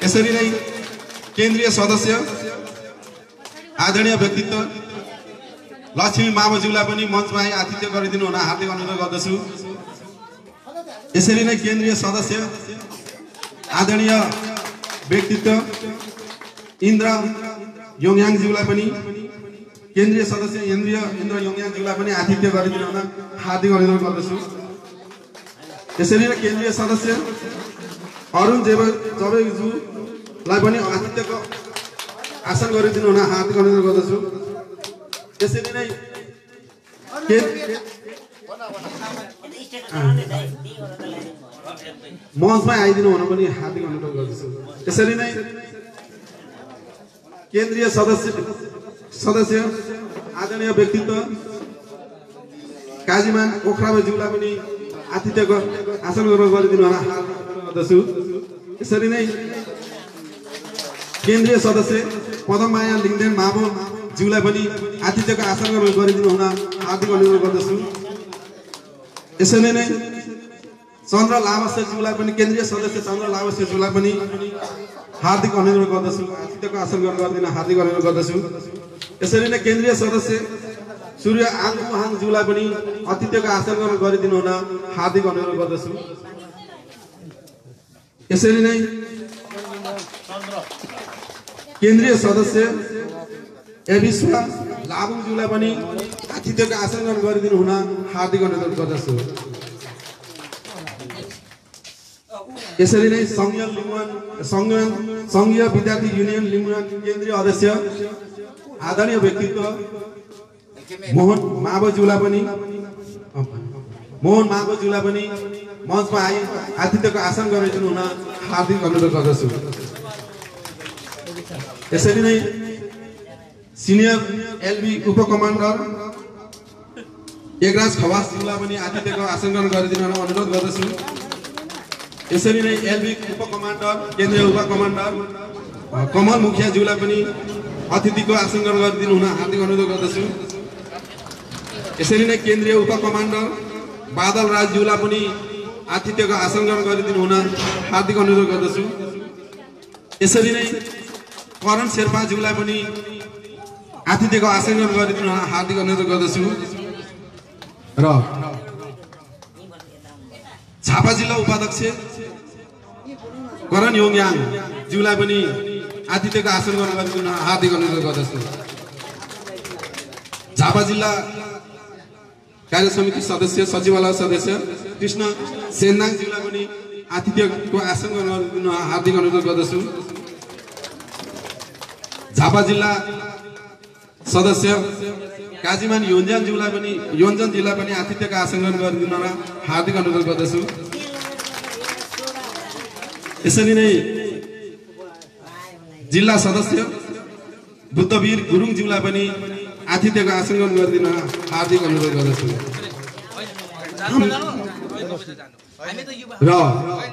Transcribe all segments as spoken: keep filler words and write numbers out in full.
यसरी नै केन्द्रीय सदस्य आदरणीय व्यक्तित्व लक्ष्मी मावज्यूलाई पनि मञ्चमा आतिथ्य गरिदिनु हुन हार्दिक अनुरोध गर्दछु। यसरी नै केन्द्रीय सदस्य आदरणीय व्यक्तित्व इन्द्र योङयाङज्यूलाई पनि केन्द्रीय सदस्य इन्द्र इन्द्र योङयाङज्यूलाई पनि आतिथ्य गरिदिनु हुन हार्दिक अनुरोध गर्दछु। यसरी नै केन्द्रीय सदस्य अरुण जबेज्यूलाई पनि आतिथ्यको आसन गरिदिनु हुन हार्दिक अनुरोध गर्दछु। यसरी नै मञ्चमा आइदिनु हुन पनि हार्दिक अनुरोध गर्दछु। यसरी नै केन्द्रीय सदस्य सदस्य आदरणीय व्यक्तित्व काजीमान ओखराबाज्यूलाई पनि आतिथ्यको आसन गरिदिनु हुन हार्दिक अनुरोध गर्दछु। यसरी नै केन्द्रीय सदस्य पदममाया लिङदेन मावो ज्यूलाई पनि आतिथ्यको आसन गरिदिनु हुन हार्दिक अनुरोध गर्दछु। यसरी नै चन्द्र लावस्यज्यूलाई पनि केन्द्रीय सदस्य चन्द्र लावस्यज्यूलाई पनि हार्दिक अनुरोध गर्दछु, आतिथ्यको आसन गरिदिन हार्दिक अनुरोध गर्दछु। यसरी नै केन्द्रीय सदस्य सूर्य आङमुहाङज्यूलाई पनि आतिथ्यको आसन गरिदिनु हुन हार्दिक अनुरोध गर्दछु। यसरी नै केन्द्रीय सदस्य एबिस्वा लाबुङज्यूलाई पनि आतिथ्यको आसन गरिदिनु हुन हार्दिक अनुरोध गर्दछु। यसरी नै संघीय लिम्बुवान संघीय विद्यार्थी युनियन लिम्बुवान केन्द्रीय अध्यक्ष आदरणीय व्यक्तित्व मोहन मावज्यूलाई पनि मोहन मावज्यूलाई पनि मञ्चमा आई आतिथ्यको आसन गरिदिनु हुन हार्दिक अनुरोध गर्दछु। यसरी नै सिनियर एलबी उपकमान्डर एकराज खवासज्यूलाई पनि आतिथ्यको आसन गरिदिनु हुन अनुरोध गर्दछु। यसरी नै एलबी उपकमान्डर केन्द्रीय उपकमान्डर कमल मुखियाज्यूलाई पनि अतिथिको आसन गरिदिनु हुन हार्दिक अनुरोध गर्दछु। यसरी नै केन्द्रीय उपकमान्डर बादल राजज्यूलाई पनि आतिथ्यको आसन गरिदिनु हुन हार्दिक अनुरोध गर्दछु। यसरी नै करण शेर्पाज्यूलाई पनि आतिथ्यको आसन गरिदिनु हुन हार्दिक अनुरोध गर्दछु। र झापा जिल्ला उपाध्यक्ष करण योङयाङ ज्यूलाई पनि आतिथ्यको आसन गरिदिनु हुन हार्दिक अनुरोध गर्दछु। झापा जिल्ला कार्य समिति सदस्य सचिवालय सदस्य कृष्ण सेन्दाङ ज्यूलाई पनि आतिथ्यको आसन गरिदिनु हुन हार्दिक अनुरोध गर्दछु। झापा जिल्ला सदस्य काजीमान योन्जन ज्यूलाई पनि योन्जन जिल्ला पनि आतिथ्यको आसन गरिदिनु हुन हार्दिक अनुरोध गर्दछु। यसरी नै जिल्ला सदस्य बुद्धवीर गुरुङ ज्यूलाई पनि आतिथ्यको आसन गरिदिन हार्दिक अनुरोध गर्दछु। र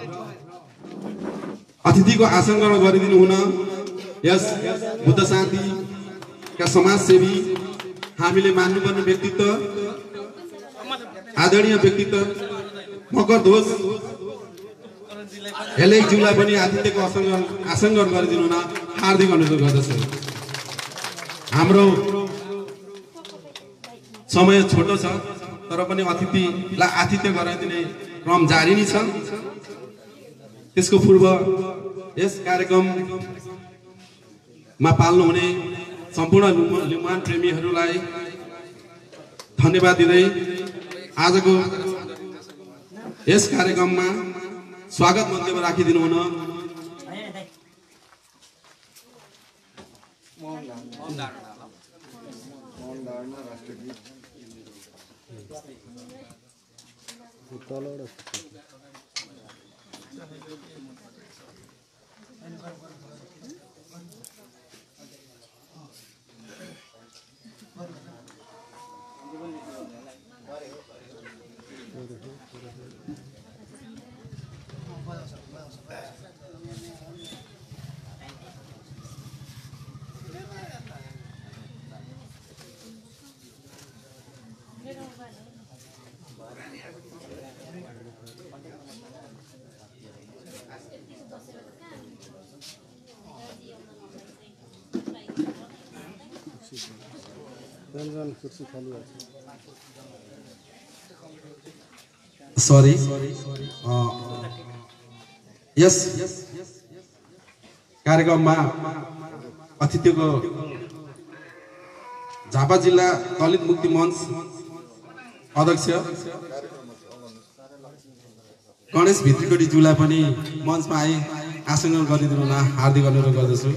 अतिथिको आसन गरिदिनु हुन यस बुद्ध शान्तिका समाजसेवी हामीले मान्नुपर्ने व्यक्तित्व आदरणीय व्यक्तित्व मकर ध्वज हेलेकज्यूलाई पनि आतिथ्यको आसन आसन गरिदिनु हुन हार्दिक अनुरोध गर्दछु। हाम्रो समय छोटो छ तर पनि अतिथिलाई आतिथ्य गराइदिने क्रम जारी नै छ। त्यसको पूर्व यस कार्यक्रममा पाल्नु हुने सम्पूर्ण लिम्बुवान प्रेमीहरूलाई धन्यवाद दिँदै आजको यस कार्यक्रममा स्वागत मन्तव्य राखिदिनु हुन सरी यस कार्यक्रममा अतिथिको झापा जिल्ला दलित मुक्ति मञ्च अध्यक्ष गणेश भित्रीकोटीज्यूलाई पनि मञ्चमा आए आसन गरिदिनु हुन हार्दिक अनुरोध गर्दछु।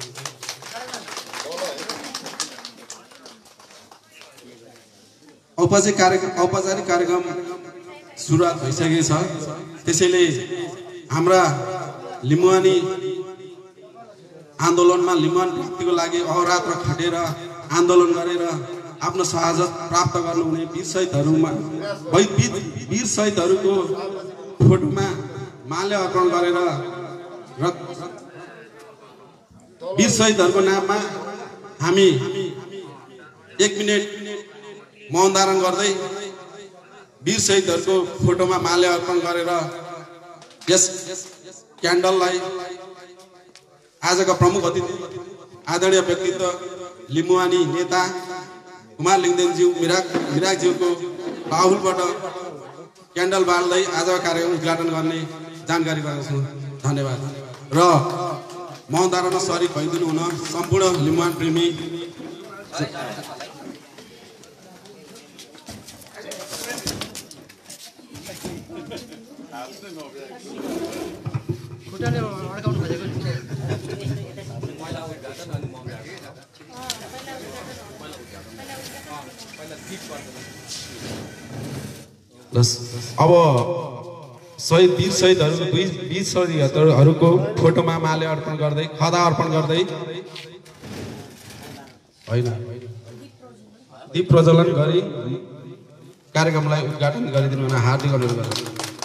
औपचारिक कार्यक्रम औपचारिक कार्यक्रम सुरुवात भइसकेको छ, त्यसैले हाम्रा लिम्बुवानी आन्दोलनमा लिम्बुवान प्राप्तिको लागि अहोरात्र खटेर आन्दोलन गरेर आफ्नो शहादत प्राप्त गर्नुहुने वीर शहीदहरूमा वीर शहीदहरूको फोटोमा माल्य अर्पण गरेर र वीर शहीदहरूको नाममा हामी एक मिनट मौन धारण गर्दै वीर शहीदहरूको फोटोमा माल्य अर्पण गरेर यस क्यान्डललाई आजका प्रमुख अतिथि आदरणीय व्यक्तित्व लिम्बुवानी नेता कुमार लिङदेनज्यू मिराग मिरागज्यूको बाहुलबाट क्यान्डल बाल्दै आजको कार्यक्रम उद्घाटन गर्ने जानकारी गराउँछु। धन्यवाद। र मौन धारणमा सरिक भइदिनु हुन सम्पूर्ण लिम्बुवान प्रेमी अब शहीद वीर शहीदहरूको वीर शहीदहरूको फोटोमा माल्य अर्पण गर्दै खदा अर्पण गर्दै होइन दीप प्रज्वलन गरी कार्यक्रमलाई उद्घाटन गरिदिनु हुन हार्दिक अनुरोध गर्दछु।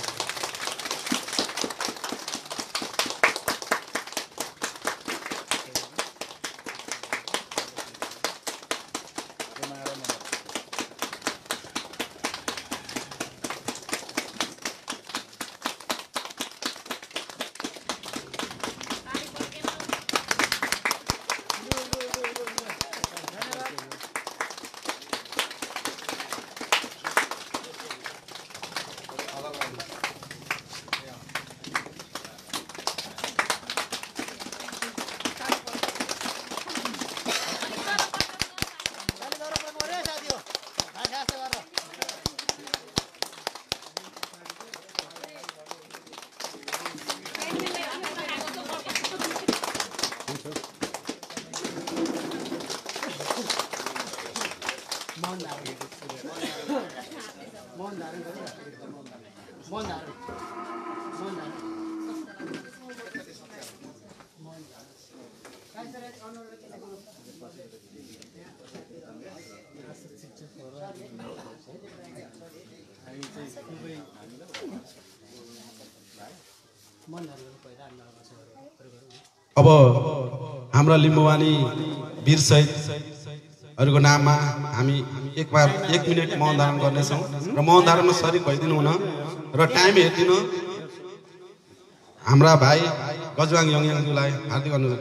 अब हाम्रा लिम्बुवानी वीर शहीदहरूको नाममा हामी एक बार एक मिनट मौन धारण गर्नेछौँ र मौन धारणमा सरिक भइदिनु हुन र टाइम हेरिदिनु हाम्रा भाइ गजवाङ यङयाङज्यूलाई हार्दिक अनुरोध।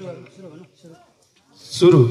सुरु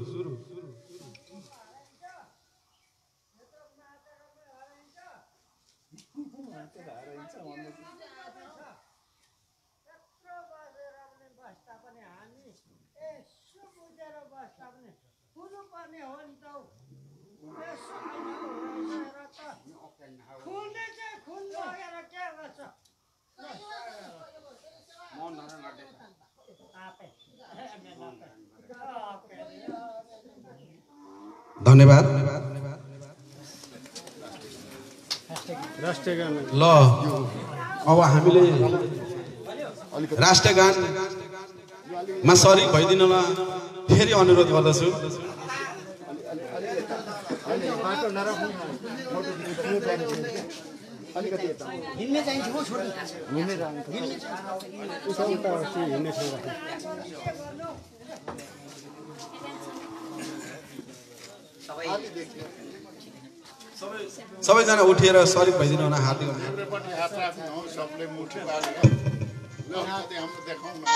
धन्यवाद। ल अब हामीले राष्ट्रिय गानमा सरिक भइदिनुमा फेरि अनुरोध गर्दछु। हिँड्ने चाहिन्छ हो छोड्नु हिँड्ने हिँड्ने उसाउटा चाहिँ हिँड्ने छ सबै सबैजना उठेर सरिक भइदिनु हुन हार्दिक अनुरोध। हात राख्नु सबले मुठी बालेर ल हाम्रो देखाउँ न।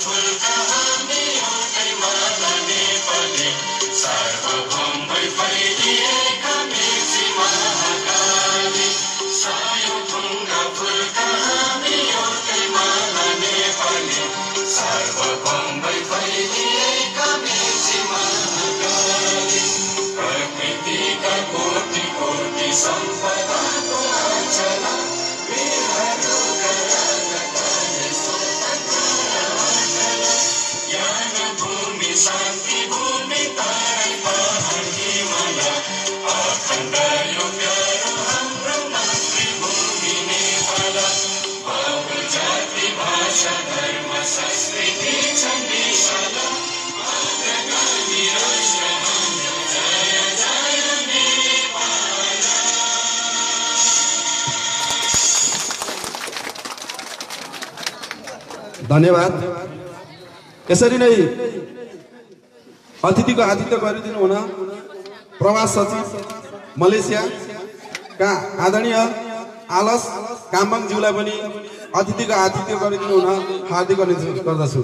धन्यवाद। यसरी नै अतिथिको आतिथ्य गरिदिनु हुन प्रवास सचिव मलेसियाका आदरणीय आलस काम्बाङज्यूलाई पनि अतिथिको आतिथ्य गरिदिनु हुन हार्दिक अनुरोध गर्दछु।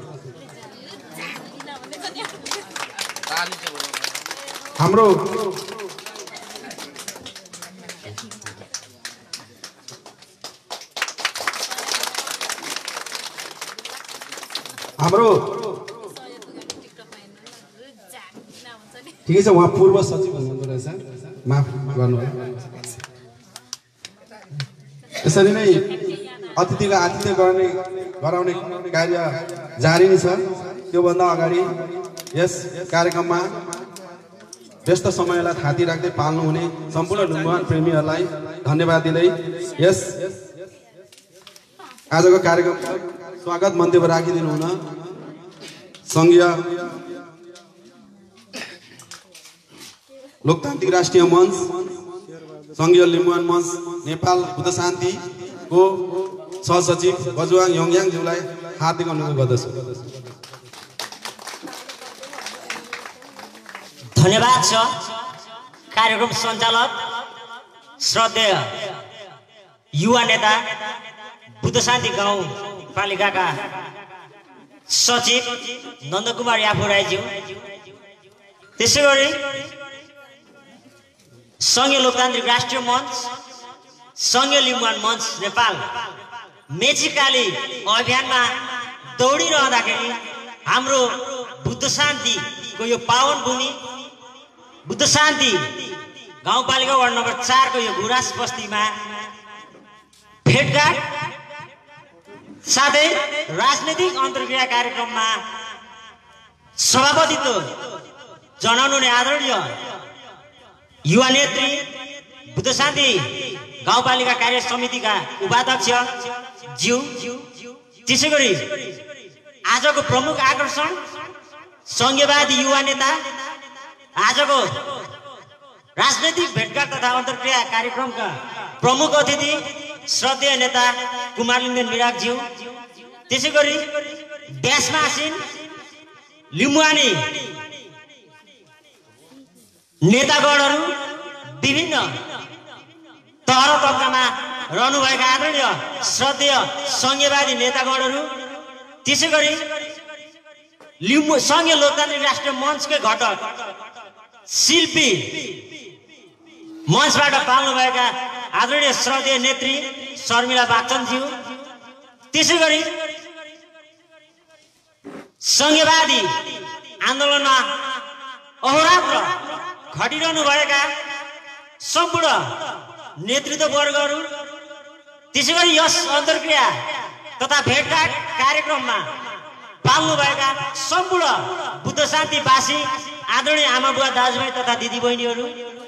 हाम्रो हाम्रो ठिकै छ, उहाँ पूर्व सचिव हुनुहुँदो रहेछ, माफ गर्नुहोला। यसरी नै अतिथिको आतिथ्य गर्ने गराउने कार्य जारी नै छ। त्योभन्दा अगाडि यस कार्यक्रममा व्यस्त समयलाई थाती राख्दै पाल्नुहुने सम्पूर्ण डुम्बुवान प्रेमीहरूलाई धन्यवाद दिँदै यस आजको कार्यक्रम स्वागत मन्तव्य राखिदिनु हुन संघीय लोकतान्त्रिक राष्ट्रिय मञ्च, संघीय लिम्बुवान मञ्च नेपाल बुद्ध शान्तिको सहसचिव बजुवाङ योङयाङज्यूलाई हार्दिक अनुरोध गर्दछु। धन्यवाद छ। कार्यक्रम सञ्चालक श्रद्धेय युवा नेता बुद्ध शान्ति गाउँपालिकाका सचिव नन्दकुमार याफुराईज्यू, त्यसै गरी संघीय लोकतान्त्रिक राष्ट्रिय मञ्च, संघीय लिम्बुवान मञ्च नेपाल मेचीकाली अभियानमा दौडिरहँदाखेरि हाम्रो बुद्ध शान्तिको यो पावन भूमि बुद्ध शान्ति गाउँपालिका वार्ड नम्बर चारको यो गुराँस बस्तीमा भेटघाट साथै राजनैतिक अन्तर्क्रिया कार्यक्रममा सभापतित्व जनाउनु हुने आदरणीय युवा नेत्री बुद्ध शान्ति गाउँपालिका कार्य समितिका उपाध्यक्ष ज्यू, त्यसै गरी आजको प्रमुख आकर्षण संघीयवादी युवा नेता, आजको राजनैतिक भेटघाट तथा अन्तर्क्रिया कार्यक्रमका प्रमुख अतिथि श्रद्धेय नेता कुमारलिङ्गन मिरागज्यू, त्यसै गरी देशमा आसीन लिम्बुवानी नेतागणहरू, विभिन्न तह तबकामा रहनुभएका आदरणीय श्रद्धेय संघीयवादी नेतागणहरू, त्यसै गरी लिम्बु संघीय लोकतान्त्रिक राष्ट्रिय मञ्चकै घटक शिल्पी मञ्चबाट पाल्नुभएका आदरणीय श्रद्धेय नेत्री शर्मिला बागचन्दज्यू, त्यसै गरी संघीयवादी आन्दोलनमा अहोरात्र घटिरहनु भएका सम्पूर्ण नेतृत्ववर्गहरू, त्यसै गरी यस अन्तर्क्रिया तथा भेटघाट कार्यक्रममा पाल्नुभएका सम्पूर्ण बुद्ध शान्तिवासी आदरणीय आमा बुवा दाजुभाइ तथा दिदीबहिनीहरू,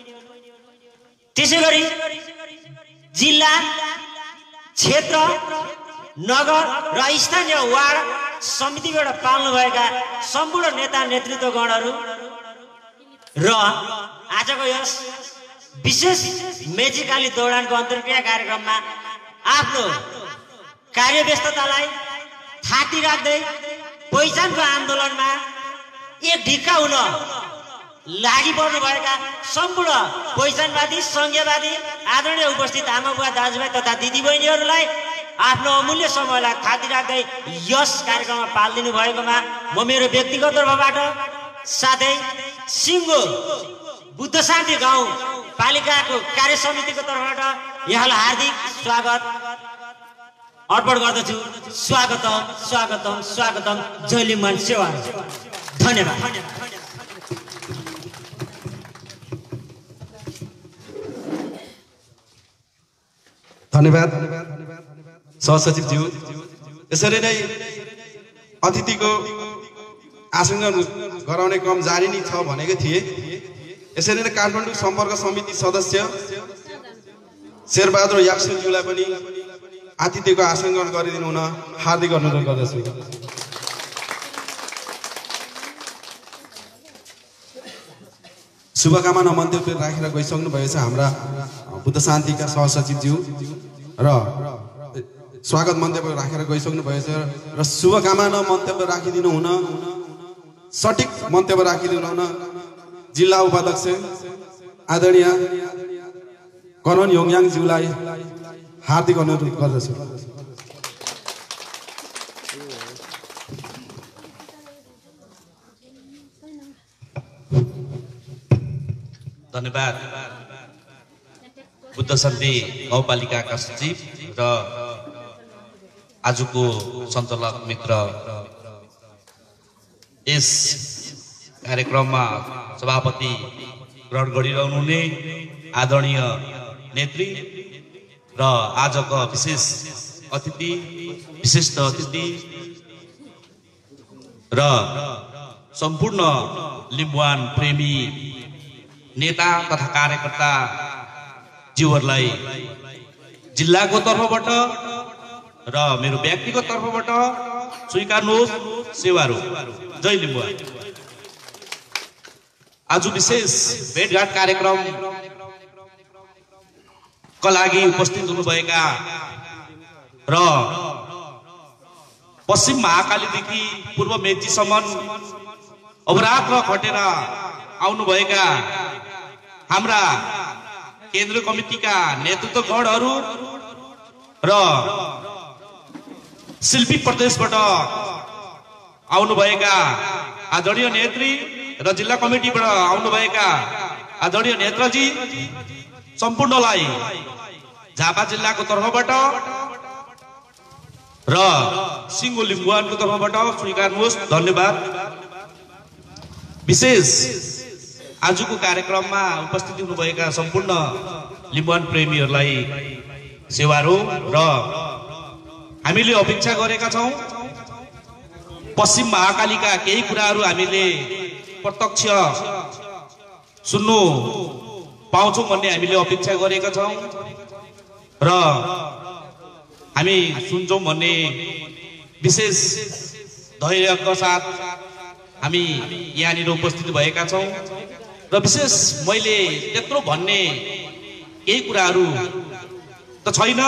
त्यसै गरी जिल्ला, क्षेत्र, नगर र स्थानीय वार्ड समितिबाट पाल्नुभएका सम्पूर्ण नेता नेतृत्वगणहरू र आजको यस विशेष मेचीकाली दौडानको अन्तर्क्रिया कार्यक्रममा आफ्नो कार्यव्यस्ततालाई थाती राख्दै पहिचानको आन्दोलनमा एक ढिक्का हुन लागि पर्नुभएका सम्पूर्ण पहिचानवादी संघीयवादी आदरणीय उपस्थित आमा बुवा दाजुभाइ तथा दिदीबहिनीहरूलाई आफ्नो अमूल्य समयलाई खाती राख्दै यस कार्यक्रममा पाल्दिनु भएकोमा म मेरो व्यक्तिगत तर्फबाट साथै सिङ्गो बुद्ध शान्ति गाउँ पालिकाको कार्य समितिको तर्फबाट यहाँलाई हार्दिक स्वागत अर्पण गर्दछु। स्वागतम स्वागतम स्वागतम। जय लिम्बुवान सेवा। धन्यवाद। धन्यवाद सहसचिवज्यू। यसरी नै अतिथिको आसङ्गन गराउने क्रम जारी नै छ भनेको थिए। यसरी नै काठमाडौँ सम्पर्क समिति सदस्य शेरबहादुर याक्सुज्यूलाई पनि आतिथ्यको आसङ्गन गरिदिनु हुन हार्दिक अनुरोध गर्दछु। शुभकामना मन्तव्य राखेर गइसक्नु भएको छ हाम्रा बुद्ध शान्तिका सहसचिवज्यू र स्वागत मन्तव्य राखेर गइसक्नु भएको छ र शुभकामना मन्तव्य राखिदिनु हुन सठिक मन्तव्य राखिदिनु हुन जिल्ला उपाध्यक्ष आदरणीय करण योङयाङज्यूलाई हार्दिक अनुरोध गर्दछु। धन्यवाद। बुद्ध शान्ति गाउँपालिकाका सचिव र आजको सञ्चालक मित्र, यस कार्यक्रममा सभापति ग्रहण गरिरहनु हुने आदरणीय नेत्री र आजका विशेष अतिथि विशिष्ट अतिथि र सम्पूर्ण लिम्बुवान प्रेमी नेता तथा कार्यकर्ता जीवहरूलाई जिल्लाको तर्फबाट र मेरो व्यक्तिगत तर्फबाट स्वीकार्नुहोस् सेवारो। जय लिम्बुवान। आज विशेष भेटघाट कार्यक्रम का लागि उपस्थित हुनुभएका र पश्चिम महाकालीदेखि पूर्व मेचीसम्म अवरात्र खटेर आउनुभएका हाम्रा केन्द्रीय कमिटीका नेतृत्वगणहरू र शिल्पी प्रदेशबाट आउनुभएका आदरणीय नेत्री र जिल्ला कमिटीबाट आउनुभएका आदरणीय नेत्रजी सम्पूर्णलाई झापा जिल्लाको तर्फबाट र सिङ्गो लिम्बुवानको तर्फबाट स्वीकार्नुहोस्। धन्यवाद। विशेष आजको कार्यक्रममा उपस्थित हुनुभएका सम्पूर्ण लिम्बुवान प्रेमीहरूलाई सेवारो र हामीले अपेक्षा गरेका छौँ पश्चिम महाकालीका केही कुराहरू हामीले प्रत्यक्ष सुन्नु पाउँछौँ भन्ने हामीले अपेक्षा गरेका छौँ र हामी सुन्छौँ भन्ने विशेष धैर्यका साथ हामी यहाँनिर उपस्थित भएका छौँ र विशेष मैले त्यत्रो भन्ने केही कुराहरू त छैन।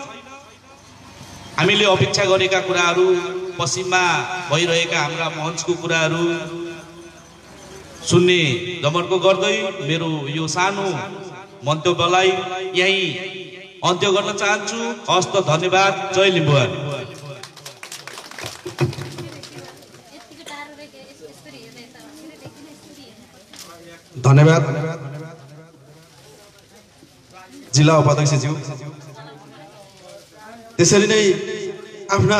हामीले अपेक्षा गरेका कुराहरू पश्चिममा भइरहेका हाम्रा मञ्चको कुराहरू सुन्ने जमर्को गर्दै मेरो यो सानो मन्तव्यलाई यही अन्त्य गर्न चाहन्छु। हस्त धन्यवाद। जय लिम्बुवान। धन्यवाद जिल्ला उपाध्यक्षज्यू। त्यसरी नै आफ्ना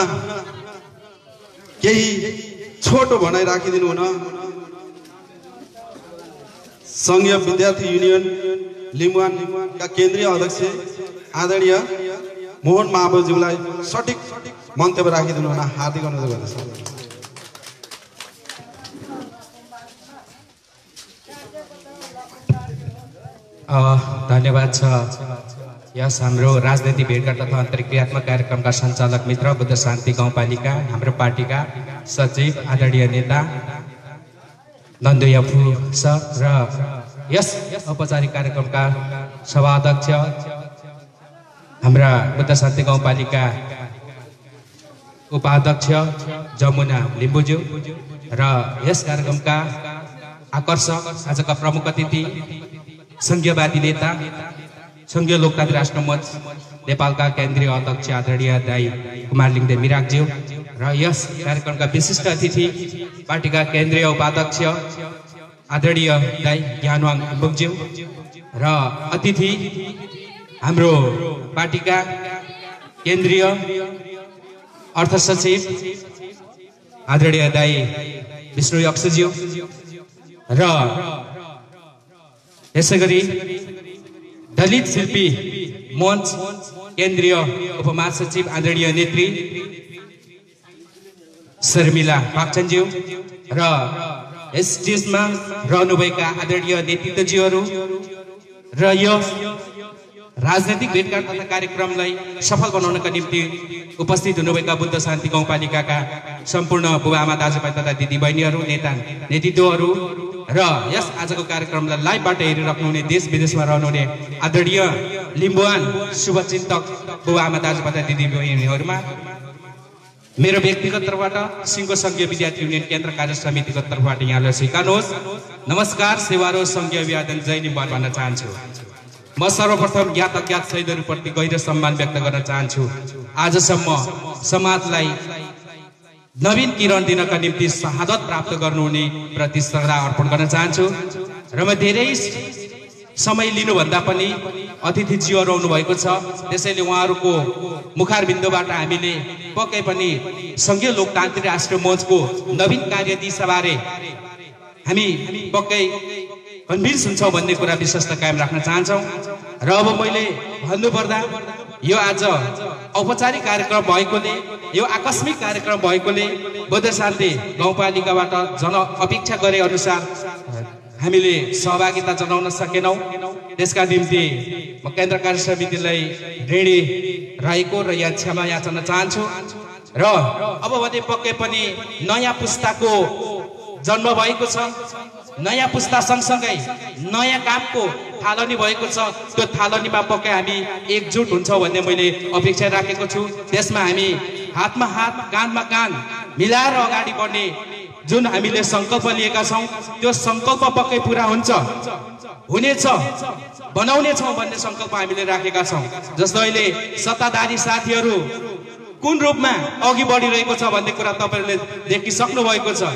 केही छोटो भनाइ राखिदिनु हुन संघीय विद्यार्थी युनियन लिम्बुवानका केन्द्रीय अध्यक्ष आदरणीय मोहन महाबोज्यूलाई सठिक मन्तव्य राखिदिनु हुन हार्दिक अनुरोध गर्दछु। धन्यवाद छ। यस हाम्रो राजनीति भेटघाट तथा अन्तर्क्रियात्मक कार्यक्रमका सञ्चालक मित्र बुद्ध शान्ति गाउँपालिका हाम्रो पार्टीका सचिव आदरणीय नेता नन्दु याफु सर र यस औपचारिक कार्यक्रमका सभाध्यक्ष हाम्रा बुद्ध शान्ति गाउँपालिका उपाध्यक्ष जमुना लिम्बुज्यू र यस कार्यक्रमका आकर्षक आजका प्रमुख अतिथि संघीयवादी नेता संघीय लोकतान्त्रिक राष्ट्र मञ्च नेपालका केन्द्रीय अध्यक्ष आदरणीय दाई कुमार लिङदेन मिरागज्यू र यस कार्यक्रमका विशिष्ट अतिथि पार्टीका केन्द्रीय उपाध्यक्ष आदरणीय दाई ज्ञानवाङ बुकज्यू र अतिथि हाम्रो पार्टीका केन्द्रीय अर्थ सचिव आदरणीय दाई विष्णु यक्षज्यू र यसैगरी दलित शिल्पी मञ्च केन्द्रीय उपमहासचिव आदरणीय नेत्री शर्मिला पाक्चनज्यू र यस स्टेजमा रहनुभएका आदरणीय नेतृत्वज्यूहरू र यो राजनैतिक भेटघाट तथा कार्यक्रमलाई सफल बनाउनका निम्ति उपस्थित हुनुभएका बुद्ध शान्ति गाउँपालिकाका सम्पूर्ण बुबाआमा दाजुभाइ तथा दिदीबहिनीहरू नेता नेतृत्वहरू र यस आजको कार्यक्रमलाई लाइभबाट हेरिराख्नुहुने देश विदेशमा रहनुहुने आदरणीय लिम्बुवान शुभचिन्तक बुबाआमा दाजुभाइ तथा दिदीबहिनीहरूमा मेरो व्यक्तिगत तर्फबाट सिङ्गो सङ्घीय विद्यार्थी युनियन केन्द्र कार्य समितिको तर्फबाट यहाँलाई स्वीकार्नुहोस्। नमस्कार, सेवारो सङ्घीय अभिवादन, जय लिम्बुवान भन्न चाहन्छु। म सर्वप्रथम ज्ञात अज्ञात शहीदहरूप्रति गहिरो सम्मान व्यक्त गर्न चाहन्छु। आजसम्म समाजलाई नवीन किरण दिनका निम्ति शहादत प्राप्त गर्नुहुने प्रति श्रद्धा अर्पण गर्न चाहन्छु र म धेरै समय लिनुभन्दा पनि अतिथिज्यूहरू आउनु भएको छ, त्यसैले उहाँहरूको मुखारबिन्दबाट हामीले पक्कै पनि सङ्घीय लोकतान्त्रिक राष्ट्रिय मञ्चको नवीन कार्यदिशाबारे हामी पक्कै कन्भिन्स हुन्छौँ भन्ने कुरा विश्वासता कायम राख्न चाहन्छौँ। र अब मैले भन्नुपर्दा यो आज औपचारिक कार्यक्रम भएकोले, यो आकस्मिक कार्यक्रम भएकोले बुद्ध शान्ति गाउँपालिकाबाट जन अपेक्षा गरे अनुसार हामीले सहभागिता जनाउन सकेनौँ। त्यसका निम्ति म केन्द्र कार्य समितिलाई ऋणी रहेको र यहाँ क्षमा याचना चाहन्छु। र अब भने पक्कै पनि नयाँ पुस्ताको जन्म भएको छ, नयाँ पुस्ता सँगसँगै नयाँ कामको थालनी भएको छ। त्यो थालनीमा पक्कै हामी एकजुट हुन्छौँ भन्ने मैले अपेक्षा राखेको छु। त्यसमा हामी हातमा हात काँधमा काँध मिलाएर अगाडि बढ्ने जुन हामीले सङ्कल्प लिएका छौँ त्यो सङ्कल्प पक्कै पुरा हुन्छ, हुनेछ, बनाउने छौँ भन्ने सङ्कल्प हामीले राखेका छौँ। जस्तो अहिले सत्ताधारी साथीहरू कुन रूपमा अघि बढिरहेको छ भन्ने कुरा तपाईँहरूले देखिसक्नु भएको छ।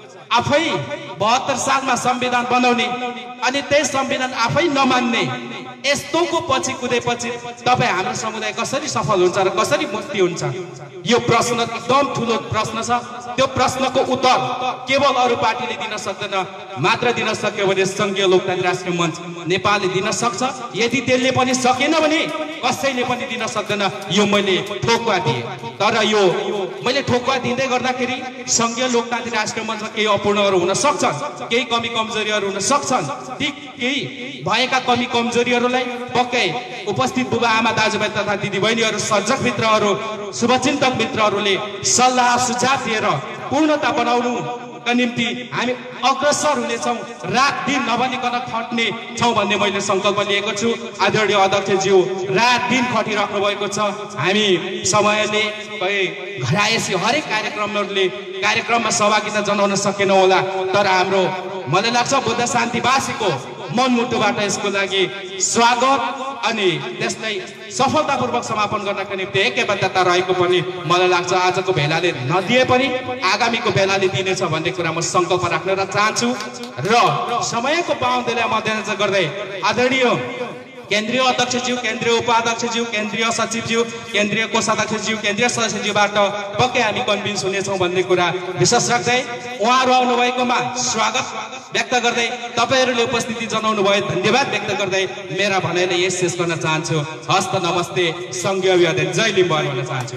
आफै बहत्तर सालमा संविधान बनाउने अनि त्यही संविधान आफै नमान्ने यस्तोको पछि कुदेपछि तपाईँ हाम्रो समुदाय कसरी सफल हुन्छ र कसरी मुक्ति हुन्छ? यो प्रश्न एकदम ठुलो प्रश्न छ। त्यो प्रश्नको उत्तर केवल अरू पार्टीले दिन सक्दैन, मात्र दिन सक्यो भने सङ्घीय लोकतान्त्रिक राष्ट्रिय मञ्च नेपालले दिन सक्छ। यदि त्यसले पनि सकेन भने कसैले पनि दिन सक्दैन। यो मैले ठोकुवा दिएँ, तर यो मैले ठोकुवा दिँदै गर्दाखेरि सङ्घीय लोकतान्त्रिक राष्ट्रिय मञ्चमा केही अपूर्णहरू हुन सक्छन्, केही कमी कमजोरीहरू हुन सक्छन्। ती केही भएका कमी कमजोरीहरूलाई पक्कै उपस्थित बुबा आमा दाजुभाइ तथा दिदीबहिनीहरू, सर्जक मित्रहरू, शुभचिन्तक मित्रहरूले सल्लाह सुझाव दिएर पूर्णता बनाउनुका निम्ति हामी अग्रसर हुनेछौँ, रात दिन नभनिकन खट्ने छौँ भन्ने मैले सङ्कल्प लिएको छु। आदरणीय अध्यक्षज्यू रात दिन खटिराख्नु भएको छ। हामी समयले कहीँ घराएसी हरेक कार्यक्रमहरूले कार्यक्रममा सहभागिता जनाउन सकेनौँ होला, तर हाम्रो मलाई लाग्छ बुद्ध शान्तिवासीको मनमुटुबाट यसको लागि स्वागत अनि त्यसलाई सफलतापूर्वक समापन गर्नका निम्ति एकबद्धता रहेको पनि मलाई लाग्छ आजको भेलाले नदिए पनि आगामीको भेलाले दिनेछ भन्ने कुरा म सङ्कल्प राख्न चाहन्छु। र समयको पाबन्दीलाई मध्यनजर गर्दै आदरणीय केन्द्रीय अध्यक्षज्यू, केन्द्रीय उपाध्यक्षज्यू, केन्द्रीय सचिवज्यू, केन्द्रीय कोषाध्यक्षज्यू, केन्द्रीय सदस्यज्यूबाट पक्कै हामी कन्भिन्स हुनेछौँ भन्ने कुरा विश्वास राख्दै उहाँहरू आउनुभएकोमा स्वागत व्यक्त गर्दै तपाईँहरूले उपस्थिति जनाउनु भयो धन्यवाद व्यक्त गर्दै मेरा भनाइलाई यस शेष गर्न चाहन्छु। हस्त नमस्ते, सङ्घीय अभिवादन, जय लिम्बुवान भन्न चाहन्छु।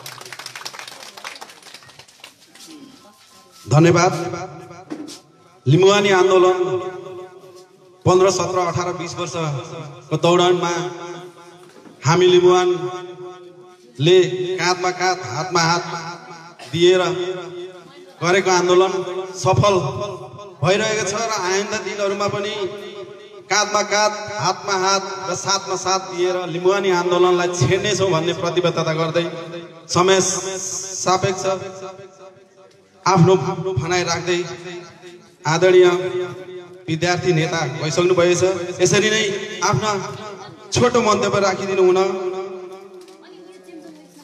धन्यवाद। लिम्बुवानी आन्दोलन पन्ध्र सत्र अठार बिस वर्षको दौडानमा हामी लिम्बुवानले काँधमा काँध हातमा हात दिएर गरेको आन्दोलन सफल भइरहेको छ र आइन्दा दिनहरूमा पनि काँधमा काँध हातमा हात र साथमा साथ दिएर लिम्बुवानी आन्दोलनलाई छेड्नेछौँ भन्ने प्रतिबद्धता गर्दै समय सापेक्ष आफ्नो भनाइ राख्दै आदरणीय विद्यार्थी नेता भइसक्नु भएछ। यसरी नै आफ्ना छोटो मन्तव्य राखिदिनु हुन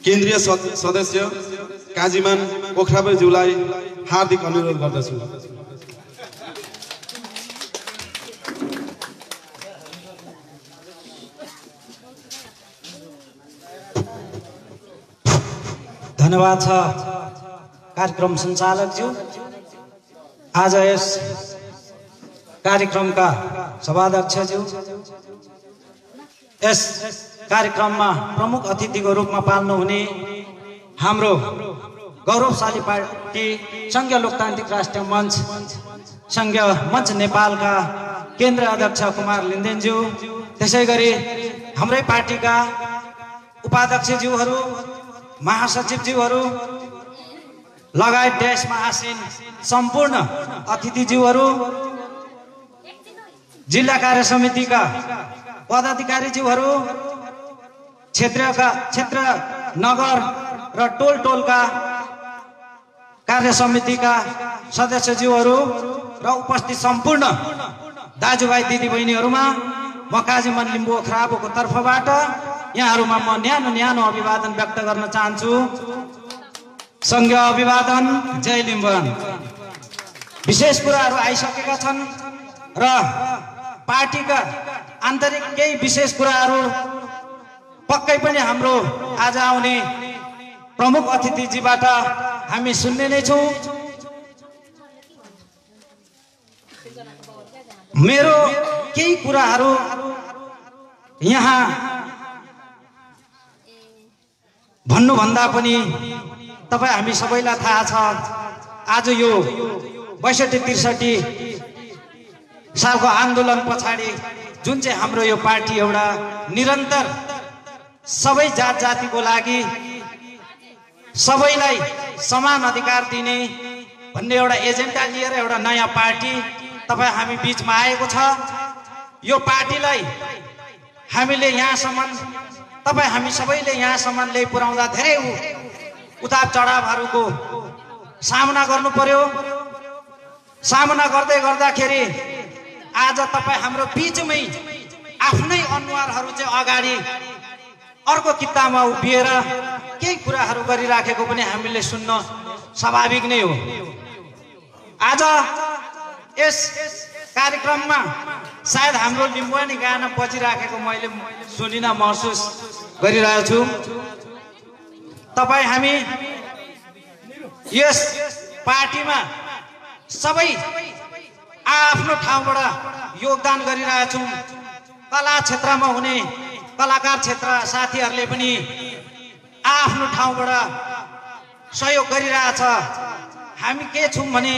केन्द्रीय सदस्य काजीमान ओख्राबैज्यूलाई हार्दिक अनुरोध गर्दछु। धन्यवाद छ कार्यक्रम सञ्चालकज्यू। आज यस कार्यक्रमका सभाध्यक्षज्यू, यस कार्यक्रममा प्रमुख अतिथिको रूपमा पाल्नुहुने हाम्रो गौरवशाली पार्टी संघीय लोकतान्त्रिक राष्ट्रिय मञ्च संघीय मञ्च नेपालका केन्द्रीय अध्यक्ष कुमार लिन्देनज्यू, त्यसै गरी हाम्रै पार्टीका उपाध्यक्षज्यूहरू, महासचिवज्यूहरू लगायत देशमा आसीन सम्पूर्ण अतिथिज्यूहरू, जिल्ला कार्य समितिका पदाधिकारीज्यूहरू, क्षेत्रका क्षेत्र नगर र टोल टोलका कार्य समितिका सदस्यज्यूहरू र उपस्थित सम्पूर्ण दाजुभाइ दिदीबहिनीहरूमा म काजीमान लिम्बू ओख्राबोको तर्फबाट यहाँहरूमा म न्यानो न्यानो अभिवादन व्यक्त गर्न चाहन्छु। संघीय अभिवादन, जय लिम्बुवान। विशेष कुराहरू आइसकेका छन् र पार्टीका आन्तरिक केही विशेष कुराहरू पक्कै पनि हाम्रो आज आउने प्रमुख अतिथिजीबाट हामी सुन्ने नै छौँ। मेरो केही कुराहरू यहाँ भन्नुभन्दा पनि तपाईँ हामी सबैलाई थाहा छ, आज यो बैसठी त्रिसठी सालको आन्दोलन पछाडि जुन चाहिँ हाम्रो यो पार्टी एउटा निरन्तर सबै जात जातिको लागि सबैलाई समान अधिकार दिने भन्ने एउटा एजेन्डा लिएर एउटा नयाँ पार्टी तपाईँ हामी बिचमा आएको छ। यो पार्टीलाई हामीले यहाँसम्म, तपाईँ हामी सबैले यहाँसम्म ल्याइ पुर्याउँदा धेरै उतार चढावहरूको सामना गर्नु पर्यो। सामना गर्दै गर्दाखेरि आज तपाईँ हाम्रो बिचमै आफ्नै अनुहारहरू चाहिँ अगाडि अर्को किताबमा उभिएर केही कुराहरू गरिराखेको पनि हामीले सुन्न स्वाभाविक नै हो। आज यस कार्यक्रममा सायद हाम्रो लिम्बुवानी गाना बजिराखेको मैले सुनिन महसुस गरिरहेको छु। तपाईँ हामी यस पार्टीमा सबै आफ्नो ठाउँबाट योगदान गरिरहेका छौँ। कला क्षेत्रमा हुने कलाकार क्षेत्र साथीहरूले पनि आफ्नो ठाउँबाट सहयोग गरिरहेछ। हामी के छौँ भने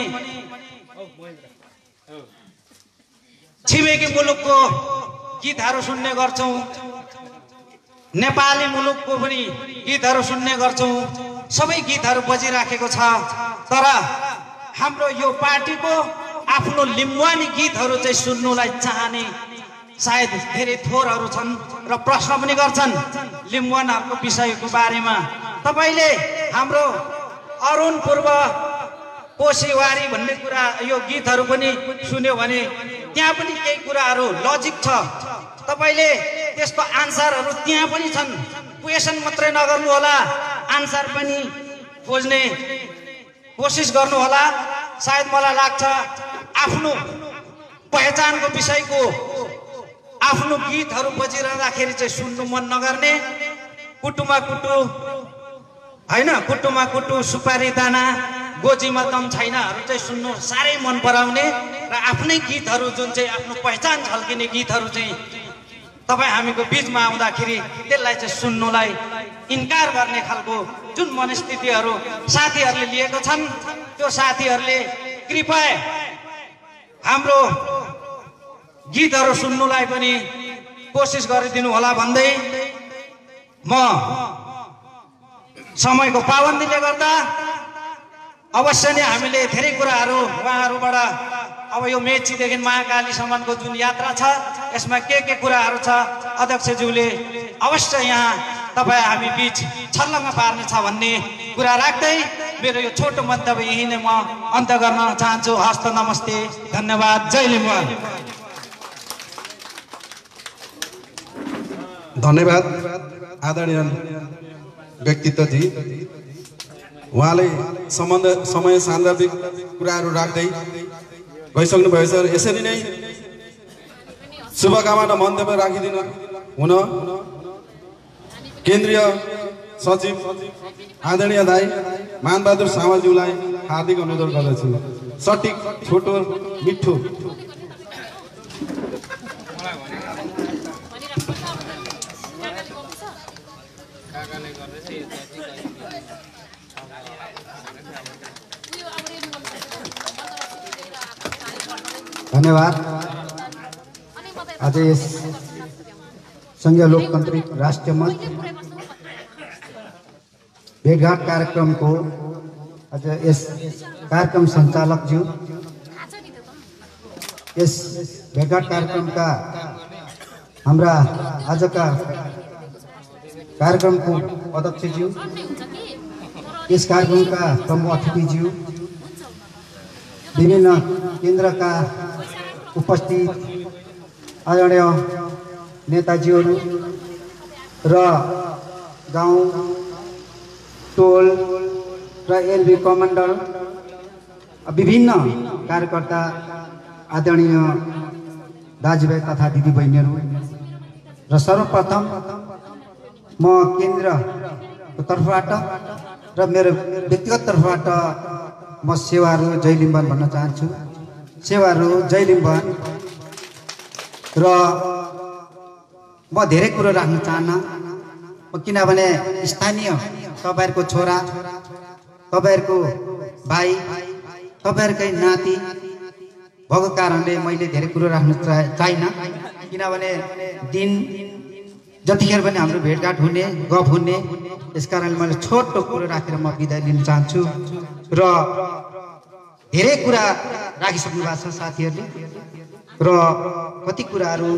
छिमेकी मुलुकको गीतहरू सुन्ने गर्छौँ, नेपाली मुलुकको पनि गीतहरू सुन्ने गर्छौँ, सबै गीतहरू बजिराखेको छ। तर हाम्रो यो पार्टीको आफ्नो लिम्बुवानी गीतहरू चाहिँ सुन्नुलाई चाहने सायद धेरै थोरहरू छन् र प्रश्न पनि गर्छन् लिम्बुवानहरूको विषयको बारेमा। तपाईँले हाम्रो अरुण पूर्व कोशीवारी भन्ने कुरा यो गीतहरू पनि सुन्यो भने त्यहाँ पनि केही कुराहरू लजिक छ। तपाईँले त्यसको आन्सरहरू त्यहाँ पनि छन्। क्वेसन मात्रै नगर्नु होला, आन्सर पनि खोज्ने कोसिस गर्नु होला। सायद मलाई लाग्छ आफ्नो पहिचानको विषयको आफ्नो गीतहरू बजिरहँदाखेरि चाहिँ सुन्नु मन नगर्ने, कुटुमा कुटु होइन, कुटुमा कुटु सुपारी दाना गोजीमा दम छैनहरू चाहिँ सुन्नु साह्रै मन पराउने र आफ्नै गीतहरू जुन चाहिँ आफ्नो पहिचान झल्किने गीतहरू चाहिँ तपाईँ हामीको बिचमा आउँदाखेरि त्यसलाई चाहिँ सुन्नुलाई इन्कार गर्ने खालको जुन मनस्थितिहरू साथीहरूले लिएको छन्, त्यो साथीहरूले कृपया हाम्रो गीतहरू सुन्नुलाई पनि कोसिस गरिदिनु होला भन्दै म समयको पाबन्दीले गर्दा अवश्य नै हामीले धेरै कुराहरू उहाँहरूबाट अब यो मेचीदेखि महाकालीसम्मको जुन यात्रा छ यसमा के के कुराहरू छ अध्यक्षज्यूले अवश्य यहाँ तपाईँ हामी बिच छल्लङ्ग पार्नेछ भन्ने कुरा राख्दै मेरो यो छोटो मन्तव्य यही नै म अन्त्य गर्न चाहन्छु। हस्त नमस्ते, धन्यवाद, जय लिम्बुवान। धन्यवाद आदरणीय व्यक्तित्वजी उहाँले सम्बन्ध समय सान्दर्भिक कुराहरू राख्दै गइसक्नु भएछ। यसरी नै शुभकामना मन्तव्य राखिदिन हुन केन्द्रीय सचिव आदरणीय दाई मानबहादुर सामलज्यूलाई हार्दिक अनुरोध गर्दछु। सटिक छोटो मिठो धन्यवाद। आज यस संघीय लोकतान्त्रिक राष्ट्रिय मञ्च भेटघाट कार्यक्रमको आज यस कार्यक्रम सञ्चालकज्यू, यस भेटघाट कार्यक्रमका हाम्रा आजका कार्यक्रमको अध्यक्षज्यू, यस कार्यक्रमका प्रमुख अतिथिज्यू, विभिन्न केन्द्रका उपस्थित आदरणीय नेताजीहरू र गाउँ टोल र एलबी कमान्डर विभिन्न कार्यकर्ता आदरणीय दाजुभाइ तथा दिदीबहिनीहरू र सर्वप्रथम म केन्द्रको तर्फबाट र मेरो व्यक्तिगत तर्फबाट म सेवाहरू जय लिम्बन भन्न चाहन्छु। सेवाहरू जय लिम्बन। र म धेरै कुरो राख्न चाहन्न किनभने स्थानीय तपाईहरुको छोरा, तपाईहरुको भाइ, तपाईहरुकै नाति भएको कारणले मैले धेरै कुरो राख्न चाहिन्न। किनभने दिन जतिखेर पनि हाम्रो भेटघाट हुने गफ हुने, यसकारणले मैले छोटो कुरो राखेर म बिदा लिन चाहन्छु। र धेरै कुरा राखिसक्नु भएको छ साथीहरूले र कति कुराहरू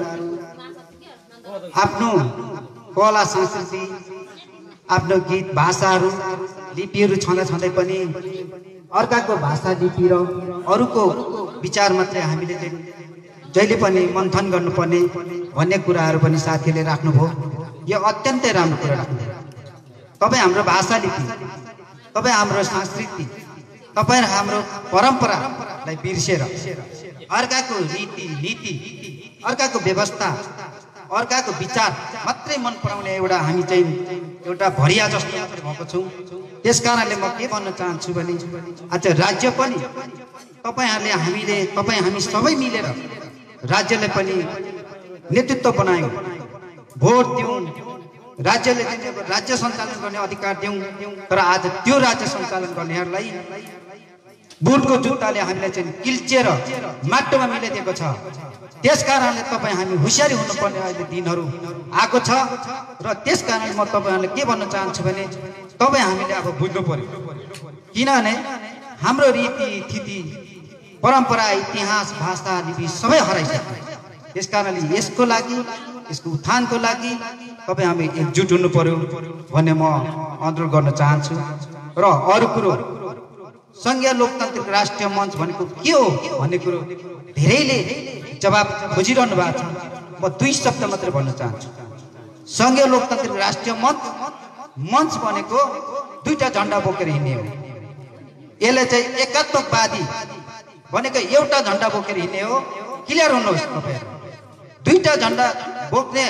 आफ्नो कला संस्कृति, आफ्नो गीत भाषाहरू लिपिहरू छँदा छँदै पनि अर्काको भाषा लिपि र अरूको विचार मात्रै हामीले जहिले पनि मन्थन गर्नुपर्ने भन्ने कुराहरू पनि साथीहरूले राख्नुभयो। यो अत्यन्तै राम्रो कुरा राख्नुभयो। तपाईँ हाम्रो भाषा लिपि, तपाईँ हाम्रो संस्कृति, तपाईँ हाम्रो परम्परालाई बिर्सेर अर्काको रीति नीति, अर्काको व्यवस्था, अर्काको विचार मात्रै मन पराउने एउटा हामी चाहिँ एउटा भरिया जस्तो मात्रै भएको छौँ। त्यस कारणले म के भन्न चाहन्छु भने आज राज्य पनि तपाईहरूले हामीले तपाईँ हामी सबै मिलेर राज्यलाई पनि नेतृत्व बनायौँ, भोट दियौँ, राज्यले राज्य सञ्चालन गर्ने अधिकार दियौँ। तर आज त्यो राज्य सञ्चालन गर्नेहरूलाई बुटको जुत्ताले हामीलाई चाहिँ किल्चेर माटोमा मिलाइदिएको छ। त्यस कारणले तपाईँ हामी होसियारी हुनुपर्ने अहिले दिनहरू आएको छ। र त्यस कारणले म तपाईँहरूलाई के भन्न चाहन्छु भने तपाईँ हामीले अब बुझ्नु पर्यो। किनभने हाम्रो रीति थिति, परम्परा, इतिहास, भाषा, लिपि सबै हराइसक्यो। त्यस कारणले यसको लागि, यसको उत्थानको लागि तपाईँ हामी एकजुट हुनु पर्यो भन्ने म अनुरोध गर्न चाहन्छु। र अरू कुरो संघीय लोकतान्त्रिक राष्ट्रिय मञ्च भनेको के हो भन्ने कुरो धेरैले जवाब खोजिरहनु भएको छ। म दुई शब्द मात्रै भन्न चाहन्छु। संघीय लोकतान्त्रिक राष्ट्रिय मञ्च मञ्च भनेको दुईटा झन्डा बोकेर हिँड्ने हो। यसले चाहिँ एकात्मकवादी भनेको एउटा झन्डा बोकेर हिँड्ने हो। क्लियर हुनुहोस् तपाईहरु। दुईटा झन्डा बोक्ने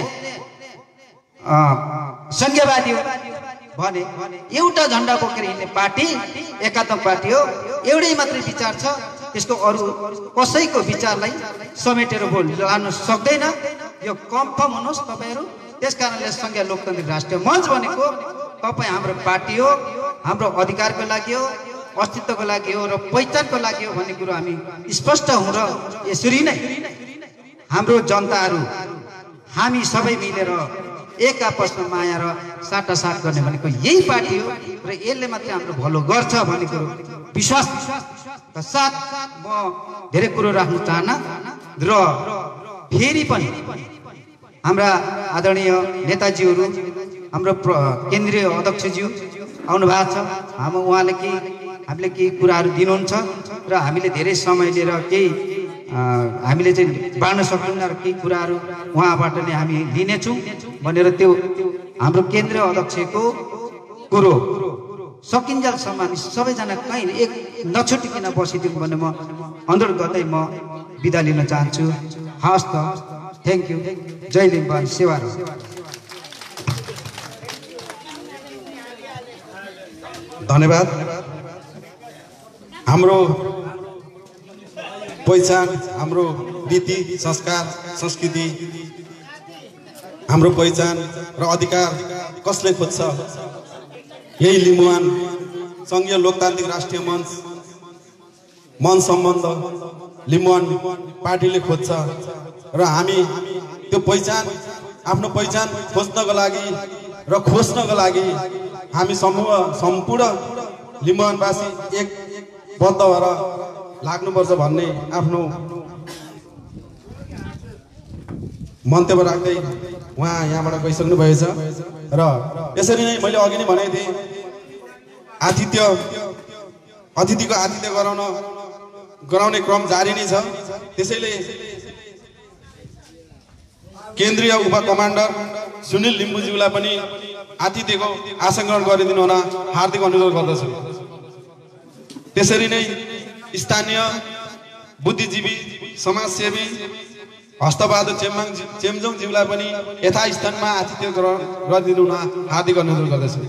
संघीयवादी हो भने एउटा झन्डा बोकेर हिँड्ने पार्टी एकात्मक पार्टी हो। एउटै मात्रै विचार छ, त्यसको अरू कसैको विचारलाई समेटेर बोल लान सक्दैन। यो कन्फर्म हुनुहोस् तपाईहरु। त्यसकारणले संघीय लोकतान्त्रिक राष्ट्रिय मञ्च भनेको तपाईँ हाम्रो पार्टी हो, हाम्रो अधिकारको लागि हो, अस्तित्वको लागि हो र पहिचानको लागि हो भन्ने कुरो हामी स्पष्ट हौँ। र यसरी नै हाम्रो जनताहरू हामी सबै मिलेर एक आपसमा माया र साटासाट गर्ने भनेको यही पार्टी हो र यसले मात्रै हाम्रो भलो गर्छ भन्ने कुरो विश्वासका साथ म धेरै कुरो राख्न चाहन्न। र फेरि पनि हाम्रा आदरणीय नेताजीहरू, हाम्रो केन्द्रीय अध्यक्षज्यू आउनु भएको छ। हाम्रो उहाँले केही हामीले केही कुराहरू दिनुहुन्छ र हामीले धेरै समय लिएर केही हामीले चाहिँ बाँड्न सक्दैनौँ र केही कुराहरू उहाँबाट नै हामी लिनेछौँ भनेर त्यो हाम्रो केन्द्रीय अध्यक्षको कुरो सकिन्जेलसम्म हामी सबैजना कहीँ एक नछुटिकन बसिदिउँ भन्ने म अनुरोध गर्दै म बिदा लिन चाहन्छु। हस् त, थ्याङ्क यू। जय लिम्बुवान सेवा। धन्यवाद। हाम्रो पहिचान, हाम्रो रीति संस्कार संस्कृति, हाम्रो पहिचान र अधिकार कसले खोज्छ? यही लिम्बुवान सङ्घीय लोकतान्त्रिक राष्ट्रिय मञ्च मन सम्बन्ध लिम्बुवान पार्टीले खोज्छ र हामी त्यो पहिचान, आफ्नो पहिचान खोज्नको लागि र खोज्नको लागि हामी समूह सम्पूर्ण लिम्बुवानवासी एक बद्ध भएर लाग्नुपर्छ भन्ने आफ्नो मन्तव्य राख्दै उहाँ यहाँबाट गइसक्नु भएछ। र यसरी नै मैले अघि नै भनेको थिएँ, आतिथ्य अतिथिको आतिथ्य गराउन गराउने क्रम जारी नै छ। त्यसैले केन्द्रीय उप कमान्डर सुनिल लिम्बुज्यूलाई पनि आतिथ्यको आसन ग्रहण गरिदिनु हुन हार्दिक अनुरोध गर्दछु। त्यसरी नै स्थानीय बुद्धिजीवी, समाजसेवी हस्तबहादुर चेम्बाङ चेम्जोङज्यूलाई पनि यथास्थानमा आतिथ्य ग्रहण गरिदिनु हुन हार्दिक अनुरोध गर्दछु।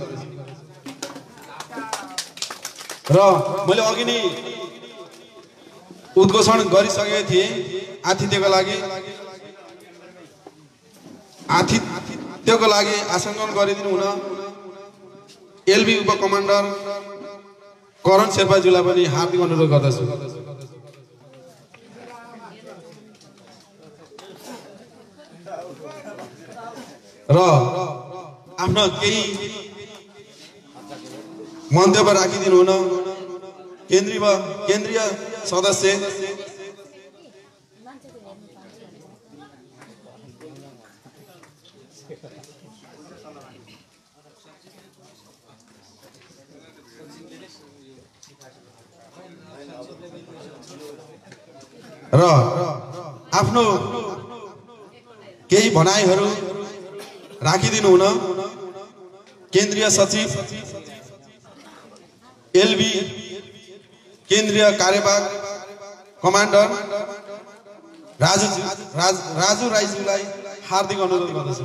र मैले अघि नै उद्घोषण गरिसकेको थिएँ आतिथ्यको लागि आतिथ्यको लागि आसन ग्रहण गरिदिनु हुन एलबी उप कमान्डर करण शेर्पाज्यूलाई पनि हार्दिक अनुरोध गर्दछु। र आफ्नो केही मन्तव्य राखिदिनु हुन केन्द्रीय केन्द्रीय सदस्य र आफ्नो केही भनाइहरू राखिदिनु हुन केन्द्रीय सचिव एलबी केन्द्रीय कार्यवाहक कमान्डर राजु राज, राजु राईज्यूलाई हार्दिक अनुरोध गर्दछु।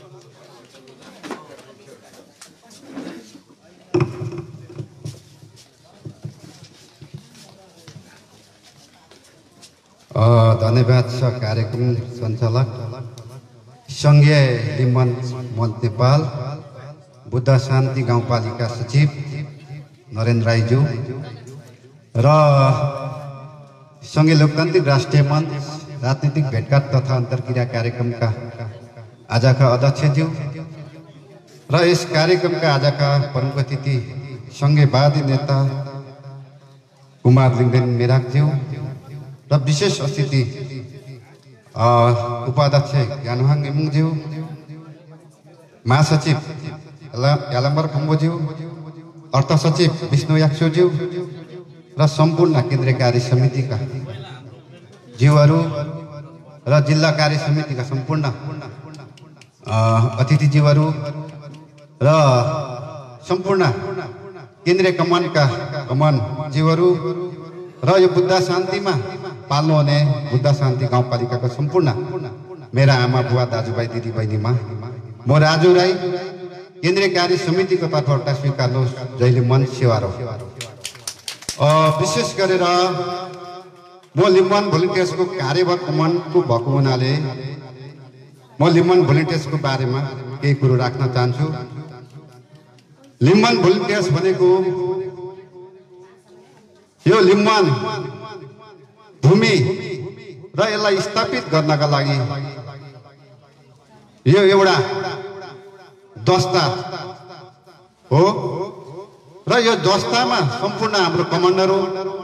धन्यवाद छ कार्यक्रम सञ्चालक सङ्घीय लिम्बुवान मञ्च नेपाल बुद्ध शान्ति गाउँपालिका सचिव नरेन्द्र राईज्यू र सङ्घीय लोकतान्त्रिक राष्ट्रिय मञ्च राजनीतिक भेटघाट तथा अन्तर्क्रिया कार्यक्रमका आजका अध्यक्षज्यू र यस कार्यक्रमका आजका प्रमुख अतिथि सङ्घीयवादी नेता कुमार लिङ्गेन मेराकज्यू र विशेष अतिथि उपाध्यक्ष ज्ञानहाङ इमुङज्यू, महासचिव यालम्बर खम्बोज्यू, अर्थ सचिव विष्णु याक्सोज्यू र सम्पूर्ण केन्द्रीय कार्य समितिका ज्यूहरू र जिल्ला कार्य समितिका सम्पूर्ण अतिथिज्यूहरू र सम्पूर्ण केन्द्रीय कमानका कमान ज्यूहरू र यो बुद्ध शान्तिमा पाल्नु हुने बुद्ध शान्ति गाउँपालिकाको सम्पूर्ण मेरा आमा बुवा दाजुभाइ दिदीबहिनीमा म राजु राई केन्द्रीय कार्य समितिको तर्फबाट स्वीकार्नुहोस्। जय लिम्बुवान सेवा रहो। विशेष गरेर म लिम्बुवान भोलिन्टियर्सको कार्यवाहक कमान्डको भएको हुनाले म लिम्बुवान भोलिन्टियर्सको बारेमा केही कुरो राख्न चाहन्छु। लिम्बुवान भोलिन्टियर्स भनेको यो लिम्बुवान भूमि र यसलाई स्थापित गर्नका लागि यो एउटा दस्ता हो र यो दस्तामा सम्पूर्ण हाम्रो कमान्डरहरू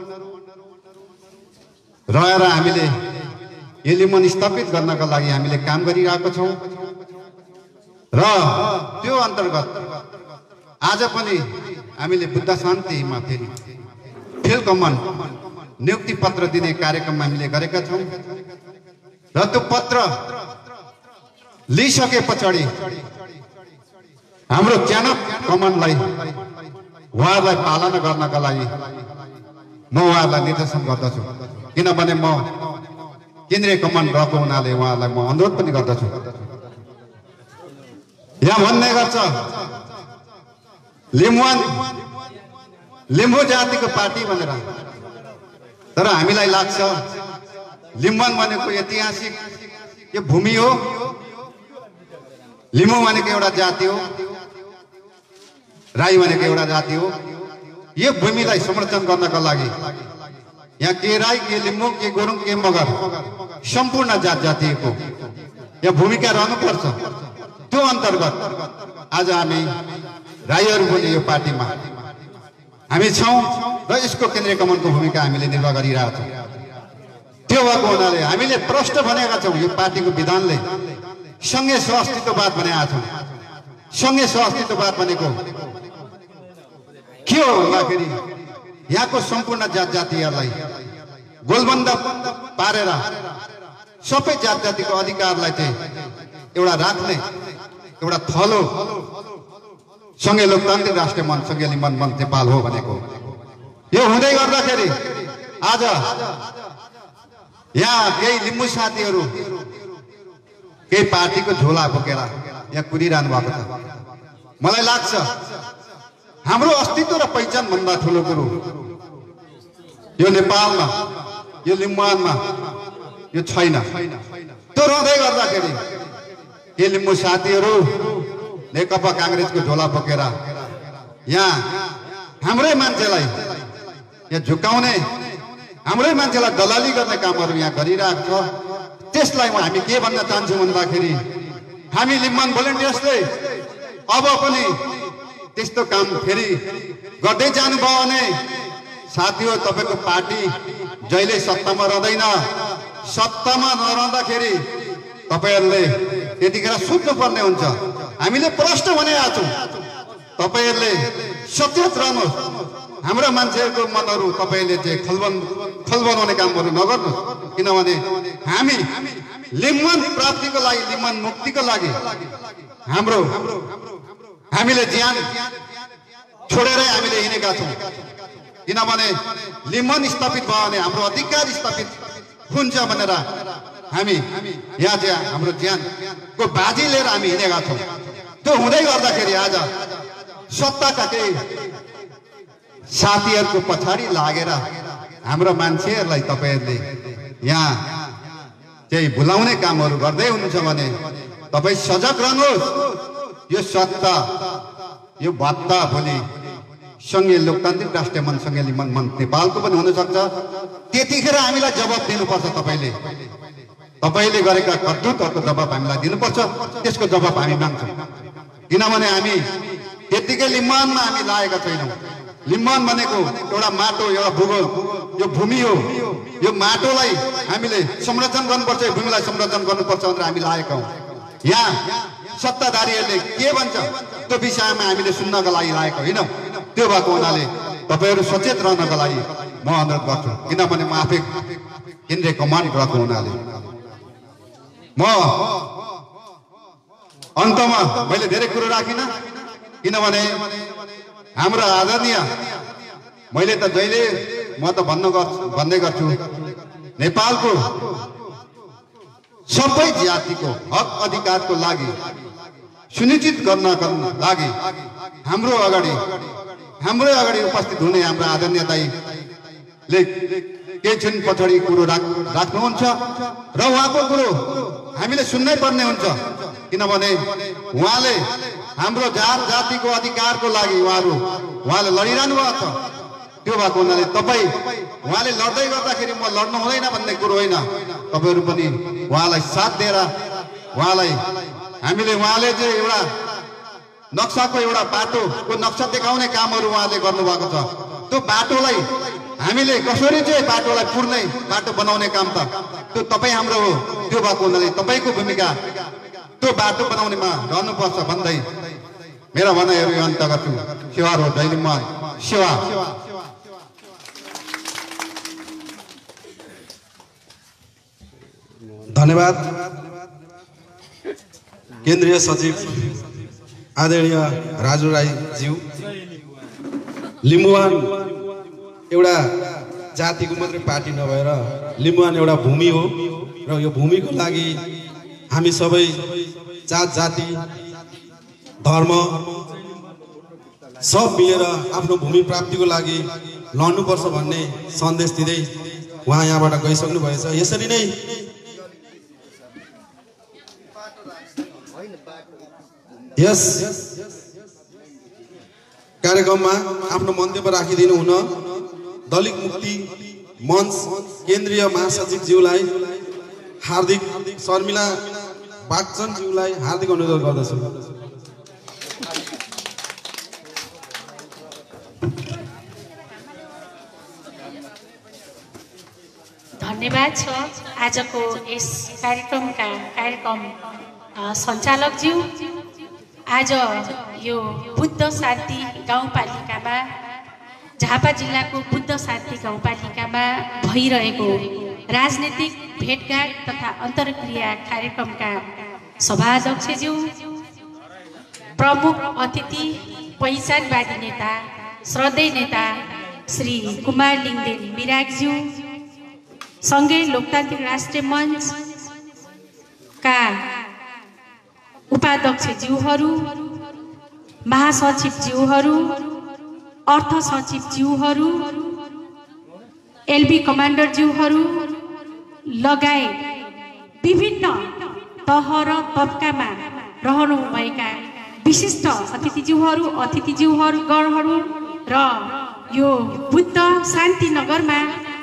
रहेर हामीले यो लिम्बुवान स्थापित गर्नका लागि हामीले काम गरिरहेको छौँ र त्यो अन्तर्गत आज पनि हामीले बुद्ध शान्तिमा फेरि फिल्ड कमान नियुक्ति पत्र दिने कार्यक्रम हामीले गरेका छौँ र त्यो पत्र लिइसके पछाडि हाम्रो च्यानप कमानलाई उहाँहरूलाई पालना गर्नका लागि म उहाँहरूलाई निर्देशन गर्दछु किनभने म केन्द्रीय कमान्ड रहेको हुनाले उहाँहरूलाई म अनुरोध पनि गर्दछु यहाँ भन्ने गर्छ लिम्बुवान लिम्बू जातिको पार्टी भनेर तर हामीलाई लाग्छ लिम्बुवान भनेको ऐतिहासिक यो भूमि हो लिम्बू भनेको एउटा जाति हो राई भनेको एउटा जाति हो यो भूमिलाई संरक्षण गर्नका लागि यहाँ के राई के लिम्बू के गुरुङ के मगर सम्पूर्ण जात जातिको यहाँ भूमिका रहनुपर्छ त्यो अन्तर्गत आज हामी राईहरू पनि यो पार्टीमा हामी छौँ र यसको केन्द्रीय कमानको भूमिका हामीले निर्वाह गरिरहेका छौँ त्यो भएको हुनाले हामीले प्रष्ट भनेका छौँ यो पार्टीको विधानले सँगै सहअस्तित्ववाद भनेका छौँ सँगै सहअस्तित्ववाद भनेको के हो भन्दाखेरि यहाँको सम्पूर्ण जात जातिहरूलाई गोलबन्द पारेर सबै जात जातिको अधिकारलाई चाहिँ एउटा राख्ने एउटा थलो सँगै लोकतान्त्रिक राष्ट्रिय मञ्च सँगै लिम्बुवान मञ्च नेपाल हो भनेको यो हुँदै गर्दाखेरि आज यहाँ केही लिम्बू साथीहरू केही पार्टीको झोला बोकेर यहाँ कुदिरहनु भएको छ मलाई लाग्छ हाम्रो अस्तित्व र पहिचान भन्दा ठुलो कुरो यो नेपालमा यो लिम्बुवानमा यो छैन त्यो रहँदै गर्दाखेरि के लिम्बू साथीहरू नेकपा काङ्ग्रेसको झोला बोकेर यहाँ हाम्रै मान्छेलाई यहाँ झुकाउने हाम्रै मान्छेलाई दलाली गर्ने कामहरू यहाँ गरिरहेको छ त्यसलाई हामी के भन्न चाहन्छौँ भन्दाखेरि हामी लिम्बुवान भोलिन्टियर्सले अब पनि त्यस्तो काम फेरि गर्दै जानुभयो भने साथीहरू तपाईँको पार्टी जहिले सत्तामा रहँदैन सत्तामा नरहँदाखेरि तपाईँहरूले त्यतिखेर सोच्नुपर्ने हुन्छ हामीले प्रश्न भनेका छौँ तपाईँहरूले सचेत रहनुहोस् हाम्रो मान्छेहरूको मनहरू तपाईँले चाहिँ खलबन खलबनाउने कामहरू नगर्नुहोस् किनभने हामी लिम्बुवान प्राप्तिको लागि लिम्बुवान मुक्तिको लागि हाम्रो हामीले ज्यान छोडेरै हामीले हिँडेका छौँ किनभने लिम्बुवान स्थापित भयो भने हाम्रो अधिकार स्थापित हुन्छ भनेर हामी यहाँ चाहिँ हाम्रो ज्यानको बाजी लिएर हामी हिँडेका छौँ त्यो हुँदै गर्दाखेरि आज सत्ताका केही साथीहरूको पछाडि लागेर हाम्रो मान्छेहरूलाई तपाईँहरूले यहाँ चाहिँ भुलाउने कामहरू गर्दै हुनुहुन्छ भने तपाईँ सजग रहनुहोस् यो सत्ता यो भत्ता भोलि सङ्घीय लोकतान्त्रिक राष्ट्रिय मञ्च सङ्घीय लिम्बुवान मञ्च नेपालको पनि हुनसक्छ त्यतिखेर हामीलाई जवाब दिनुपर्छ तपाईँले तपाईँले गरेका करतुतहरूको जवाब हामीलाई दिनुपर्छ त्यसको जवाब हामी माग्छौँ किनभने हामी त्यत्तिकै लिम्बुवानमा हामी लागेका छैनौँ लिम्बुवान भनेको एउटा माटो एउटा भूगोल यो भूमि हो यो माटोलाई हामीले संरक्षण गर्नुपर्छ यो भूमिलाई संरक्षण गर्नुपर्छ भनेर हामी लागेका हौँ यहाँ सत्ताधारीहरूले के भन्छ त्यो विषयमा हामीले सुन्नका लागि लागेको होइनौँ त्यो भएको हुनाले तपाईँहरू सचेत रहनको लागि म अनुरोध गर्छु किनभने म आफै केन्द्रीय कमान्ड रहेको हुनाले म अन्तमा मैले धेरै कुरो राखिनँ किनभने हाम्रो आदरणीय मैले त जहिले म त भन्न गर्छु भन्दै गर्छु नेपालको सबै जातिको हक अधिकारको लागि सुनिश्चित गर्नका लागि हाम्रो अगाडि हाम्रो अगाडि उपस्थित हुने हाम्रो आदरणीय दाइले केही क्षण पछाडि कुरो राख राख्नुहुन्छ र उहाँको कुरो हामीले सुन्नै पर्ने हुन्छ किनभने उहाँले हाम्रो जात जातिको अधिकारको लागि उहाँहरू उहाँले लडिरहनु भएको छ त्यो भएको हुनाले तपाईँ उहाँले लड्दै गर्दाखेरि म लड्नु हुँदैन भन्ने कुरो होइन तपाईँहरू पनि उहाँलाई साथ दिएर उहाँलाई हामीले उहाँले चाहिँ एउटा नक्साको एउटा बाटोको नक्सा देखाउने कामहरू उहाँले गर्नुभएको छ त्यो बाटोलाई हामीले कसरी चाहिँ बाटोलाई पुर्ने बाटो बनाउने काम त त्यो तपाईँ हाम्रो हो त्यो भएको हुनाले तपाईँको भूमिका त्यो बाटो बनाउनेमा रहनुपर्छ भन्दै मेरा भनाइहरू यो अन्त गर्छु सेवा हो जय लिम्बुवान सेवा धन्यवाद केन्द्रीय सचिव आदरणीय राजु राई ज्यू लिम्बुवान एउटा जातिको मात्रै पार्टी नभएर लिम्बुवान एउटा भूमि हो र यो भूमिको लागि हामी सबै जात जाति धर्म सब मिलेर आफ्नो भूमि प्राप्तिको लागि लड्नुपर्छ भन्ने सन्देश दिँदै उहाँ यहाँबाट गइसक्नु भएछ। यसरी नै यस कार्यक्रममा आफ्नो मन्तव्य राखिदिनु हुन दलित मुक्ति मञ्च केन्द्रीय महासचिव ज्यूलाई हार्दिक शर्मिला बागचन ज्यूलाई हार्दिक अनुरोध गर्दछु। धन्यवाद छ आजको यस कार्यक्रमका कार्यक्रम सञ्चालकज्यू। आज यो बुद्ध शान्ति गाउँपालिकामा झापा जिल्लाको बुद्ध शान्ति गाउँपालिकामा भइरहेको राजनीतिक भेटघाट तथा अन्तर्क्रिया कार्यक्रमका सभाध्यक्षज्यू, प्रमुख अतिथि पहिचानवादी नेता श्रद्धेय नेता श्री कुमार लिङदेन मिरागज्यू, सँगै लोकतान्त्रिक राष्ट्रिय मञ्चका उपाध्यक्षज्यूहरू, महासचिवज्यूहरू, अर्थ सचिवज्यूहरू, एलबी कमान्डरज्यूहरू लगायत विभिन्न तह र तबकामा रहनुभएका विशिष्ट अतिथिज्यूहरू, अतिथिज्यूहरूगणहरू र यो बुद्ध शान्तिनगरमा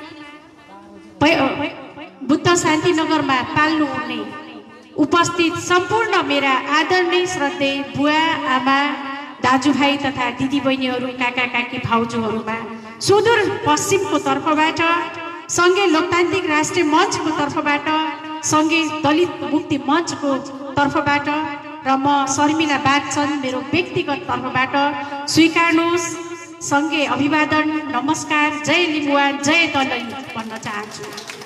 बुद्ध शान्तिनगरमा पाल्नु हुने उपस्थित सम्पूर्ण मेरा आदरणीय श्रद्धेय बुवा आमा दाजुभाइ तथा दिदीबहिनीहरू, काका काकी भाउजूहरूमा सुदूर पश्चिमको तर्फबाट, सँगै लोकतान्त्रिक राष्ट्रिय मञ्चको तर्फबाट, सँगै दलित मुक्ति मञ्चको तर्फबाट र म शर्मिला बागचन मेरो व्यक्तिगत तर्फबाट स्वीकार्नुहोस्। सँगै अभिवादन, नमस्कार, जय लिम्बुवान, जय दलित भन्न चाहन्छु।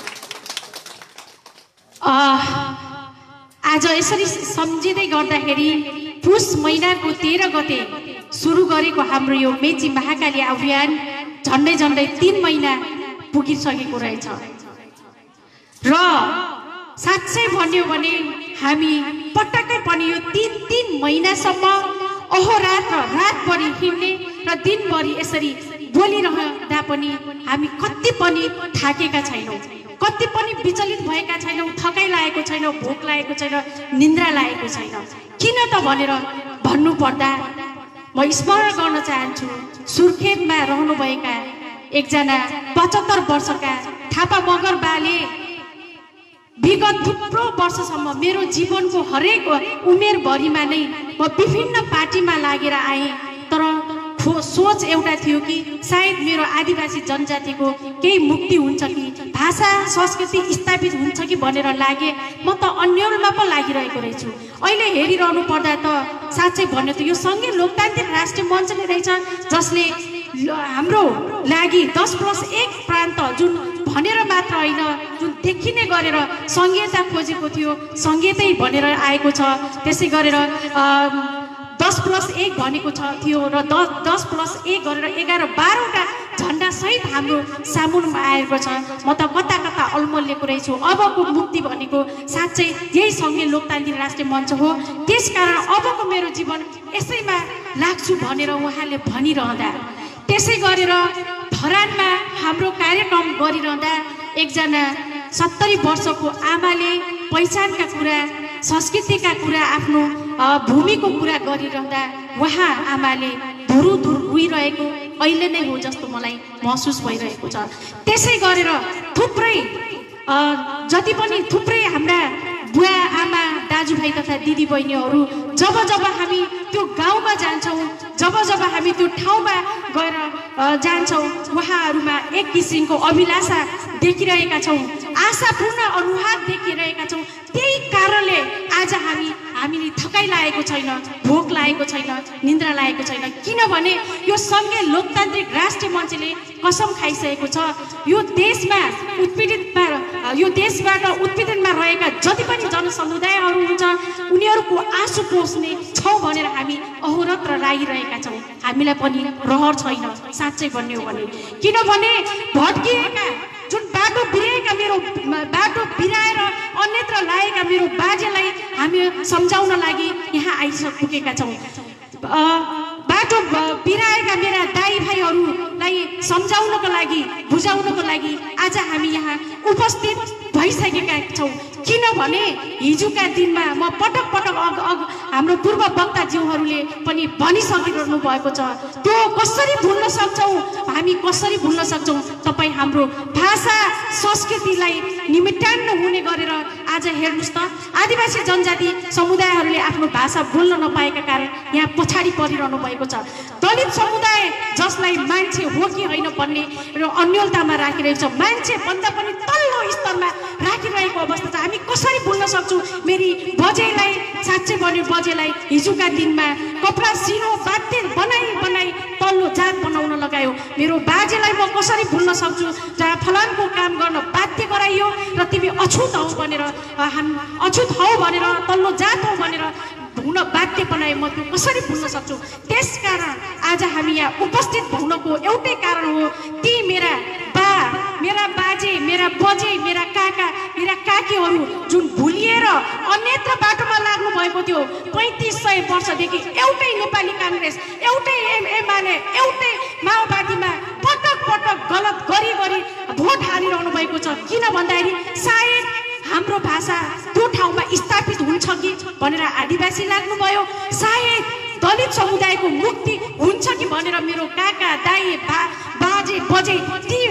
आज यसरी सम्झिँदै गर्दाखेरि पुष महिनाको तेह्र गते सुरु गरेको हाम्रो यो मेची महाकाली अभियान झन्डै झन्डै तीन महिना पुगिसकेको रहेछ र साँच्चै भन्यो भने हामी पटक्कै पनि यो तीन तीन महिनासम्म अहोरात्र रातभरि हिँड्ने र दिनभरि यसरी बोलिरहँदा पनि हामी कति पनि थाकेका छैनौँ, कति पनि विचलित भएका छैनौँ, थकाइ लागेको छैन, भोक लागेको छैन, निन्द्रा लागेको छैन। किन त भनेर भन्नुपर्दा म स्मरण गर्न चाहन्छु सुर्खेतमा रहनुभएका एकजना पचहत्तर वर्षका थापा मगर बाले विगत थुप्रो वर्षसम्म मेरो जीवनको हरेक उमेरभरिमा नै म विभिन्न पार्टीमा लागेर आएँ, तर सोच एउटा थियो कि सायद मेरो आदिवासी जनजातिको केही मुक्ति हुन्छ कि भाषा संस्कृति स्थापित हुन्छ कि भनेर लागे। म त अन्यलमा पो लागिरहेको रहेछु। अहिले हेरिरहनु पर्दा त साँच्चै भन्यो त यो सँगै लोकतान्त्रिक राष्ट्रिय मञ्चले रहेछ, जसले हाम्रो लागि दस प्लस एक प्रान्त जुन भनेर मात्र होइन, जुन देखिने गरेर सङ्घीयता खोजेको थियो, सङ्घीयतै भनेर आएको छ। त्यसै गरेर दस प्लस एक भनेको छ थियो र दस दस प्लस एक गरेर एघार बाह्रवटा झन्डा सहित हाम्रो सामुनमा आएको छ। म त कता कता अल्मलिएको रहेछु। अबको मुक्ति भनेको साँच्चै यही सँगै लोकतान्त्रिक राष्ट्रिय मञ्च हो। त्यसकारण अबको मेरो जीवन यसैमा लाग्छु भनेर उहाँले भनिरहँदा, त्यसै गरेर धरानमा हाम्रो कार्यक्रम गरिरहँदा एकजना सत्तरी वर्षको आमाले पहिचानका कुरा, संस्कृतिका कुरा, आफ्नो भूमिको कुरा गरिरहँदा उहाँ आमाले धुरु धुर रोइरहेको अहिले नै हो जस्तो मलाई महसुस भइरहेको छ। त्यसै गरेर थुप्रै जति पनि थुप्रै हाम्रा बुवा आमा दाजुभाइ तथा दिदीबहिनीहरू जब जब हामी त्यो गाउँमा जान्छौँ, जब जब हामी त्यो ठाउँमा गएर जान्छौँ, उहाँहरूमा एक किसिमको अभिलाषा देखिरहेका छौँ, आशापूर्ण अनुहार देखिरहेका छौँ। त्यही कारणले आज हामी हामीले थकाइ लागेको छैन, भोक लागेको छैन, निन्द्रा लागेको छैन, किनभने यो सँगै लोकतान्त्रिक राष्ट्रिय मञ्चले कसम खाइसकेको छ यो देशमा उत्पीडितमा यो देशबाट उत्पीडनमा रहेका जति पनि जनसमुदायहरू हुन्छ उनीहरू उनीहरूको आँसु पोस्ने छौँ भनेर हामी अहोरत्र लागिरहेका छौँ। हामीलाई पनि रहर छैन साँच्चै भन्ने हो भने, किनभने भड्किएका जुन बाटो बिराएका मेरो बाटो बिराएर अन्यत्र लागेका मेरो बाजेलाई हामी सम्झाउन लागि यहाँ आइसकेका छौँ। बाटो बिराएका मेरा दाइ भाइहरूलाई सम्झाउनको लागि बुझाउनको लागि आज हामी यहाँ उपस्थित भइसकेका छौँ। किनभने हिजोका दिनमा म पटक पटक अग अग हाम्रो पूर्व वक्ताज्यूहरूले पनि भनिसकिरहनु भएको छ। त्यो कसरी भुल्न सक्छौँ, हामी कसरी भुल्न सक्छौँ? तपाईँ हाम्रो भाषा संस्कृतिलाई निमित्तान्न हुने गरेर आज हेर्नुहोस् त, आदिवासी जनजाति समुदायहरूले आफ्नो भाषा बोल्न नपाएका कारण यहाँ पछाडि परिरहनु भएको छ। दलित समुदाय जसलाई मान्छे हो कि होइन भन्ने र अन्यलतामा राखिरहेको छ, मान्छे भन्दा पनि तल्लो स्तरमा राखिरहेको अवस्था छ। हामी कसरी बोल्न सक्छौँ? मेरी बजेलाई साँच्चै भन्यो, बजेलाई हिजोका दिनमा कपडा सिनो बाध्य बनाई बनाई तल्लो जात बनाउन लगायो। मेरो बाजेलाई म कसरी भुल्न सक्छु जहाँ फलानको काम गर्न बाध्य गराइयो र तिमी अछुत हौ भनेर, हाम अछुत हौ भनेर, तल्लो जात हौ भनेर हुन बाध्य बनाए, म त्यो कसरी भुल्न सक्छु? त्यसकारण आज हामी यहाँ उपस्थित हुनको एउटै कारण हो, ती मेरा बा मेरा बाजे मेरा बजे मेरा काका मेरा काकीहरू जुन भुलिएर अन्यत्र बाटोमा लाग्नु भएको थियो। पैँतिस सय वर्षदेखि एउटै नेपाली काङ्ग्रेस, एउटै एमाले, एउटै माओवादीमा पटक पटक गलत गरी गरी भोट हालिरहनु भएको छ। किन भन्दाखेरि सायद हाम्रो भाषा त्यो ठाउँमा स्थापित हुन्छ कि भनेर आदिवासी लाग्नुभयो, सायद दलित समुदायको मुक्ति हुन्छ कि भनेर मेरो काका दाइ बा बाजे बजे ती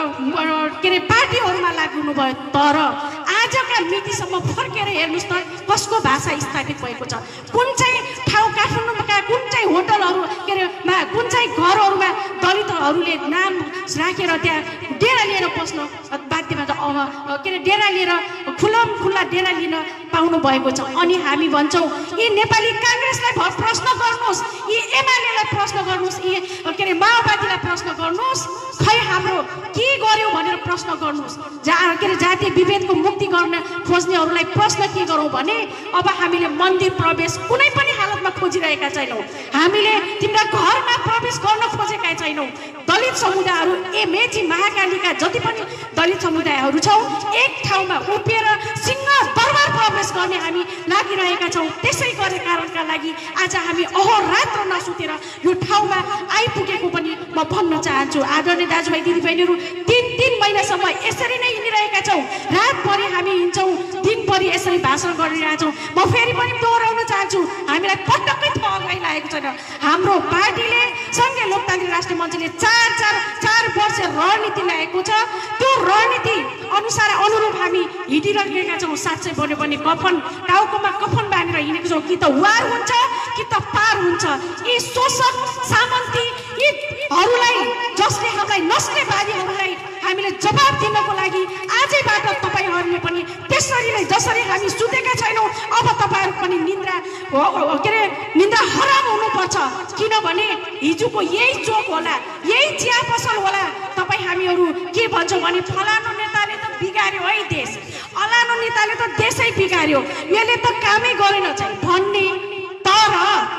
के अरे पार्टीहरूमा लाग्नुभयो। तर आजका मितिसम्म फर्केर हेर्नुहोस् त कसको भाषा स्थापित भएको छ? कुन चाहिँ ठाउँ काठमाडौँका कुन चाहिँ होटलहरू के अरे कुन चाहिँ घरहरूमा दलितहरूले नाम राखेर त्यहाँ डेरा लिएर बस्न बाध्यमा के अरे डेरा लिएर खुल्ला खुल्ला डेरा लिन पाउनु भएको छ। अनि हामी भन्छौँ यी नेपाली काङ्ग्रेसलाई प्रश्न गर्नुहोस्, यी एमालेलाई प्रश्न गर्नुहोस्, यी के अरे माओवादीलाई प्रश्न गर्नुहोस्, खै हाम्रो के गर्यो भनेर प्रश्न गर्नुहोस्। जहाँ के अरे जातीय विभेदको मुक्ति गर्न खोज्नेहरूलाई प्रश्न के गरौँ भने अब हामीले मन्दिर प्रवेश कुनै पनि हालतमा खोजिरहेका छैनौँ, हामीले तिम्रा घरमा प्रवेश गर्न खोजेका छैनौँ। दलित समुदायहरू ए मेची महाकालीका जति पनि दलित समुदायहरू छौँ एक ठाउँमा उभिएर सिंह दरबार प्रवेश गर्ने हामी लागिरहेका छौँ। त्यसै गरे कारणका लागि आज हामी अहोरात्र नसुतेर यो ठाउँमा आइपुगेको पनि म भन्न चाहन्छु। आदरणीय दाजुभाइ दिदीबहिनीहरू, तिन तिन महिनासम्म यसरी नै हिँडिरहेका छौँ, रातभरि हामी हिँड्छौँ, दिनभरि यसरी भाषण गरिरहेछौँ। म फेरि पनि दोहोऱ्याउन चाहन्छु, हामीलाई पटक्कै ठगाइ लागेको छैन। हाम्रो पार्टीले सङ्घीय लोकतान्त्रिक राष्ट्रिय मञ्चले चार चार चार वर्ष रणनीति ल्याएको छ, त्यो रणनीति अनुसार अनुरूप हामी हिँडिरहेका छौँ। साँच्चै भन्यो भने कफन टाउकोमा कफन बाँधेर हिँडेको छौँ, कि त वार हुन्छ कि त पार हुन्छ। यी शोषक सामन्ती यीहरूलाई जसले हामीलाई नस्लेवादीहरूलाई हामीले जवाब दिनको लागि आजैबाट तपाईँहरूले पनि त्यसरी नै जसरी हामी सुतेका छैनौँ अब तपाईँहरू पनि निन्द्रा के अरे निन्द्रा हराम हुनुपर्छ। किनभने हिजोको यही चोक होला, यही चिया पसल होला। तपाईँ हामीहरू के भन्छौँ भने फलानु नेताले त बिगार्यो है देश, अलानु नेताले त देशै बिगार्यो, यसले त कामै गरेन चाहिँ भन्ने। तर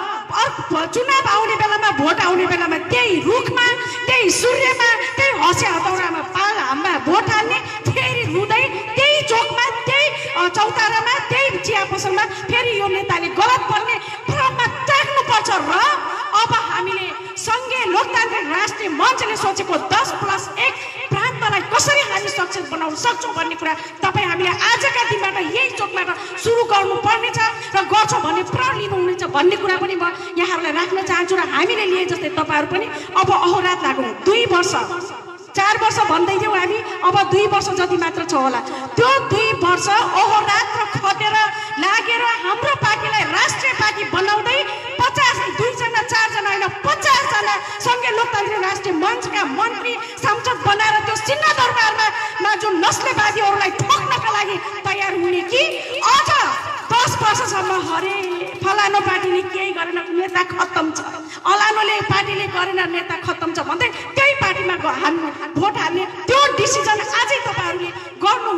चुनाव आउने बेलामा भोट आउने बेलामा त्यही रुखमा त्यही सूर्यमा त्यही हँसिया हतौडामा पाल हाममा भोट हाल्ने, फेरि रुँदै त्यही चोकमा त्यही चौतारामा त्यही चिया पसलमा फेरि यो नेताले गलत गर्ने क्रममा टाक्नुपर्छ। र अब हामीले सङ्घीय लोकतान्त्रिक राष्ट्रिय मञ्चले सोचेको दस प्लस एक प्रान्तलाई कसरी हामी सक्षम बनाउन सक्छौँ भन्ने कुरा तपाईँ हामीले आजका दिनबाट यही चोकबाट सुरु गर्नुपर्नेछ र गर्छौँ भन्ने प्रण लिनुहुनेछ भन्ने कुरा पनि म यहाँहरूलाई राख्न चाहन्छु। र हामीले लिए जस्तै तपाईँहरू पनि अब अहोरात लागौँ। दुई वर्ष चार वर्ष भन्दै थियौँ हामी, अब दुई वर्ष जति मात्र छ होला। त्यो दुई वर्ष अहोरात्र खटेर लागेर हाम्रो पार्टीलाई राष्ट्रिय पार्टी बनाउँदै पचास दुईजना चारजना होइन पचासजना सङ्घीय लोकतान्त्रिक राष्ट्रिय मञ्चका मन्त्री सांसद बनाएर त्यो सिंहदरबारमा जुन नस्लेवादीहरूलाई ठोक्नका लागि तयार हुने कि अझ दस वर्षसम्म हरे फलानु पार्टीले केही गरेन नेता खत्तम छ, अलानुले पार्टीले गरेन नेता खत्तम छ भन्दै त्यही पार्टीमा हाल्नु भोट हाल्ने त्यो डिसिजन आजै तपाईँहरूले गर्नु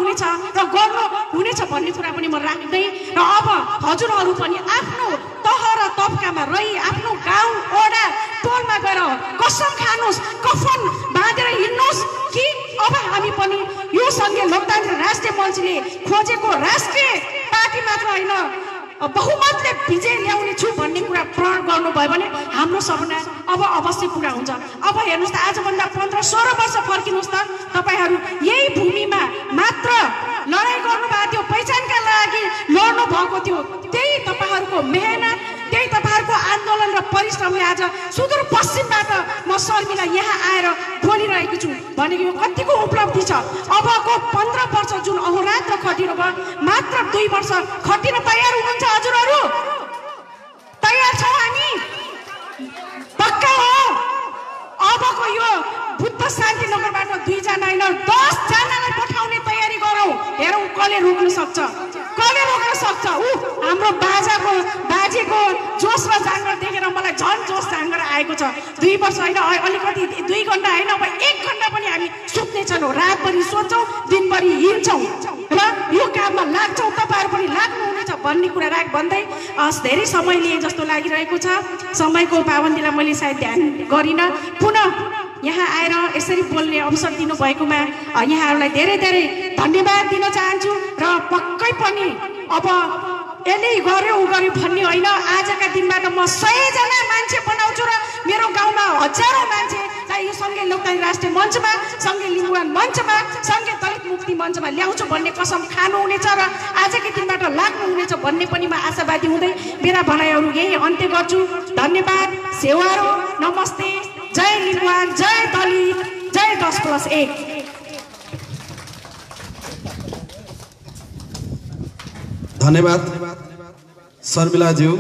हुनेछ र गर्नु हुनेछ भन्ने कुरा पनि म राख्दै र अब हजुरहरू पनि आफ्नो तह र तबकामा रही आफ्नो गाउँ ओडा टोलमा गएर कसम खानुहोस्, कफन बाँधेर हिँड्नुहोस् कि अब हामी पनि यो सङ्घीय लोकतान्त्रिक राष्ट्रिय मञ्चले खोजेको राष्ट्रिय पार्टी मात्र होइन बहुमतले विजय ल्याउने छु भन्ने कुरा प्रण गर्नुभयो भने हाम्रो सपना अब अवश्य पुरा हुन्छ। अब हेर्नुहोस् त आजभन्दा पन्ध्र सोह्र वर्ष फर्किनुहोस् त, तपाईँहरू यही भूमिमा मात्र लडाइँ गर्नुभएको थियो, पहिचानका लागि लड्नु भएको थियो। त्यही तपाईँहरूको मेहनत, त्यही तपाईँहरूको आन्दोलन र परिश्रमले आज सुदूरपश्चिमबाट म शर्मिला यहाँ आएर बोलिरहेको छु भनेको यो कतिको उपलब्धि छ। अबको पन्ध्र वर्ष जुन अहोरात्र खटिनु भयो, मात्र दुई वर्ष खटिन तयार हुनुहुन्छ हजुरहरू? तयार छौँ हामी, पक्का हो? अबको यो बुद्ध शान्तिनगरबाट दुईजना होइन दसजनालाई पठाउने तयारी गरौँ। हेरौँ कसले रोक्न सक्छ, कसले रोक्न सक्छ। ऊ हाम्रो बाजाको बाजेको जोस र जाँगर देखेर मलाई झन् जोस जाँगर आएको छ। दुई वर्ष होइन, अलिकति दुई घन्टा होइन, अब एक घन्टा पनि हामी सुत्ने छैनौँ। रातभरि सोच्छौँ, दिनभरि हिँड्छौँ र यो काममा लाग्छौँ। तपाईँहरू पनि लाग्नुहुनेछ भन्ने कुरा राख भन्दै धेरै समय लिए जस्तो लागिरहेको छ। समयको पाबन्दीलाई मैले सायद ध्यान गरिनँ। पुनः यहाँ आएर यसरी बोल्ने अवसर दिनुभएकोमा यहाँहरूलाई धेरै धेरै धन्यवाद दिन चाहन्छु। र पक्कै पनि अब यसले गर्यो उ गर्यो भन्ने होइन। आजका दिनबाट म सयजना मान्छे बनाउँछु र मेरो गाउँमा हजारौँ मान्छे चाहे यो सङ्घीय लोकतान्त्रिक राष्ट्रिय मञ्चमा, सङ्घीय लिम्बुवान मञ्चमा, सङ्घीय दलित मुक्ति मञ्चमा ल्याउँछु भन्ने कसम खानुहुनेछ र आजकै दिनबाट लाग्नुहुनेछ भन्ने पनि म आशावादी हुँदै मेरा भनाइहरू यही अन्त्य गर्छु। धन्यवाद, सेवारो, नमस्ते, जय लिम्बुवान, जय दलित, जय दस प्लस एक। धन्यवाद शर्मिलाज्यू।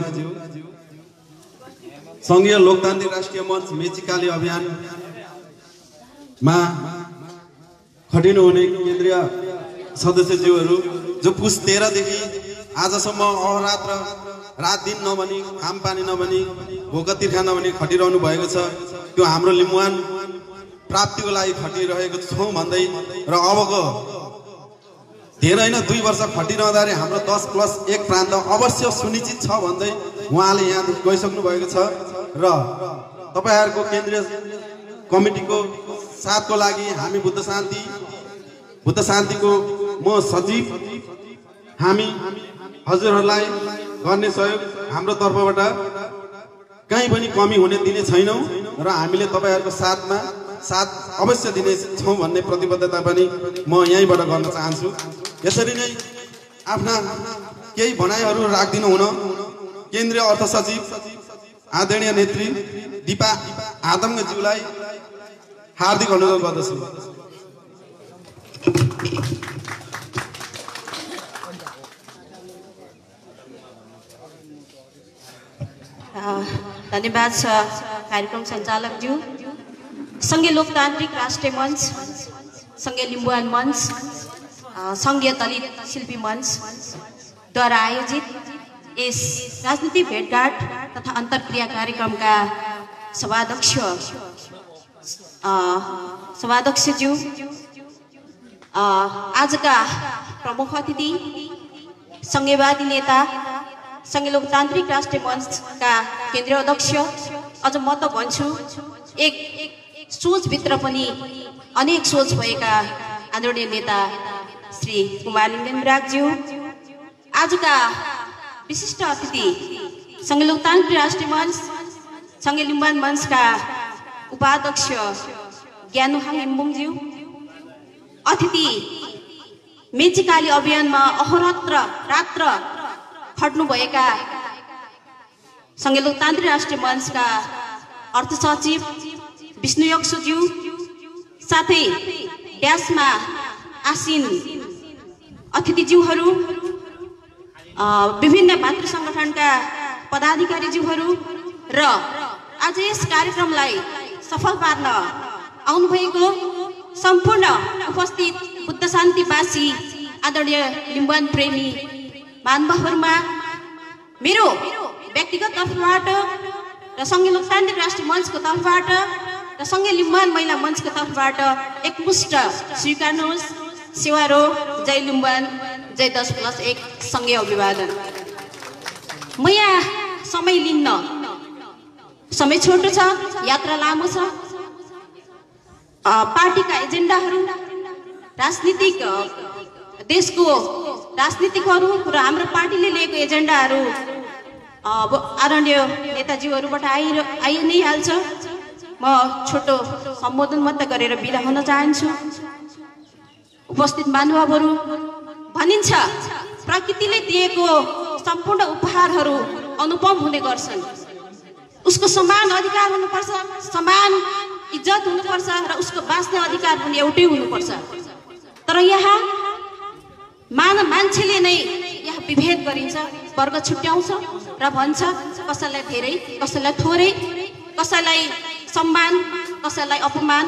सङ्घीय लोकतान्त्रिक राष्ट्रिय मञ्च मेचीकाली अभियानमा खटिनुहुने केन्द्रीय सदस्यज्यूहरू जो पुस तेह्रदेखि आजसम्म अहोरात्र रात दिन नभनी घाम पानी नभनी भोक तिर्खा नभनी खटिरहनु भएको छ। त्यो हाम्रो लिम्बुवान प्राप्तिको लागि खटिरहेको छौँ भन्दै र अबको धेरै न दुई वर्ष खटिरहँदाखेरि हाम्रो दस प्लस एक प्रान्त अवश्य सुनिश्चित छ भन्दै उहाँले यहाँ गइसक्नु भएको छ। र तपाईँहरूको केन्द्रीय कमिटीको साथको लागि हामी बुद्ध शान्ति बुद्ध शान्तिको म सचिव, हामी हजुरहरूलाई गर्ने सहयोग हाम्रो तर्फबाट कहीँ पनि कमी हुने दिने छैनौँ र हामीले तपाईँहरूको साथमा साथ अवश्य दिने छौँ भन्ने प्रतिबद्धता पनि म यहीँबाट गर्न चाहन्छु। यसरी नै आफ्ना केही भनाइहरू राखिदिनु हुन केन्द्रीय अर्थ सचिव आदरणीय नेत्री दिपा आदमज्यूलाई हार्दिक अनुरोध गर्दछु। धन्यवाद छ कार्यक्रम सञ्चालकज्यू। सङ्घीय लोकतान्त्रिक राष्ट्रिय मञ्च, सङ्घीय लिम्बुवान मञ्च, सङ्घीय दलित शिल्पी मञ्चद्वारा आयोजित यस राजनीतिक भेटघाट तथा अन्तर्क्रिया कार्यक्रमका सभाध्यक्ष सभाध्यक्षज्यू, आजका प्रमुख अतिथि, सङ्घीयवादी नेता, सङ्घीय लोकतान्त्रिक राष्ट्रिय मञ्चका केन्द्रीय अध्यक्ष, अझ म त भन्छु एक सोचभित्र पनि अनेक सोच भएका आदरणीय नेता श्री कुमार लिङ्गदेन विरागज्यू, आजका विशिष्ट अतिथि सङ्घीय लोकतान्त्रिक राष्ट्रिय मञ्च, सङ्घीय लिम्बुवान मञ्चका उपाध्यक्ष ज्ञानुहाङ इम्बुङज्यू, अतिथि मेचीकाली अभियानमा अहोरात्र रात्र खट्नुभएका सङ्घीय लोकतान्त्रिक राष्ट्रिय मञ्चका अर्थ सचिव विष्णु यक्सुज्यू, साथै ड्यासमा आसीन अतिथिज्यूहरू, विभिन्न मातृ सङ्गठनका पदाधिकारीज्यूहरू र आज यस कार्यक्रमलाई सफल पार्न आउनुभएको सम्पूर्ण उपस्थित बुद्ध शान्तिवासी आदरणीय लिम्बुवान प्रेमी महानुभावहरूमा मेरो व्यक्तिगत तर्फबाट र सङ्घीय लोकतान्त्रिक राष्ट्रिय मञ्चको तर्फबाट र सङ्घीय लिम्बुवान महिला मञ्चको तर्फबाट एकमुष्ट स्वीकार्नुहोस्। सेवारो जय लिम्बुवान जय दस प्लस एक सँगै अभिवादन। म यहाँ समय लिन्न, समय छोटो छ, यात्रा लामो छ। पार्टीका एजेन्डाहरू, राजनीतिक देशको राजनीतिकहरू र हाम्रो पार्टीले लिएको एजेन्डाहरू अब आदरणीय नेताजीहरूबाट आइ आइ नै हाल्छ। म छोटो सम्बोधन मात्र गरेर बिदा हुन चाहन्छु। उपस्थित महानुभावहरू, भनिन्छ प्रकृतिले दिएको सम्पूर्ण उपहारहरू अनुपम हुने गर्छन्। उसको समान अधिकार हुनुपर्छ, समान इज्जत हुनुपर्छ र उसको बाँच्ने अधिकार पनि एउटै हुनुपर्छ। तर यहाँ मान मान्छेले नै यहाँ विभेद गरिन्छ, वर्ग छुट्याउँछ र भन्छ कसैलाई धेरै, कसैलाई थोरै, कसैलाई सम्मान, कसैलाई अपमान।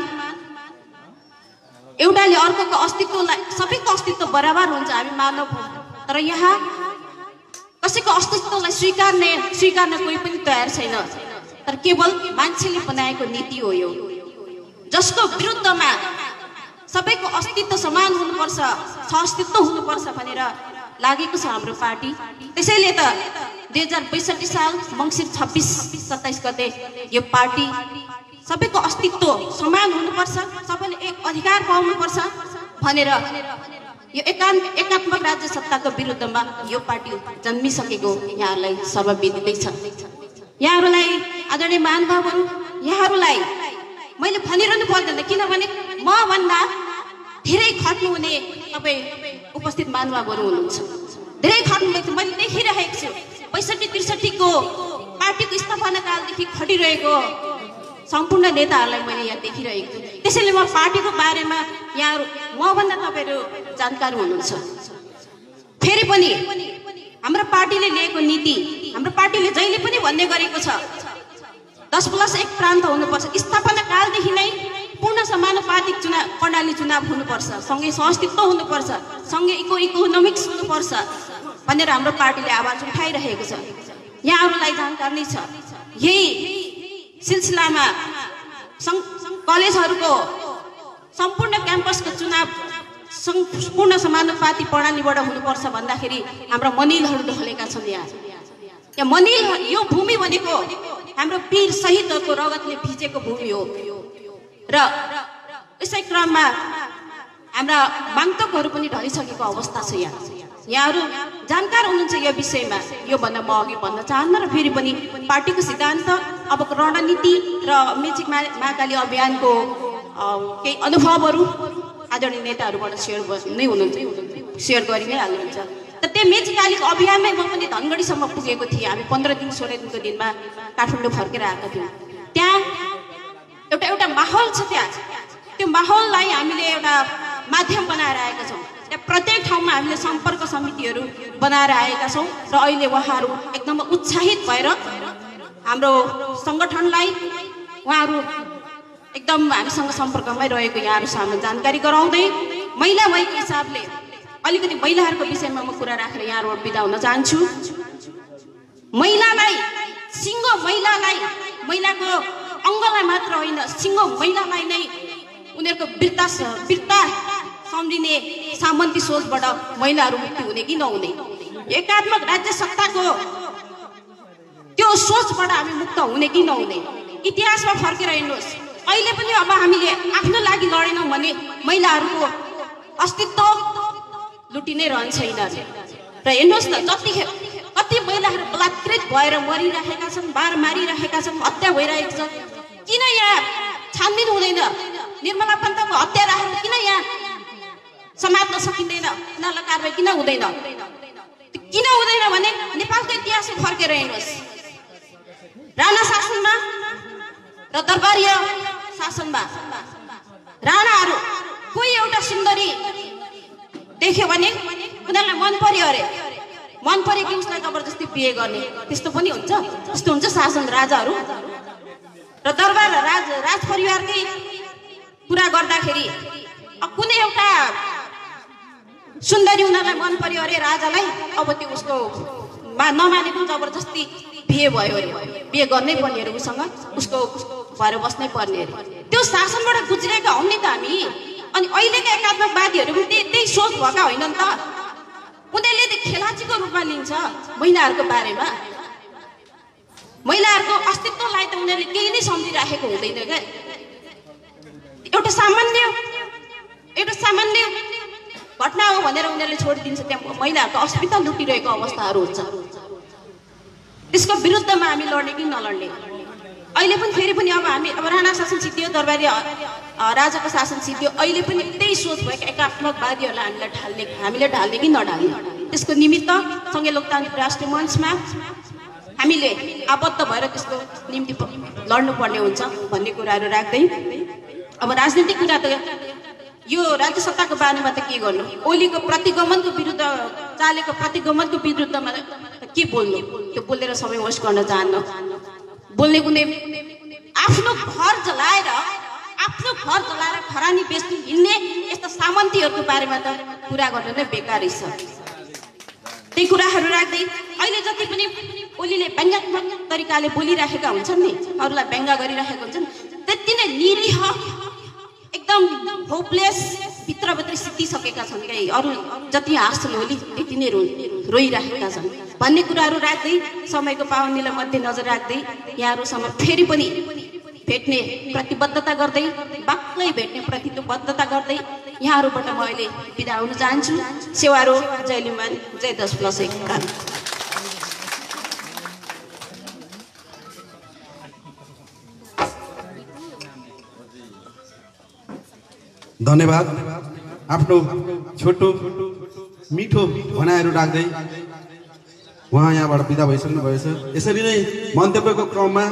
एउटाले अर्कोको अस्तित्वलाई, सबैको अस्तित्व बराबर हुन्छ, हामी मानव हौँ। तर यहाँ कसैको अस्तित्वलाई स्वीकार्ने स्वीकार्न कोही पनि तयार छैन। तर केवल मान्छेले बनाएको नीति हो यो, जसको विरुद्धमा सबैको अस्तित्व समान हुनुपर्छ, सहअस्तित्व हुनुपर्छ भनेर लागेको छ हाम्रो पार्टी। त्यसैले त दुई हजार बैसठी साल मङ्सिर छब्बिस सत्ताइस गते यो पार्टी सबैको अस्तित्व समान हुनुपर्छ, सबैले एक अधिकार पाउनुपर्छ भनेर यो एकान् एकात्मक राज्य सत्ताको विरुद्धमा यो पार्टी जन्मिसकेको यहाँहरूलाई सर्वविदितै छ। यहाँहरूलाई आदरणीय महानुभावहरू, यहाँहरूलाई मैले भनिरहनु पर्दैन, किनभने म भन्दा धेरै खट्नुहुने तपाईँ उपस्थित महानुभावहरू हुनुहुन्छ। धेरै खट्नुभएको छ, मैले देखिरहेको छु। पैँसठी त्रिसठीको पार्टीको स्थापना कालदेखि खटिरहेको सम्पूर्ण नेताहरूलाई मैले यहाँ देखिरहेको छु। त्यसैले म पार्टीको बारेमा यहाँहरू मभन्दा तपाईँहरू जानकार हुनुहुन्छ। फेरि पनि हाम्रो पार्टीले लिएको नीति, हाम्रो पार्टीले जहिले पनि भन्ने गरेको छ दस प्लस एक प्रान्त हुनुपर्छ। स्थापना कालदेखि नै पूर्ण समानुपातिक चुनाव प्रणाली चुनाव हुनुपर्छ, सँगै सहअस्तित्व हुनुपर्छ, सँगै इको इकोनोमिक्स हुनुपर्छ भनेर हाम्रो पार्टीले आवाज उठाइरहेको छ। यहाँहरूलाई जानकार नै छ। यही सिलसिलामा कलेजहरूको सम्पूर्ण क्याम्पसको चुनाव सम्पूर्ण समानुपातिक प्रणालीबाट हुनुपर्छ भन्दाखेरि हाम्रा मनिलहरू ढलेका छन्। यहाँ यहाँ मनिल, यो भूमि भनेको हाम्रो वीर शहीदहरूको रगतले भिजेको भूमि हो र यसै क्रममा हाम्रा माङ्तकहरू पनि ढलिसकेको अवस्था छ। यहाँ यहाँहरू जानकार हुनुहुन्छ यो विषयमा, यो भन्दा म अघि भन्न चाहन्न। र फेरि पनि पार्टीको सिद्धान्त, अबको रणनीति र मेची महाकाली अभियानको केही अनुभवहरू आदरणीय नेताहरूबाट सेयर नै हुनुहुन्छ, सेयर गरि नै हाल्नुहुन्छ। त त्यो मेची कालीको अभियानमै म पनि धनगढीसम्म पुगेको थिएँ। हामी पन्ध्र दिन सोह्र दिनको दिनमा काठमाडौँ फर्केर आएका थियौँ। त्यहाँ एउटा एउटा माहौल छ। त्यहाँ त्यो माहौललाई हामीले एउटा माध्यम बनाएर आएका छौँ। त्यहाँ प्रत्येक ठाउँमा हामीले सम्पर्क समितिहरू बनाएर आएका छौँ र अहिले उहाँहरू एकदम उत्साहित भएर हाम्रो सङ्गठनलाई उहाँहरू एकदम हामीसँग सम्पर्कमै रहेको यहाँहरू सामु जानकारी गराउँदै महिला भएको हिसाबले अलिकति महिलाहरूको विषयमा म कुरा राखेर यहाँबाट बिदा हुन चाहन्छु। महिलालाई, सिङ्गो महिलालाई, महिलाको अङ्गलाई मात्र होइन, सिङ्गो महिलालाई नै उनीहरूको वीरता वीरता सम्झिने सामन्ती सोचबाट महिलाहरू मुक्ति हुने कि नहुने, एकात्मक राज्य सत्ताको त्यो सोचबाट हामी मुक्त हुने कि नहुने, इतिहासमा फर्केर हेर्नुहोस्। अहिले पनि अब हामीले आफ्नो लागि लडेनौँ भने महिलाहरूको अस्तित्व लुटि नै रहन्छ यिनीहरूले। र हेर्नुहोस् न, जतिखेर कति महिलाहरू बलात्कृत भएर मरिरहेका छन्, बार मारिरहेका छन्, हत्या भइरहेको छ। किन यहाँ छानबिन हुँदैन? निर्मला पन्तको हत्याराहरू किन यहाँ समात्न सकिँदैन? उनीहरूलाई कारवाही किन हुँदैन? किन हुँदैन भने नेपालको इतिहास फर्केर हेर्नुहोस्। राणा शासनमा र दरबारीय शासनमा राणाहरू कोही एउटा सुन्दरी देख्यो भने उनीहरूलाई मन पर्यो अरे, मन पर्यो कि उसलाई जबरजस्ती बिहे गर्ने, त्यस्तो पनि हुन्छ। त्यस्तो हुन्छ शासन राजाहरू र दरबार राज राज परिवारकै कुरा गर्दाखेरि कुनै एउटा सुन्दरी उनीहरूलाई मन पर्यो अरे राजालाई, अब त्यो उसको नमानेको जबरजस्ती बिहे भयो अरे, बिहे गर्नै पर्ने अरे, उसँग उसको भएर बस्नै पर्ने अरे। त्यो शासनबाट गुज्रेका हौँ नि त हामी। अनि अहिलेका एकात्मकवादीहरू पनि त्यही त्यही सोच भएका होइनन् त उनीहरूले त खेलाचीको रूपमा लिन्छ महिलाहरूको बारेमा महिलाहरूको अस्तित्वलाई त उनीहरूले केही नै सम्झिराखेको हुँदैन क्या एउटा सामान्य एउटा सामान्य घटना हो भनेर उनीहरूले छोडिदिन्छ त्यहाँ महिलाहरूको अस्मिता लुटिरहेको अवस्थाहरू हुन्छ त्यसको विरुद्धमा हामी लड्ने कि नलड्ने अहिले पनि फेरि पनि अब हामी अब राणा शासन सिद्धियो दरबारी राजाको शासन सिद्धियो अहिले पनि त्यही सोच भएका एकात्मकवादीहरूलाई हामीलाई ढाल्ने हामीले ढाल्ने कि नढाल्ने त्यसको निमित्त सङ्घीय लोकतान्त्रिक राष्ट्रिय मञ्चमा हामीले आबद्ध भएर त्यसको निम्ति लड्नुपर्ने हुन्छ भन्ने कुराहरू राख्दै अब राजनीतिक कुरा त यो राज्य सत्ताको बारेमा त के गर्नु ओलीको प्रतिगमनको विरुद्ध चालेको प्रतिगमनको विरुद्धमा के बोल्नु त्यो बोलेर समय वेस्ट गर्न चाहन्न बोल्ने कुनै आफ्नो घर जलाएर आफ्नो घर जलाएर खरानी बेच्नु हिँड्ने यस्ता सामन्तीहरूको बारेमा त कुरा गर्न नै बेकारै छ त्यही कुराहरू राख्दै अहिले जति पनि ओलीले व्यङ्ग्यात्मक तरिकाले बोलिराखेका हुन्छन् नि अरूलाई व्यङ्ग्य गरिराखेका हुन्छन् त्यति नै निरीह एकदम होपलेस भित्रभित्र सिद्धिसकेका छन् कि अरू जति हाँस्छन् ओली त्यति नै रो रोइराखेका छन् भन्ने कुराहरू राख्दै समयको पाबन्दीलाई मध्यनजर राख्दै यहाँहरूसँग फेरि पनि भेट्ने प्रतिबद्धता गर्दै बाक्लै भेट्ने प्रतिबद्धता गर्दै यहाँहरूबाट म अहिले बिदा हुन चाहन्छु सेवारो जय लिम्बान जय दस प्लस एक धन्यवाद आफ्नो छोटो मिठो भनाइहरू राख्दै उहाँ यहाँबाट बिदा भइसक्नु भएछ यसरी नै मन्तव्यको क्रममा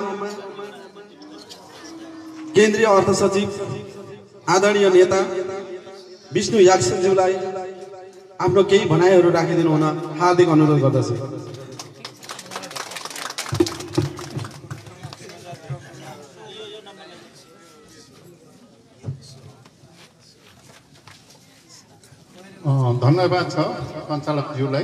केन्द्रीय अर्थ सचिव आदरणीय नेता विष्णु याक्सनज्यूलाई आफ्नो केही भनाइहरू राखिदिनु हुन हार्दिक अनुरोध गर्दछु धन्यवाद छ सञ्चालकज्यूलाई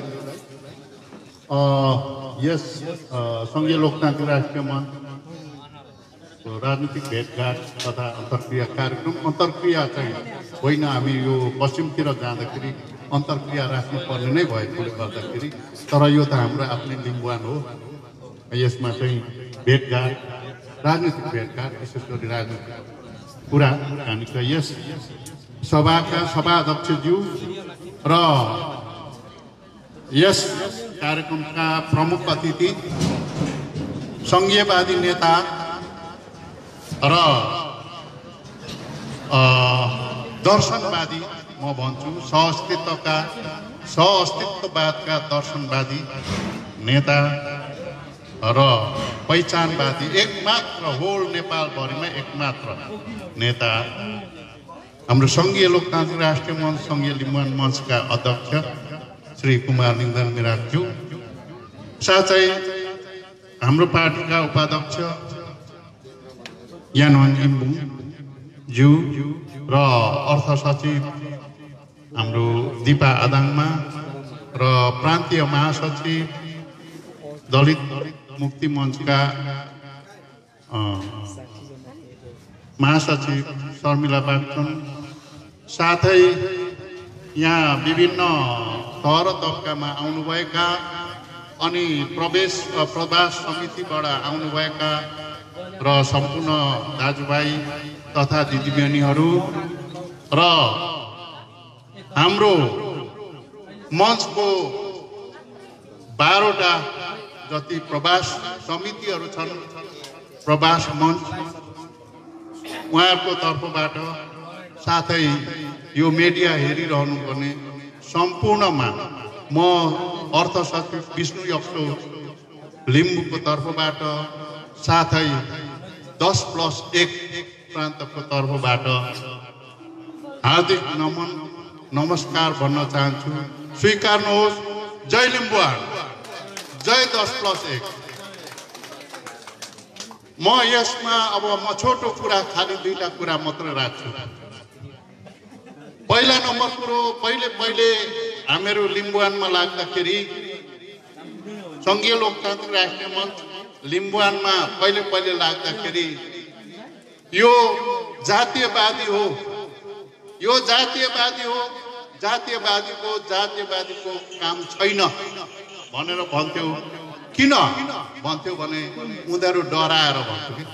यस सङ्घीय लोकतान्त्रिक राष्ट्रिय मञ्च राजनीतिक भेटघाट तथा अन्तर्क्रिया कार्यक्रम अन्तर्क्रिया चाहिँ होइन हामी यो पश्चिमतिर जाँदाखेरि अन्तर्क्रिया राख्नुपर्ने नै भएकोले गर्दाखेरि तर यो त हाम्रो आफ्नै लिम्बुवान हो यसमा चाहिँ भेटघाट राजनीतिक भेटघाट विशेष गरी राजनीतिक कुरा हामी त यस सभाका सभाध्यक्षज्यू र यस कार्यक्रमका प्रमुख अतिथि सङ्घीयवादी नेता र दर्शनवादी म भन्छु सहअस्तित्वका सहअस्तित्ववादका दर्शनवादी नेता र पहिचानवादी एकमात्र होल नेपालभरिमा एकमात्र नेता हाम्रो सङ्घीय लोकतान्त्रिक राष्ट्रिय मञ्च सङ्घीय लिम्बुवान मञ्चका अध्यक्ष श्री कुमार लिङ्गदेन मिराकज्यू साथै हाम्रो पार्टीका उपाध्यक्ष यानवाङ इम्बुङ ज्यू र अर्थ सचिव हाम्रो दिपा आदाङमा र प्रान्तीय महासचिव दलित मुक्ति मञ्चका महासचिव शर्मिला बागचुन साथै यहाँ विभिन्न तह र तबकामा आउनुभएका अनि प्रवेश प्रवास समितिबाट आउनुभएका र सम्पूर्ण दाजुभाइ तथा दिदीबहिनीहरू र हाम्रो मञ्चको बाह्रवटा जति प्रवास समितिहरू छन् प्रवास मञ्च उहाँहरूको तर्फबाट साथै यो मिडिया हेरिरहनु पर्ने सम्पूर्णमा म अर्थ सचिव विष्णु यक्सो लिम्बुको तर्फबाट साथै दस प्लस एक प्रान्तको तर्फबाट हार्दिक नमन नमस्कार भन्न चाहन्छु स्वीकार्नुहोस् जय लिम्बुवान जय दस प्लस एक म यसमा अब म छोटो कुरा खालि दुईटा कुरा मात्र राख्छु पहिला नम्बर कुरो पहिले पहिले हामीहरू लिम्बुवानमा लाग्दाखेरि सङ्घीय लोकतान्त्रिक राष्ट्रिय मञ्च लिम्बुवानमा पहिले पहिले लाग्दाखेरि यो जातीयवादी हो यो जातीयवादी हो, जातीयवादीको जातीयवादीको काम छैन भनेर भन्थ्यो। किन भन्थ्यो भने उनीहरू डराएर भन्थ्यो कि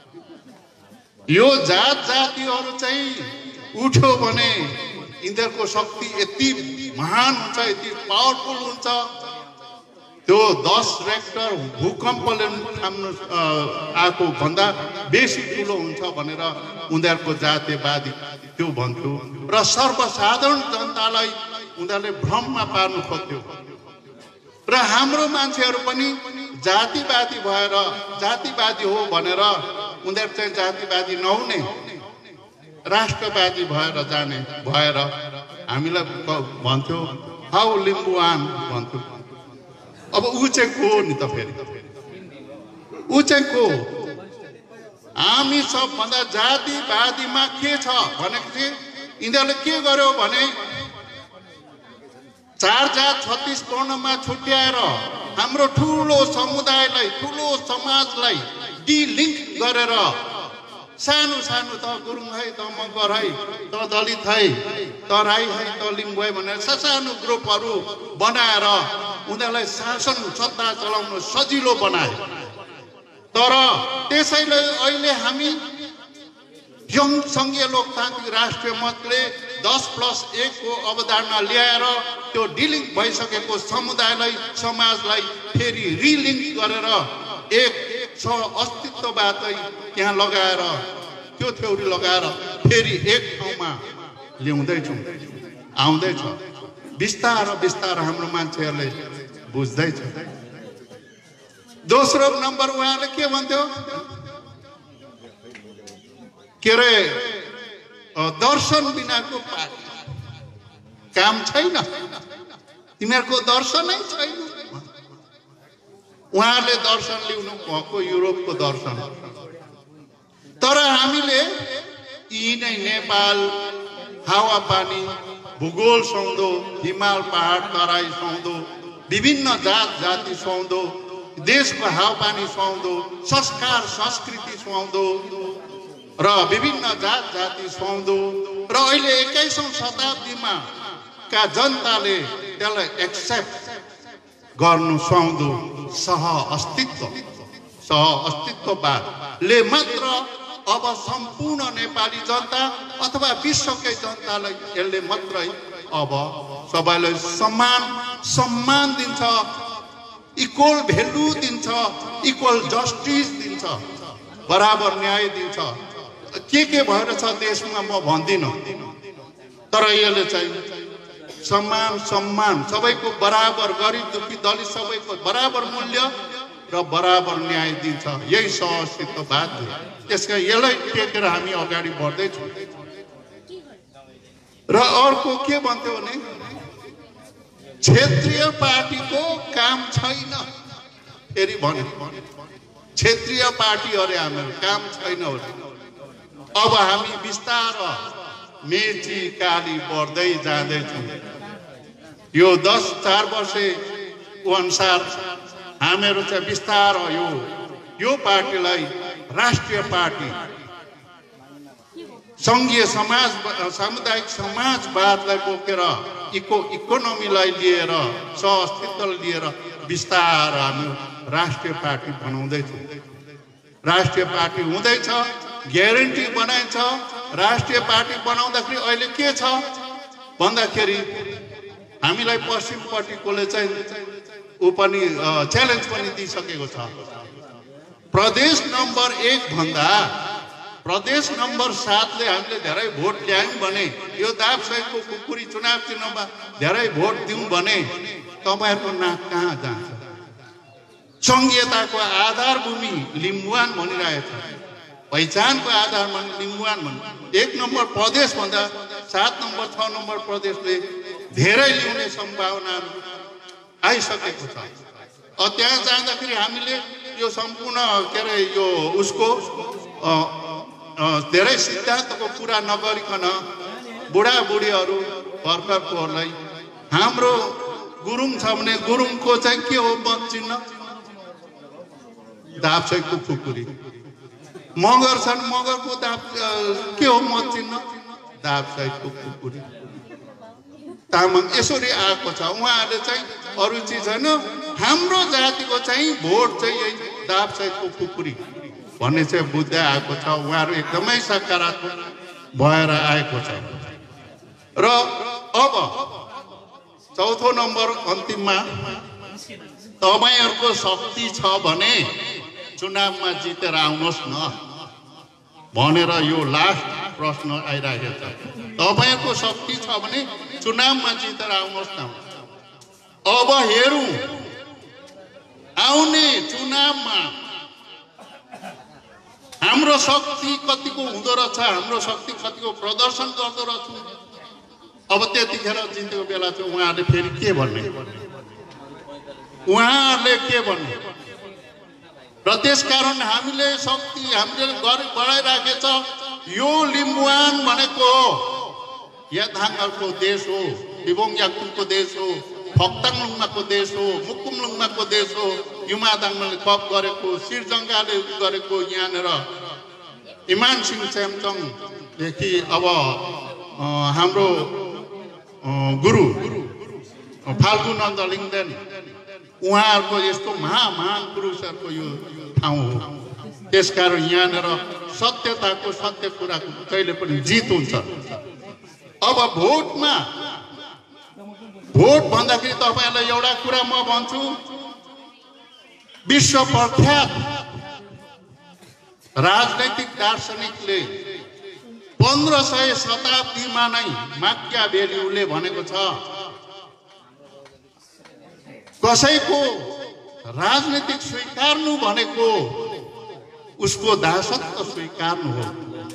यो जात जातिहरू चाहिँ उठ्यो भने यिनीहरूको शक्ति यति महान हुन्छ, यति पावरफुल हुन्छ, त्यो दस रेक्टर भूकम्पले थाम्नु आएको भन्दा बेसी ठुलो हुन्छ भनेर उनीहरूको जातीयवादी त्यो भन्थ्यो र सर्वसाधारण जनतालाई उनीहरूले भ्रममा पार्नु खोज्थ्यो। र हाम्रो मान्छेहरू पनि जातिवादी भएर जातिवादी हो भनेर उनीहरू चाहिँ जातिवादी नहुने राष्ट्रवादी भएर जाने भएर हामीलाई भन्थ्यो हाउ लिम्बुवान भन्थ्यो। अब ऊ चाहिँ को नि त फेरि ऊ चाहिँ को? हामी सबभन्दा जातिवादीमा के छ भनेपछि यिनीहरूले के गर्यो भने चार जात छत्तीस वर्णमा छुट्याएर हाम्रो ठुलो समुदायलाई ठुलो समाजलाई डिलिङ्क गरेर सानो सानो त गुरुङ है त मगर है त दलित है त राई है त लिम्बू है भनेर सानो ग्रुपहरू बनाएर उनीहरूलाई शासन सत्ता चलाउन सजिलो बनाए। तर त्यसैले अहिले हामी यङ सङ्घीय लोकतान्त्रिक राष्ट्रिय मतले दस प्लस एक को अवधारणा ल्याएर त्यो डिलिङ्क भइसकेको समुदायलाई समाजलाई फेरि रिलिङ्क गरेर एक छ अस्तित्ववादै त्यहाँ लगाएर त्यो थ्योरी लगाएर फेरि एक ठाउँमा ल्याउँदैछौँ आउँदैछ। बिस्तार बिस्तार हाम्रो मान्छेहरूले बुझ्दैछ। दोस्रो नम्बर उहाँले के भन्थ्यो के अरे दर्शन बिनाको पार्टी काम छैन, तिमीहरूको दर्शनै छैन। उहाँहरूले दर्शन ल्याउनु भएको युरोपको दर्शन, तर हामीले यी नै नेपाल हावापानी भूगोल सुहाउँदो, हिमाल पहाड तराई सुहाउँदो, विभिन्न जात जाति सुहाउँदो, देशको हावापानी सुहाउँदो, संस्कार संस्कृति सुहाउँदो र विभिन्न जात जाति सुहाउँदो र अहिले एक्काइसौँ शताब्दीमा का जनताले त्यसलाई एक्सेप्ट गर्नु सुहाउँदो सह अस्तित्व सह अस्तित्ववादले मात्र अब सम्पूर्ण नेपाली जनता अथवा विश्वकै जनतालाई यसले मात्रै अब सबैलाई समान सम्मान दिन्छ, इक्वल भ्यालु दिन्छ, इक्वल जस्टिस दिन्छ, बराबर न्याय दिन्छ। के के भएर छ देशमा म भन्दिनँ, तर यसले चाहिँ सम्मान सम्मान सबैको बराबर, गरिब दुखी दलित सबैको बराबर मूल्य र बराबर न्याय दिन्छ। यही सहअस्तित्ववाद हो। त्यसका यसलाई टेकेर हामी अगाडि बढ्दैछौँ। र अर्को के भन्थ्यो भने क्षेत्रीय पार्टीको काम छैन, फेरि भन्यो क्षेत्रीय पार्टी अरे हाम्रो काम छैन। अब हामी बिस्तार मेची काली बढ्दै जाँदैछौँ। यो दस चार वर्षे अनुसार हामीहरू चाहिँ बिस्तार यो यो पार्टीलाई राष्ट्रिय पार्टी सङ्घीय समाज सामुदायिक समाजवादलाई बोकेर इको इकोनोमीलाई लिएर सहअस्तित्वलाई लिएर बिस्तार हामी राष्ट्रिय पार्टी बनाउँदैछौँ। राष्ट्रिय पार्टी हुँदैछ, ग्यारेन्टी बनाइन्छ। राष्ट्रिय पार्टी बनाउँदाखेरि अहिले के छ भन्दाखेरि हामीलाई पश्चिमपट्टिकोले चाहिँ ऊ पनि च्यालेन्ज पनि दिइसकेको छ। प्रदेश नम्बर एक भन्दा प्रदेश नम्बर सातले हामीले धेरै भोट ल्यायौँ भने, यो दापसहितको कुकुरी चुनाव चिन्हमा धेरै भोट दिउँ भने तपाईँहरूको नाक कहाँ जान्छ? सङ्घीयताको आधार भूमि लिम्बुवान भनिरहेछ, पहिचानको आधारमा लिम्बुवान भन्। एक नम्बर प्रदेश भन्दा सात नम्बर छ नम्बर प्रदेशले धेरै ल्याउने सम्भावनाहरू आइसकेको छ। त्यहाँ जाँदाखेरि हामीले यो सम्पूर्ण के अरे यो उसको धेरै सिद्धान्तको कुरा नगरिकन बुढाबुढीहरू भर्खरकोहरूलाई हाम्रो गुरुङ छ भने गुरुङको चाहिँ के हो मत चिन्ह? दापसहितको खुकुरी। मगर छन्, मगरको दाप के हो मत चिन्ह? दाब सहितको खुकुरी तामाङ यसरी आएको छ। उहाँहरूले चाहिँ अरू चिज होइन, हाम्रो जातिको चाहिँ भोट चाहिँ यही दाब सहितको खुकुरी भन्ने चाहिँ बुझ्दै आएको छ। उहाँहरू एकदमै सकारात्मक भएर आएको छ। र अब चौथो नम्बर अन्तिममा तपाईँहरूको शक्ति छ भने चुनावमा जितेर आउनुहोस् न भनेर यो लास्ट प्रश्न आइरहेको छ। तपाईँहरूको शक्ति छ भने चुनावमा जितेर आउनुहोस् न। अब हेरौँ आउने चुनावमा हाम्रो शक्ति कतिको हुँदो रहेछ, हाम्रो शक्ति कतिको प्रदर्शन गर्दो रहेछ। अब त्यतिखेर जितेको बेला चाहिँ उहाँहरूले फेरि के भन्ने, उहाँहरूले के भन्ने र त्यसकारण हामीले शक्ति हामीले बढाइराखेको छ। यो लिम्बुवान भनेको याथाङको देश हो, दिबोङ याकुङको देश हो, फक्ताङलुङमाको देश हो, मुकुमलुङमाको देश हो। युमादाङले कप गरेको, सिरजङ्गाले गरेको, यहाँनिर इमान सिंह च्याम्चङदेखि अब हाम्रो गुरु फाल्गु नन्द लिङ्गदेन उहाँहरूको यस्तो महान पुरुषहरूको यो ठाउँ हो। त्यसकारण यहाँनिर सत्यताको सत्य कुराको कहिले पनि जित हुन्छ। अब भोटमा भोट भन्दाखेरि तपाईँहरूलाई एउटा कुरा म भन्छु, विश्व प्रख्यात राजनैतिक दार्शनिकले पन्ध्र सय शताब्दीमा नै माकियाभेल्लीले भनेको छ, कसैको राजनीतिक स्वीकार्नु भनेको उसको दासत्व स्वीकार्नु हो।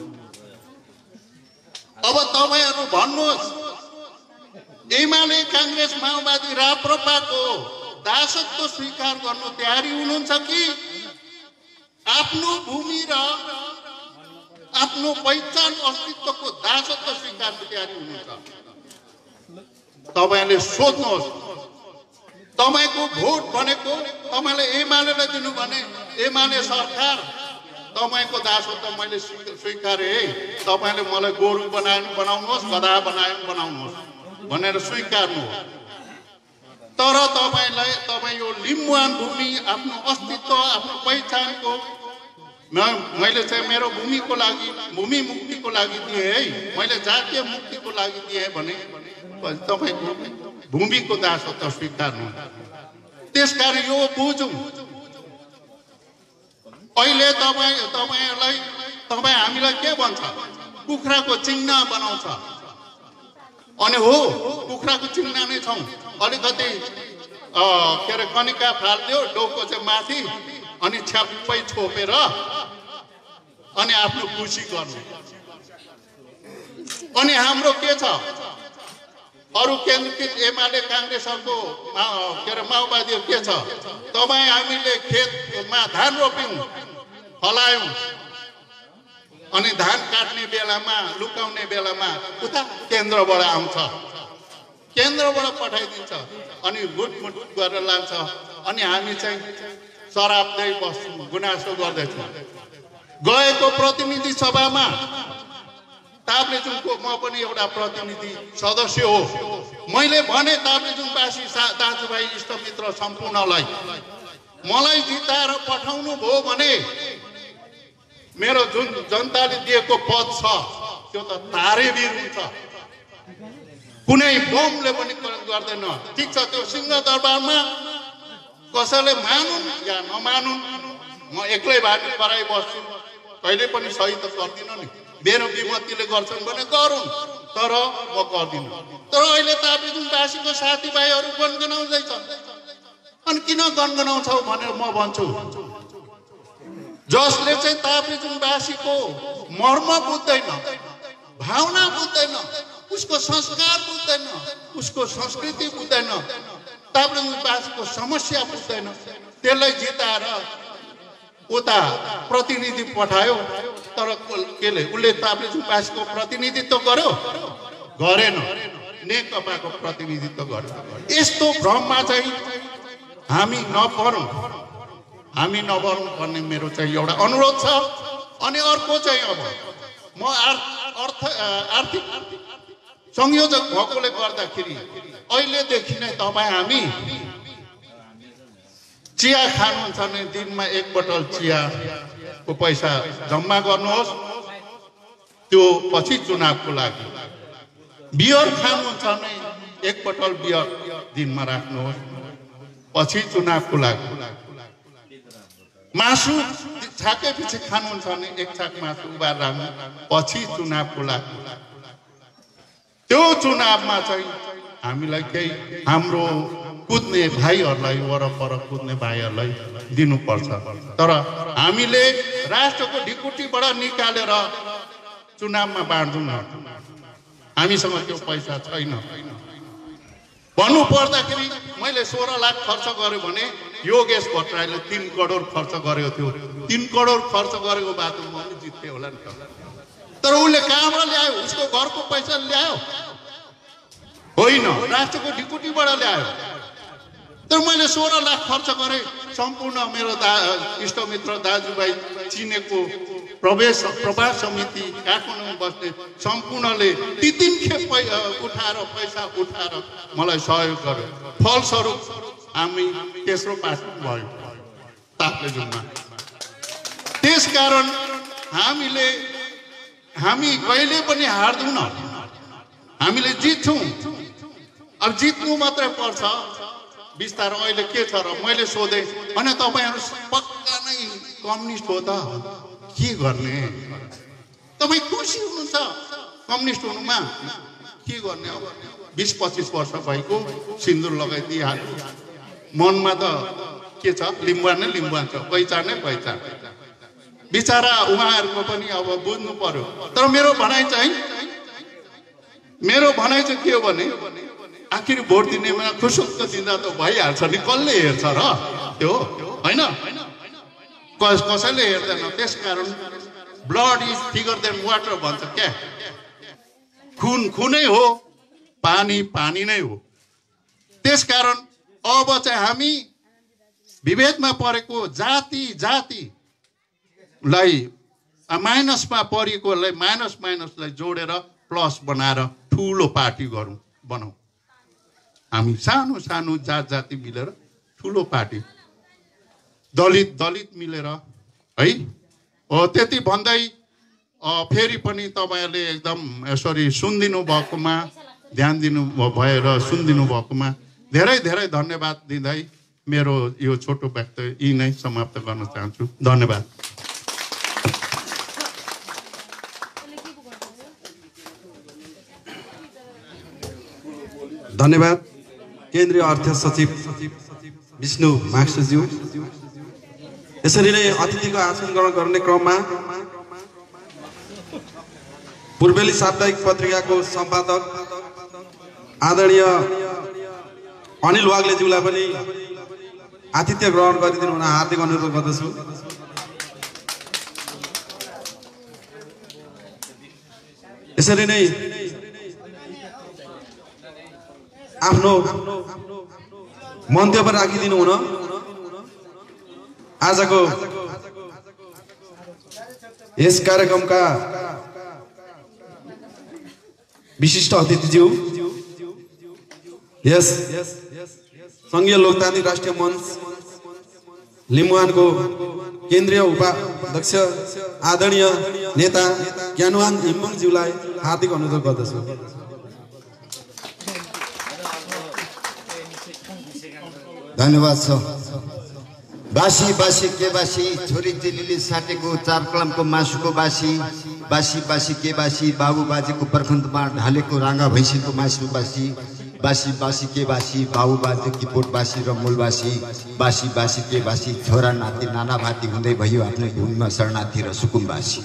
अब तपाईँहरू भन्नुहोस्, एमाले काङ्ग्रेस माओवादी राप्रपाको दासत्व स्वीकार गर्नु तयारी हुनुहुन्छ कि आफ्नो भूमि र आफ्नो पहिचान अस्तित्वको दासत्व स्वीकार्नु तयारी हुनुहुन्छ? तपाईँले सोध्नुहोस्। तपाईँको भोट भनेको तपाईँले एमालेलाई दिनु भने एमाले सरकार तपाईँको दासत्व मैले स्वीकारे, तपाईँले मलाई गोरु बनाए बनाउनुहोस्, गधा बनाए बनाउनुहोस् भनेर स्वीकार्नु हो। तर तपाईँलाई तपाईँ यो लिम्बुवान भूमि आफ्नो अस्तित्व आफ्नो पहिचानको मैले चाहिँ मेरो भूमिको लागि भूमि मुक्तिको लागि दिएँ है, मैले जातीय मुक्तिको लागि दिएँ भने तपाईँको भूमिको दासत्व स्वीकार्नु। त्यसकारण यो बुझौँ। अहिले तपाईँ तपाईँहरूलाई तपाईँ हामीलाई के भन्छ, कुखुराको चिन्ह बनाउँछ। अनि हो कुखुराको चिन्ह नै छौँ, अलिकति के अरे कनिका फालिदियो, डोको चाहिँ माथि, अनि छ्याप्पै छोपेर अनि आफ्नो खुसी गर्नु। अनि हाम्रो के छ, अरू केन्द्रीकृत एमाले काङ्ग्रेसहरूको के अरे माओवादीहरू के छ, तपाईँ हामीले खेतमा धान रोप्यौँ फलायौँ, अनि धान काट्ने बेलामा लुकाउने बेलामा उता केन्द्रबाट आउँछ, केन्द्रबाट पठाइदिन्छ, अनि लुटमुट गरेर लान्छ। अनि हामी चाहिँ शराब्दै बस्छौँ, गुनासो गर्दैछौँ। गएको प्रतिनिधि सभामा ताप्लेजुङको म पनि एउटा प्रतिनिधि सदस्य हो। मैले भने ताप्लेजुङवासी दाजुभाइ इष्टमित्र सम्पूर्णलाई मलाई जिताएर पठाउनु भयो भने मेरो जुन जनताले दिएको पद छ त्यो त तारेवीर हुन्छ, कुनै बमले पनि गर्दैन। ठिक छ, त्यो सिंहदरबारमा कसैले मानुन् या नमानुन्, म एक्लै भाटी कराइ बस्छु, कहिले पनि सही त गर्दिनँ नि। मेरो विमतिले गर्छन् भने गरौँ, तर म गर्दिनँ। तर अहिले ताप्लेजुङवासीको साथीभाइहरू गनगनाउँदैछ, अनि किन गनगनाउँछौ भनेर म भन्छु, जसले चाहिँ ताप्लेजुङवासीको मर्म बुझ्दैन, भावना बुझ्दैन, उसको संस्कार बुझ्दैन, उसको संस्कृति बुझ्दैन, ताप्लेजुङवासीको समस्या बुझ्दैन, त्यसलाई जिताएर उता प्रतिनिधि पठायो। तर केले उसले ताप्लेजुङवासीको प्रतिनिधित्व गर्यो? गरेन, नेकपाको प्रतिनिधित्व गर्यो। यस्तो भ्रममा चाहिँ हामी नपरौँ, हामी नबरौँ भन्ने मेरो चाहिँ एउटा अनुरोध छ। अनि अर्को चाहिँ अब म अर्थ आर्थिक संयोजक भएकोले गर्दाखेरि अहिलेदेखि नै तपाईँ हामी चिया खानुहुन्छ भने दिनमा एक बोतल चियाको पैसा जम्मा गर्नुहोस्, त्यो पछि चुनावको लागि। बियर खानुहुन्छ भने एक बोतल बियर दिनमा राख्नुहोस्, पछि चुनावको लागि। मासु छाके पछि खानुहुन्छ भने एक छाक मासु उबार राख्नु, पछि चुनावको लागि। त्यो चुनावमा चाहिँ हामीलाई केही हाम्रो कुद्ने भाइहरूलाई वरपर कुद्ने भाइहरूलाई दिनुपर्छ। तर हामीले राष्ट्रको ढिकुटीबाट निकालेर चुनावमा बाँड्दैनौँ, हामीसँग त्यो पैसा छैन। भन्नु पर्दाखेरि मैले सोह्र लाख खर्च गरेँ भने योगेश भट्टराईले तीन करोड खर्च गरेको थियो। तीन करोड खर्च गरेको बाटो म पनि जित्थेँ होला नि। तर उसले कहाँबाट ल्यायो? उसको घरको पैसा ल्यायो होइन, राष्ट्रको ढिकुटीबाट ल्यायो। तर मैले सोह्र लाख खर्च गरेँ, सम्पूर्ण मेरो दा इष्टमित्र दाजुभाइ चिनेको प्रवेश प्रभास समिति काठमाडौँमा बस्ने सम्पूर्णले ती तिन खेप उठाएर पैसा उठाएर मलाई सहयोग गर्यो। फलस्वरूप हामी तेस्रो पार्टी भयो ताप्लेजुङमा। त्यसकारण हामीले हामी कहिले पनि हार्दैनौँ, हामीले जित्छौँ। अब जित्नु मात्रै पर्छ। बिस्तारै अहिले के छ र मैले सोधेँ, अनि तपाईँहरू पक्का नै कम्युनिस्ट हो त, के गर्ने? तपाईँ खुसी हुनुहुन्छ कम्युनिस्ट हुनुमा? के गर्ने? अब बिस पच्चिस वर्ष भएको सिन्दुर लगाइदिइहाल्यो, मनमा त के छ? लिम्बुवान नै लिम्बुवान छ, पहिचान नै पहिचान। बिचरा उहाँहरूको पनि अब बुझ्नु पर्यो। तर मेरो भनाइ चाहिँ मेरो भनाइ चाहिँ के हो भने आखिर भोट दिनेमा खुसुक्क दिँदा त भइहाल्छ नि, कसले हेर्छ र त्यो? होइन, कस कसैले हेर्दैन। त्यसकारण blood is thicker than water भन्छ क्या। खुन खुनै हो, पानी पानी नै हो। त्यसकारण अब चाहिँ हामी विभेदमा परेको जाति जातिलाई माइनसमा परेकोलाई माइनस माइनसलाई जोडेर प्लस बनाएर ठुलो पार्टी गरौँ बनाऊ। हामी सानो सानो जात जाति मिलेर ठुलो पार्टी, दलित दलित मिलेर है। हो त्यति भन्दै फेरि पनि तपाईँहरूले एकदम यसरी सुनिदिनु भएकोमा, ध्यान दिनु भएर सुनिदिनु भएकोमा धेरै धेरै धन्यवाद दिँदै मेरो यो छोटो वक्तव्य यी नै समाप्त गर्न चाहन्छु। धन्यवाद। धन्यवाद केन्द्रीय अर्थ सचिव विष्णु माक्सज्यू। यसरी नै अतिथिको आसन ग्रहण गर्ने क्रममा पूर्वेली साप्ताहिक पत्रिकाको सम्पादक आदरणीय अनिल वाग्लेज्यूलाई पनि आतिथ्य ग्रहण गरिदिनु हुन हार्दिक अनुरोध गर्दछु। यसरी नै आफ्नो मन्तव्य राखिदिनु हुन आजको यस कार्यक्रमका विशिष्ट अतिथिज्यू, यस संघीय लोकतान्त्रिक राष्ट्रिय मञ्च लिम्बुवानको केन्द्रीय उपाध्यक्ष आदरणीय नेता ज्ञानवान इम्बुङज्यूलाई हार्दिक अनुरोध गर्दछु। धन्यवाद छ। बासी बासी के बासी छोरी चेलीले साटेको चार कलमको मासुको बासी, बासी बासी के बासी बाबु बाजेको पर्खन्तमा ढालेको राँगा भैँसीको मासु बासी, बासी बासी के बासी बाबु बाजेकी पोट बासी र मूल बासी, बासी बासी के बासी छोरा नाति नाना भाती हुँदै भयो आफ्नै भूमिमा शरणार्थी र सुकुम्बासी।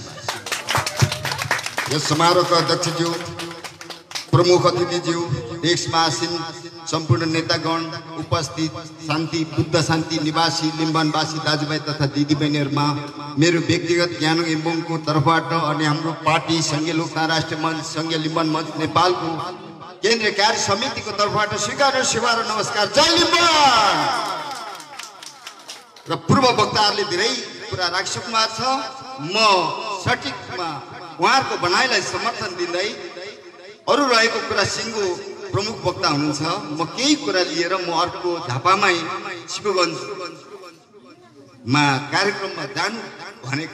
यस समारोहका अध्यक्षज्यू, प्रमुख अतिथिज्यू, डेस्क महासिन, सम्पूर्ण नेतागण, उपस्थित शान्ति बुद्ध शान्ति निवासी लिम्बुवानवासी दाजुभाइ तथा दिदीबहिनीहरूमा मेरो व्यक्तिगत ज्ञान इम्बुङको तर्फबाट अनि हाम्रो पार्टी संघीय लोकतान्त्रिक राष्ट्रिय मञ्च संघीय लिम्बुवान मञ्च नेपालको केन्द्रीय कार्य समितिको तर्फबाट स्वीकार सेवा र नमस्कार। जय लिम्बुवान। र पूर्व वक्ताहरूले धेरै कुरा राखिसक्नु भएको छ। म सठिकमा उहाँहरूको भनाइलाई समर्थन दिँदै अरू रहेको कुरा सिङ्गो प्रमुख वक्ता हुनुहुन्छ। म केही कुरा लिएर म अर्को झापामै शिवगञ्जमा कार्यक्रममा जानु भनेको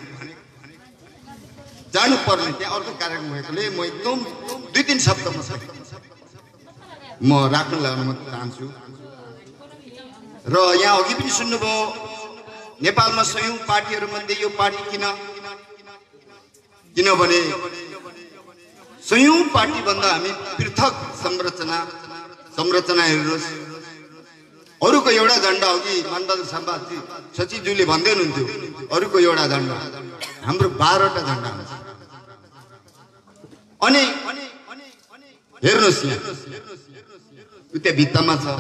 जानु पर्ने त्यहाँ अर्को कार्यक्रम भएकोले म एकदम दुई तिन शब्द मात्रै म राख्नलाई अनुमति चाहन्छु। र यहाँ अघि पनि सुन्नुभयो नेपालमा सयौं पार्टीहरू मध्ये यो पार्टी किन किनभने सयौं पार्टी भन्दा हामी पृथक संरचना संरचना हेर्नुहोस्। अरूको एउटा झण्डा अघि मानबहादुर साम्बाजी सचिवज्यूले भन्दै हुनुहुन्थ्यो अरूको एउटा झण्डा, हाम्रो बाह्रवटा झण्डा हुन्छ। अनि हेर्नुहोस् यहाँ त्यो भित्तामा छ।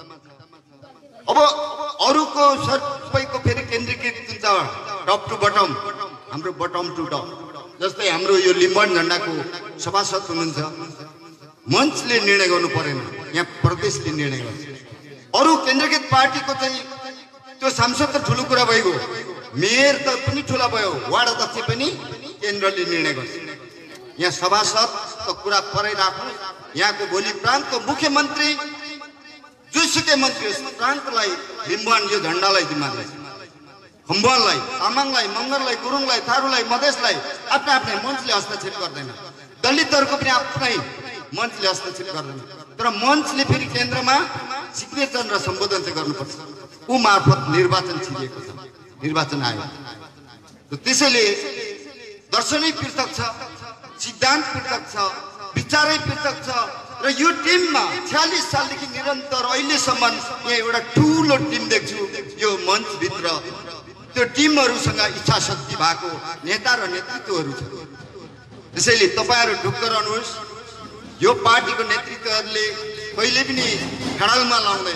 अब अरूको सबैको फेरि केन्द्रीकृत हुन्छ टप टु बटम, हाम्रो बटम टु टप। जस्तै हाम्रो यो लिम्बन झण्डाको सभासद हुनुहुन्छ, मञ्चले निर्णय गर्नु परेन, यहाँ प्रदेशले निर्णय गर्छ। अरू केन्द्रीकृत पार्टीको चाहिँ त्यो सांसद त ठुलो कुरा भइगयो, मेयर त पनि ठुला भयो, वार्ड अध्यक्ष पनि केन्द्रले निर्णय गर्छ। यहाँ सभासदको कुरा परै राख्नु, यहाँको भोलि प्रान्तको मुख्यमन्त्री जुसुकै मन्त्री प्रान्तलाई लिम्बुवान यो झण्डालाई जिम्मा दिन्छ। खम्बुवानलाई, तामाङलाई, मगरलाई, गुरुङलाई, थारूलाई, मधेसलाई आफ्नै आफ्नै मञ्चले हस्तक्षेप गर्दैन। दलितहरूको पनि आफ्नै मञ्चले हस्तक्षेप गर्दैन। तर मञ्चले फेरि केन्द्रमा सिग्नेचर र सम्बोधन चाहिँ गर्नुपर्छ। ऊ मार्फत निर्वाचन छिरिएको छ, निर्वाचन आयो। त्यसैले दर्शनै पृथक छ, सिद्धान्त पृथक छ, विचारै पृथक छ। र यो टिममा छ्यालिस सालदेखि निरन्तर अहिलेसम्म यहाँ एउटा ठुलो टिम देख्छु यो मञ्चभित्र। त्यो टिमहरूसँग इच्छा शक्ति भएको नेता र नेतृत्वहरू छ। त्यसैले तपाईँहरू ढुक्क रहनुहोस्, यो पार्टीको नेतृत्वहरूले कहिले पनि खडालमा लाउँदैन।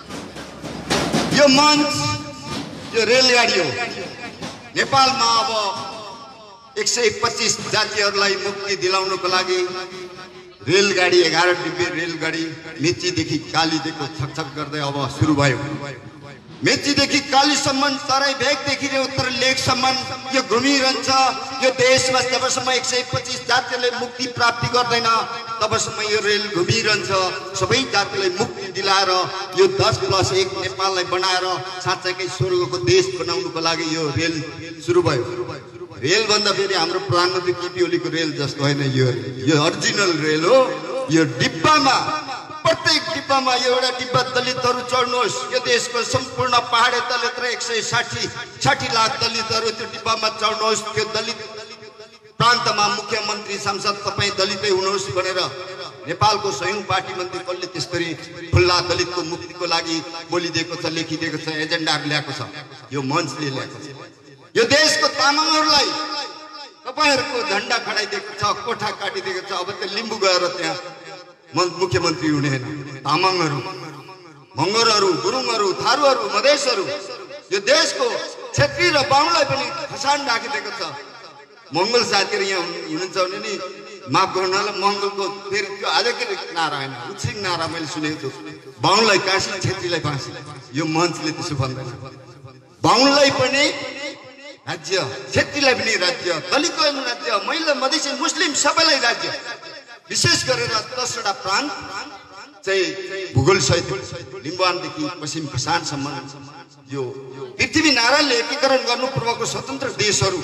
यो मञ्च यो रेलगाडी हो। नेपालमा अब एक सय पच्चिस जातिहरूलाई मुक्ति दिलाउनको लागि रेलगाडी एघार डिब्बे रेलगाडी मेचीदेखि कालीदेखि छकछक गर्दै अब सुरु भयो। मेचीदेखि कालीसम्म तराई भेगदेखि उत्तर लेकसम्म यो घुमिरहन्छ। यो देशमा जबसम्म एक सय पच्चिस जातिले मुक्ति प्राप्ति गर्दैन तबसम्म यो रेल घुमिरहन्छ। सबै जातिलाई मुक्ति दिलाएर यो दस प्लस एक नेपाललाई बनाएर साँच्चैकै स्वर्गको देश बनाउनुको लागि यो रेल सुरु भयो। रेल भन्दा फेरि हाम्रो प्रधानमन्त्री केपी ओलीको रेल जस्तो होइन, यो यो ओरिजिनल रेल हो। यो डिब्बामा प्रत्येक डिब्बामा एउटा डिब्बा दलितहरू चढ्नुहोस्। यो देशको सम्पूर्ण पहाडे दलित र एक सय साठी साठी लाख दलितहरू त्यो डिब्बामा चढ्नुहोस्। त्यो दलित प्रान्तमा मुख्यमन्त्री सांसद तपाईँ दलितै हुनुहोस् भनेर नेपालको सयौं पार्टी मन्त्री कसले त्यसरी खुल्ला दलितको मुक्तिको लागि बोलिदिएको छ, लेखिदिएको छ, एजेन्डा ल्याएको छ। यो मञ्चले ल्याएको छ। यो देशको तामाङहरूलाई तपाईँहरूको झण्डा खडाइदिएको छ, कोठा काटिदिएको छ। अब त्यो लिम्बू गएर त्यहाँ मुख्यमन्त्री हुने होइन। तामाङहरू, मगरहरू, गुरुङहरू, थारूहरू, मधेसहरू, यो देशको छेत्री र बाहुनलाई पनि खसान राखिदिएको छ। मङ्गल साथीहरू यहाँ हुनुहुन्छ भने नि माफ गर्नुहोला, मङ्गलको फेरि त्यो आजकै नारा होइन, उछिङ नारा मैले सुनेको छु। बाहुनलाई काशी, छेत्रीलाई फाँसी। यो मञ्चले त्यसो भन्दैन। बाहुनलाई पनि राज्य, छेत्रीलाई पनि राज्य, दलितलाई पनि राज्य, महिला, मधेसी, मुस्लिम सबैलाई राज्य। विशेष गरेर दसवटा प्रान्त चाहिँ भूगोल सहित लिम्बुवानदेखि पश्चिम खसानसम्म यो पृथ्वी नारायणले एकीकरण गर्नु पूर्वको स्वतन्त्र देशहरू।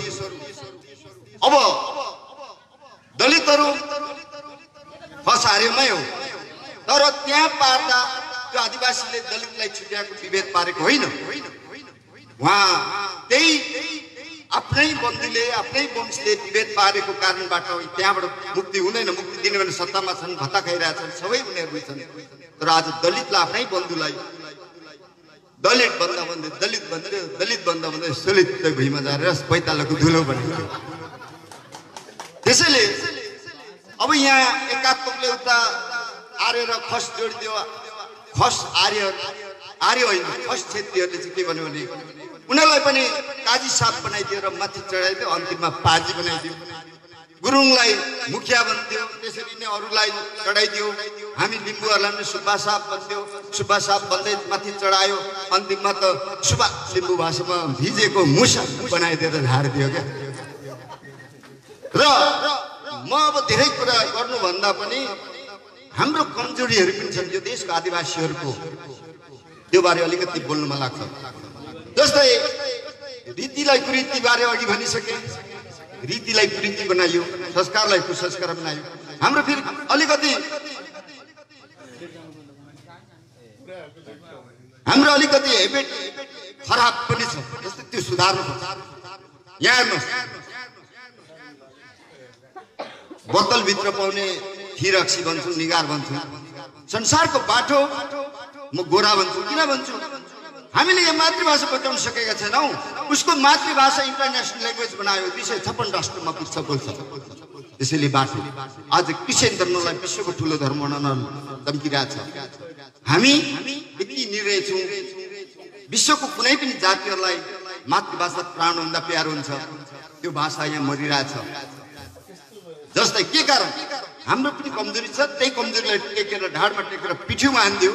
अब दलितहरू फस हारेमै हो, तर त्यहाँ पार्दा त्यो आदिवासीले दलितलाई छुट्याएको विभेद पारेको होइन। उहाँ त्यही आफ्नै बन्धुले आफ्नै वंशले विभेद पारेको कारणबाट त्यहाँबाट मुक्ति हुँदैन। मुक्ति दिने भने सत्तामा छन्, भत्ता खाइरहेछन्, सबै उनीहरू छन्। तर आज दलितलाई आफ्नै बन्धुलाई दलित भन्दा भन्दै दलित भन्दै दलित भन्दा भन्दै सुलित भुइँमा झारेर पैतालाको धुलो बनेको। त्यसैले अब यहाँ एकात्मकले उता आर्य र खस जोडिदियो। खस आर्य आर्य होइन, खस क्षेत्रीहरूले चाहिँ के भन्यो भने उनीहरूलाई पनि काजी साप बनाइदियो र माथि चढाइदियो, अन्तिममा पाजी बनाइदियो। गुरुङलाई मुखिया बन्थ्यो, त्यसरी नै अरूलाई चढाइदियो। हामी लिम्बूहरूलाई पनि सुब्बा साप भन्थ्यो, सुब्बा साप भन्दै माथि चढायो, अन्तिममा त सुब्बा लिम्बू भाषामा भिजेको मुसा बनाइदिएर झारिदियो क्या। र म अब धेरै कुरा गर्नुभन्दा पनि हाम्रो कमजोरीहरू पनि छन् यो देशको आदिवासीहरूको, त्यो बारे अलिकति बोल्नु मन लाग्छ। जस्तै रीतिलाई कुरीति बारे अघि भनिसके, रीतिलाई कुरीति बनाइयो, संस्कारलाई कुसंस्कार बनाइयो। हाम्रो फेरि अलिकति हाम्रो अलिकति हेबिट खराब पनि छ, जस्तै त्यो सुधार्नु पर्छ। यहाँ हेर्नुहोस्, बोतलभित्र पाउने खिरक्सी भन्छु, निगार भन्छु, संसारको बाटो म गोरा भन्छु। किन भन्छु? हामीले यहाँ मातृभाषा बचाउन सकेका छैनौँ। उसको मातृभाषा इन्टरनेसनल ल्याङ्ग्वेज बनायो, दुई सय छप्पन्न राष्ट्रमा पुग्छ बोल्छ। त्यसैले बाटो आज क्रिस्चियन धर्मलाई विश्वको ठुलो धर्म बनाउन धम्किरहेछ। हामी यति निर्णय छौँ, विश्वको कुनै पनि जातिहरूलाई मातृभाषा प्राणभन्दा प्यारो हुन्छ, त्यो भाषा यहाँ मरिरहेछ। जस्तै के कारण? हाम्रो पनि कमजोरी छ, त्यही कमजोरीलाई टेकेर ढाडमा टेकेर पिठ्यूमा हान्दियो।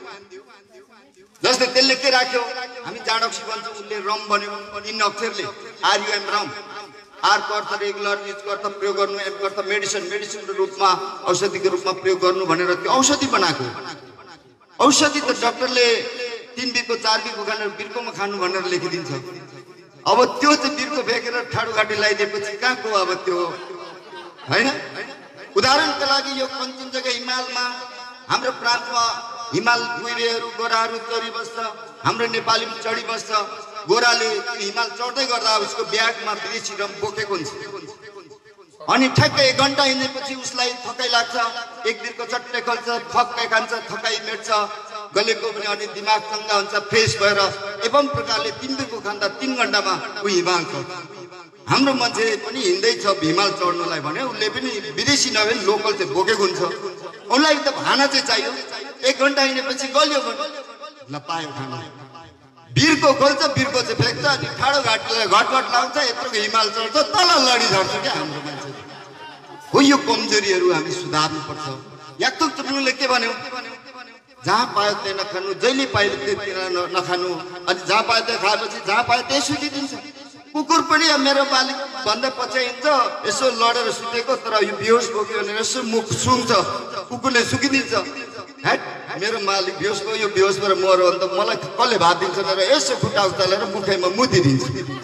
जस्तै त्यसले के राख्यो, हामी जाडक्सी भन्छौँ, उसले रम बन्यो, तीन अक्षरले आरयुएम रम। आरको अर्थ रेगुलर, इजको अर्थ प्रयोग गर्नु, एमको अर्थ मेडिसिन, मेडिसिनको रूपमा औषधिको रूपमा प्रयोग गर्नु भनेर त्यो औषधि बनाएको। औषधि त डाक्टरले तीन बिरको चार बिरको खानु बिर्कोमा खानु भनेर लेखिदिन्छ। अब त्यो चाहिँ बिर्को भेकेर ठाडो घाटी लगाइदिएपछि कहाँको अब त्यो होइन। उदाहरणका लागि यो कञ्चनजङ्घा हिमालमा हाम्रो प्रान्तमा हिमाल गुइरेहरू गोराहरू चढी बस्छ, हाम्रो नेपाली पनि चढी बस्छ। गोराले हिमाल चढ्दै गर्दा उसको ब्यागमा विदेशी रम बोकेको हुन्छ, अनि ठ्याक्कै एक घन्टा हिँडेपछि उसलाई थकाइ लाग्छ, एक दिनको चट्टै खोल्छ, फक्कै खान्छ, थकाइ मेट्छ, गलेको पनि अनि दिमाग चङ्गा हुन्छ, फ्रेस भएर एवं प्रकारले तिन दिनको खाँदा तिन घन्टामा ऊ हिमाल चढ्छ। हाम्रो मान्छे पनि हिँड्दैछ हिमाल चढ्नलाई भने उसले पनि विदेशी नभए लोकल चाहिँ बोकेको हुन्छ। उसलाई त खाना चाहिँ चाहियो, एक घन्टा हिँडेपछि गल्यो भने ल पायो खाना। बिर्को खोल्छ, बिर्को चाहिँ फ्याँक्छ, अनि ठाडो घाटलाई घटघट लाउँछ, यत्रो हिमाल चढ्छ, तल लडी झर्छ क्या हाम्रो मान्छे। हो यो कमजोरीहरू हामी सुधार्नुपर्छ। याक्तुक चुप्नुले के भन्यो, जहाँ पायो त्यही नखानु, जहिले पायो त्यही नखानु, अनि जहाँ पायो त्यही खाएपछि जहाँ पायो त्यही सुतिदिन्छ। कुकुर पनि मेरो मालिक भन्दा पछि हिँड्छ, यसो लडेर सुतेको, तर यो बेहोस बोक्यो भनेर यसो मुख सुँग्छ, कुकुरले सुकिदिन्छ। हेट मेरो मालिक बेहोस भयो, यो बेहोसबाट मऱ्यो भने त मलाई कसले भात दिन्छ भनेर यसो खुट्टा उचालेर मुखैमा मुतिदिन्छ।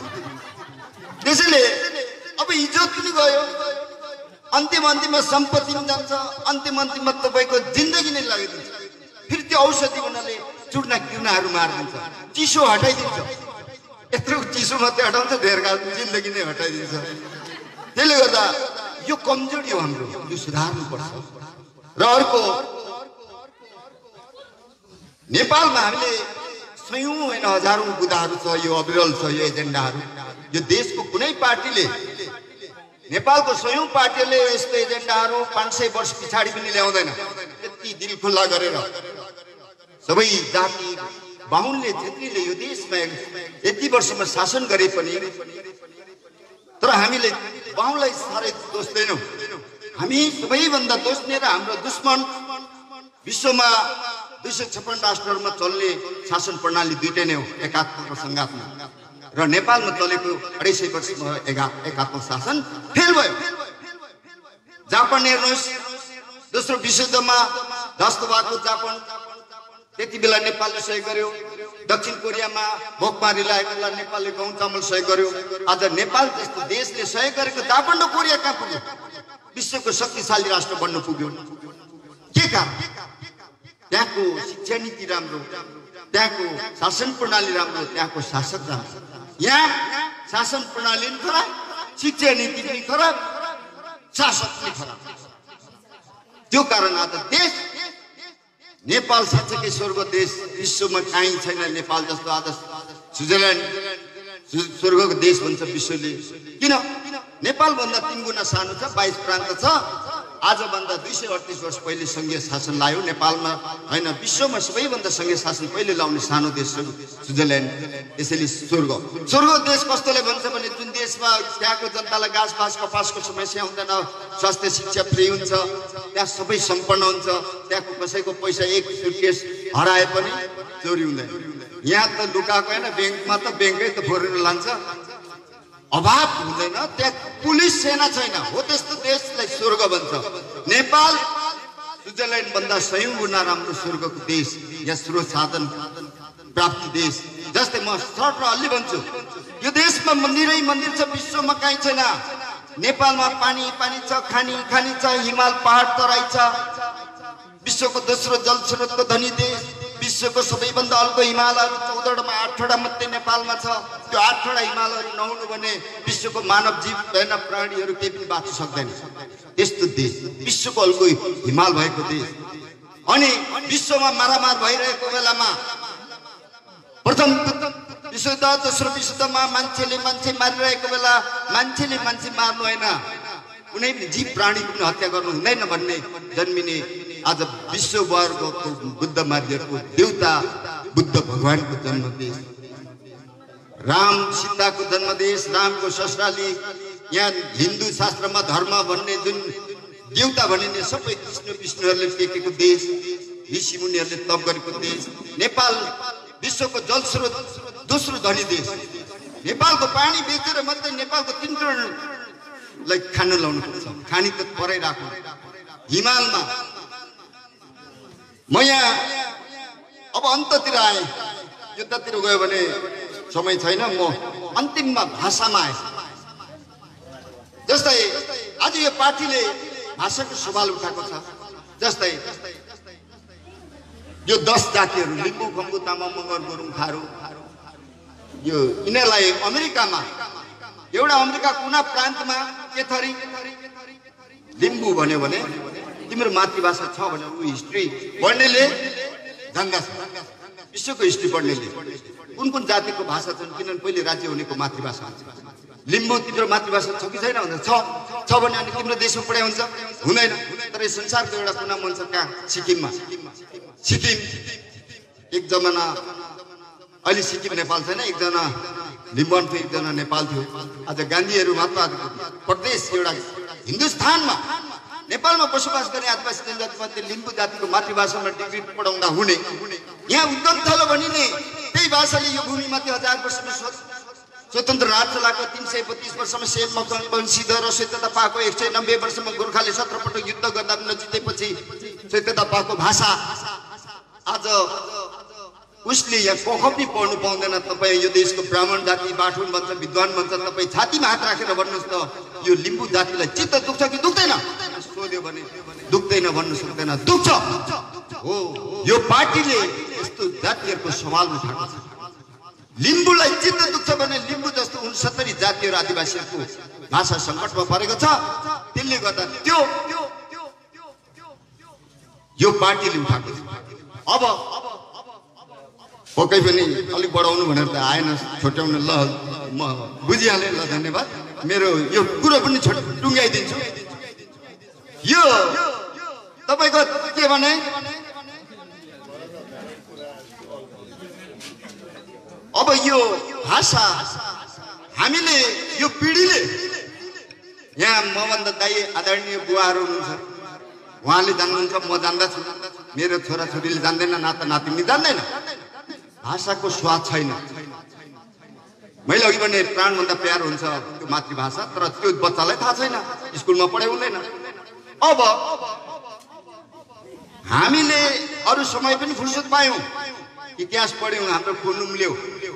त्यसैले अब इज्जत पनि गयो, अन्तिम अन्तिममा सम्पत्ति पनि जान्छ, अन्तिम अन्तिममा तपाईँको जिन्दगी नै लगाइदिन्छ। फेरि त्यो औषधि उनीहरूले चुर्ना किर्नाहरू मारिदिन्छ, चिसो हटाइदिन्छ। यत्रो चिसो मात्रै हटाउँछ, धेरका जिन्दगी नै हटाइदिन्छ। त्यसले गर्दा यो कमजोरी हो हाम्रो, यो सुधार्नुपर्छ। र अर्को नेपालमा हामीले सयौं होइन हजारौं बुदाहरू छ, यो अविरल छ यो एजेन्डाहरू। यो देशको कुनै पार्टीले, नेपालको सयौं पार्टीले यस्तो एजेन्डाहरू पाँच सय वर्ष पछाडि पनि ल्याउँदैन। यति दिल खुल्ला गरेर सबै जाति बाहुनले छेत्रीले यो देशमा यति वर्षमा शासन गरे पनि, तर हामीले बाहुनलाई साह्रै दोस्दैनौँ। हामी सबैभन्दा दोस्ने र हाम्रो दुश्मन विश्वमा दुई सय छप्पन्न राष्ट्रहरूमा चल्ने शासन प्रणाली दुइटै नै हो, एकात्मक र सङ्घात्मक। र नेपालमा चलेको अढाई सय वर्षमा एका एकात्मक शासन फेल भयो। जापान हेर्नुहोस्, दोस्रो विश्वयुद्धमा ध्वस्त भएको जापान, त्यति बेला नेपालले सहयोग गर्यो। दक्षिण कोरियामा भोकमारी लागेको बेला नेपालले गहुँ चामल सहयोग गर्यो। आज नेपाल जस्तो देशले सहयोग गरेको जापान र कोरिया कहाँ पुग्यो? विश्वको शक्तिशाली राष्ट्र बन्न पुग्यो। के कारण? त्यहाँको शिक्षा नीति राम्रो, त्यहाँको शासन प्रणाली राम्रो, त्यहाँको शासक राम्रो। यहाँ शासन प्रणाली पनि खराब, शिक्षा नीति पनि खराब, शासक पनि खराब। त्यो कारण आज देश नेपाल साँच्चै स्वर्ग देश, विश्वमा कहीँ छैन नेपाल जस्तो। आज स्विजरल्यान्ड स्वर्गको देश भन्छ विश्वले। किन? नेपाल भन्दा तीन गुणा सानो छ, बाइस प्रान्त छ। आजभन्दा दुई सय अडतिस वर्ष पहिले सङ्घीय शासन लायो नेपालमा, होइन विश्वमा सबैभन्दा सङ्घीय शासन पहिले लाउने सानो देश हो स्विजरल्यान्ड। यसैले स्वर्ग स्वर्ग देश कस्तोले भन्छ भने जुन देशमा त्यहाँको जनतालाई घाँस बाँस कपासको समस्या हुँदैन, स्वास्थ्य शिक्षा फ्री हुन्छ, त्यहाँ सबै सम्पन्न हुन्छ, त्यहाँको कसैको पैसा एक सुटकेस हराए पनि चोरी हुँदैन। यहाँ त लुकाएको होइन, ब्याङ्कमा त ब्याङ्कै त फोरेर लान्छ। अभाव हुँदैन, त्यहाँ पुलिस सेना छैन, हो त्यस्तो देशलाई स्वर्ग भन्छ। नेपाल स्विजरल्यान्ड भन्दा सयौं गुणा राम्रो स्वर्गको देश, या स्रोत साधन प्राप्ति देश। जस्तै म सर्ट र अलि भन्छु, यो देशमा मन्दिरै मन्दिर छ, विश्वमा कहीँ छैन। नेपालमा पानी पानी छ, खानी खानी छ, हिमाल पहाड तराई छ, विश्वको दोस्रो जल स्रोतको धनी देश, विश्वको सबैभन्दा अल्गो हिमालहरू चौधवटा आठवटा मात्रै नेपालमा छ। त्यो आठवटा हिमालहरू नहुनु भने विश्वको मानव जीव भएन, प्राणीहरू केही पनि बाँच्न सक्दैन। त्यस्तो देश, विश्वको अल्गो हिमाल भएको देश। अनि विश्वमा मारामार भइरहेको बेलामा प्रथम विश्वयुद्ध, दोस्रो विश्वयुद्धमा मान्छेले मान्छे मारिरहेको बेला मान्छेले मान्छे मार्नु होइन, कुनै पनि जीव प्राणीको पनि हत्या गर्नु हुँदैन भन्ने जन्मिने आज विश्वभरको बुद्ध मार्गको देवता बुद्ध भगवानको जन्मदेश, राम सीताको जन्मदेश, रामको ससुराली। यहाँ हिन्दू शास्त्रमा धर्म भन्ने जुन देवता भनिने सबै कृष्ण विष्णुहरूले टेकेको देश, ऋषि मुनिहरूले तप गरेको देश। नेपाल विश्वको जलस्रोत दोस्रो धनी देश। नेपालको पानी बेचेर मात्रै नेपालको तीन करोडलाई खान लाउनु पर्छ, खानी त परै राख्नु। हिमालमा म यहाँ अब अन्ततिर आएँ, युद्धतिर गयो भने समय छैन, म अन्तिममा भाषामा आएँ। जस्तै आज यो पार्टीले भाषाको सवाल उठाएको छ। जस्तै यो दस जातिहरू लिम्बू, खम्बु, तामाङ, मगर, गुरुङ, थारू, यो यिनीहरूलाई अमेरिकामा एउटा अमेरिका कुना प्रान्तमा के थरी लिम्बू भन्यो भने तिम्रो मातृभाषा छ भने ऊ हिस्ट्री पढ्नेले जङ्गा छ, विश्वको हिस्ट्री पढ्नेले कुन कुन जातिको भाषा छन्, किनभने पहिले राज्य हुनेको मातृभाषा हुन्छ। लिम्बू तिम्रो मातृभाषा छ कि छैन भन्दा छ छ भने अनि तिम्रो देशमा पढाइ हुन्छ हुँदैन। तर यो संसारको एउटा कुना मन छ कहाँ? सिक्किममा। सिक्किम एक जमाना, अहिले सिक्किम नेपाल छैन, एकजना लिम्बुवान थियो, एकजना नेपाल थियो। आज गान्धीहरू महात्मा प्रदेश एउटा हिन्दुस्तानमा नेपालमा बसोबास गर्ने आदिवासी जनजातिमध्ये लिम्बू जातिको मातृभाषामा डिग्री पढाउँदा हुने, यहाँ उद्गम थलो भनिने त्यही भाषाले यो भूमिमाथि हजार वर्षमा स्वतन्त्र राज चलाएको, तीन सय बत्तीस वर्षमा सेव वंशीधर र स्वतन्त्रता पाएको, एक सय नब्बे वर्षमा गोर्खाले सत्र पटक युद्ध गर्दा पनि नजितेपछि स्वतन्त्रता पाएको भाषा आज उसले यहाँ कोख पनि पढ्नु पाउँदैन। तपाईँ यो देशको ब्राह्मण जाति बाठुन भन्छ, विद्वान भन्छ, तपाईँ छातीमा हात राखेर भन्नुहोस् त यो लिम्बू जातिलाई चित्त दुख्छ कि दुख्दैन? सोध्यो भने दुख्दैन भन्नु सक्दैन, दुख्छ। हो, यो पार्टीले यस्तो जातिहरूको सवाल उठाएको छ। लिम्बूलाई चित्त दुख्छ भने लिम्बू जस्तो उनसत्तरी जातिहरू आदिवासीहरूको भाषा सङ्कटमा परेको छ। त्यसले गर्दा त्यो यो पार्टीले उठाएको छ। अब पक्कै पनि अलिक बढाउनु भनेर त आएन, छोट्याउनु। ल म बुझिहालेँ, ल धन्यवाद। मेरो यो कुरो पनि छोट टुङ्ग्याइदिन्छु। यो तपाईँको के भने अब यो भाषा हामीले यो पिँढीले, यहाँ मभन्दा दाइ आदरणीय बुवाहरू हुनुहुन्छ, उहाँले जान्नुहुन्छ, म जान्दछु, मेरो छोराछोरीले जान्दैन, नाता नातिनी जान्दैन। भाषाको स्वाद छैन। मैले अघि भने प्राणभन्दा प्यारो हुन्छ त्यो मातृभाषा, तर त्यो बच्चालाई थाहा छैन, स्कुलमा पढाइ हुँदैन। अब हामीले अरू समय पनि फुर्सद पायौँ, इतिहास पढ्यौँ, हाम्रो खुन उम्ल्यो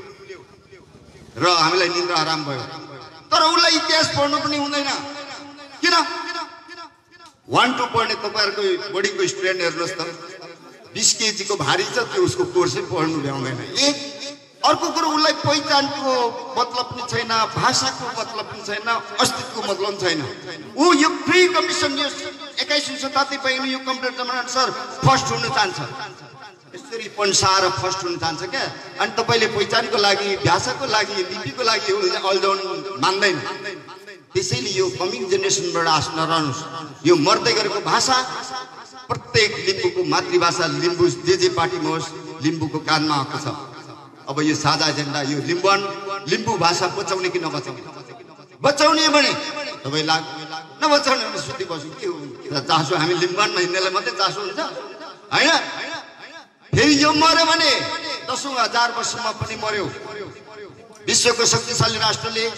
र हामीलाई निन्द्रा आराम भयो। तर उसलाई इतिहास पढ्नु पनि हुँदैन। किन? वान टू पढ्ने तपाईँहरूको बोर्डिङको स्टुडेन्ट हेर्नुहोस् त, बिस केजीको भारी छ, त्यो उसको कोर्सै पढ्नु भ्याउँदैन। एक अर्को कुरो, उसलाई पहिचानको मतलब पनि छैन, भाषाको मतलब पनि छैन, अस्तित्वको मतलब पनि छैन। ऊ यो फ्री कमिसन यो एक्काइसौँ शताब्दी पाइनु यो कम्प्युटर जमाना अनुसार फर्स्ट हुन चाहन्छ, यसरी पन्साएर फर्स्ट हुन चाहन्छ क्या। अनि तपाईँले पहिचानको लागि, भाषाको लागि, लिपिको लागि अल्झाउनु मान्दैन। त्यसैले यो कमिङ जेनेरेसनबाट आश नरहनुहोस्। यो मर्दै गरेको भाषा प्रत्येक लिम्बूको मातृभाषा, लिम्बू जे जे पार्टीमा होस्, लिम्बूको कानमा आएको छ। अब यो साझा एजेन्डा, यो लिम्बुवान लिम्बू भाषा बचाउने कि नबचाउने? बचाउने भने तपाईँ लाग, नबचाउने भने सुत्ती बस्नु। के हो चासो? हामी लिम्बुवानमा हिँड्नेलाई मात्रै चासो हुन्छ होइन? फेरि यो मऱ्यो भने दसौँ हजार वर्षमा पनि मर्यो। विश्वको शक्तिशाली राष्ट्रले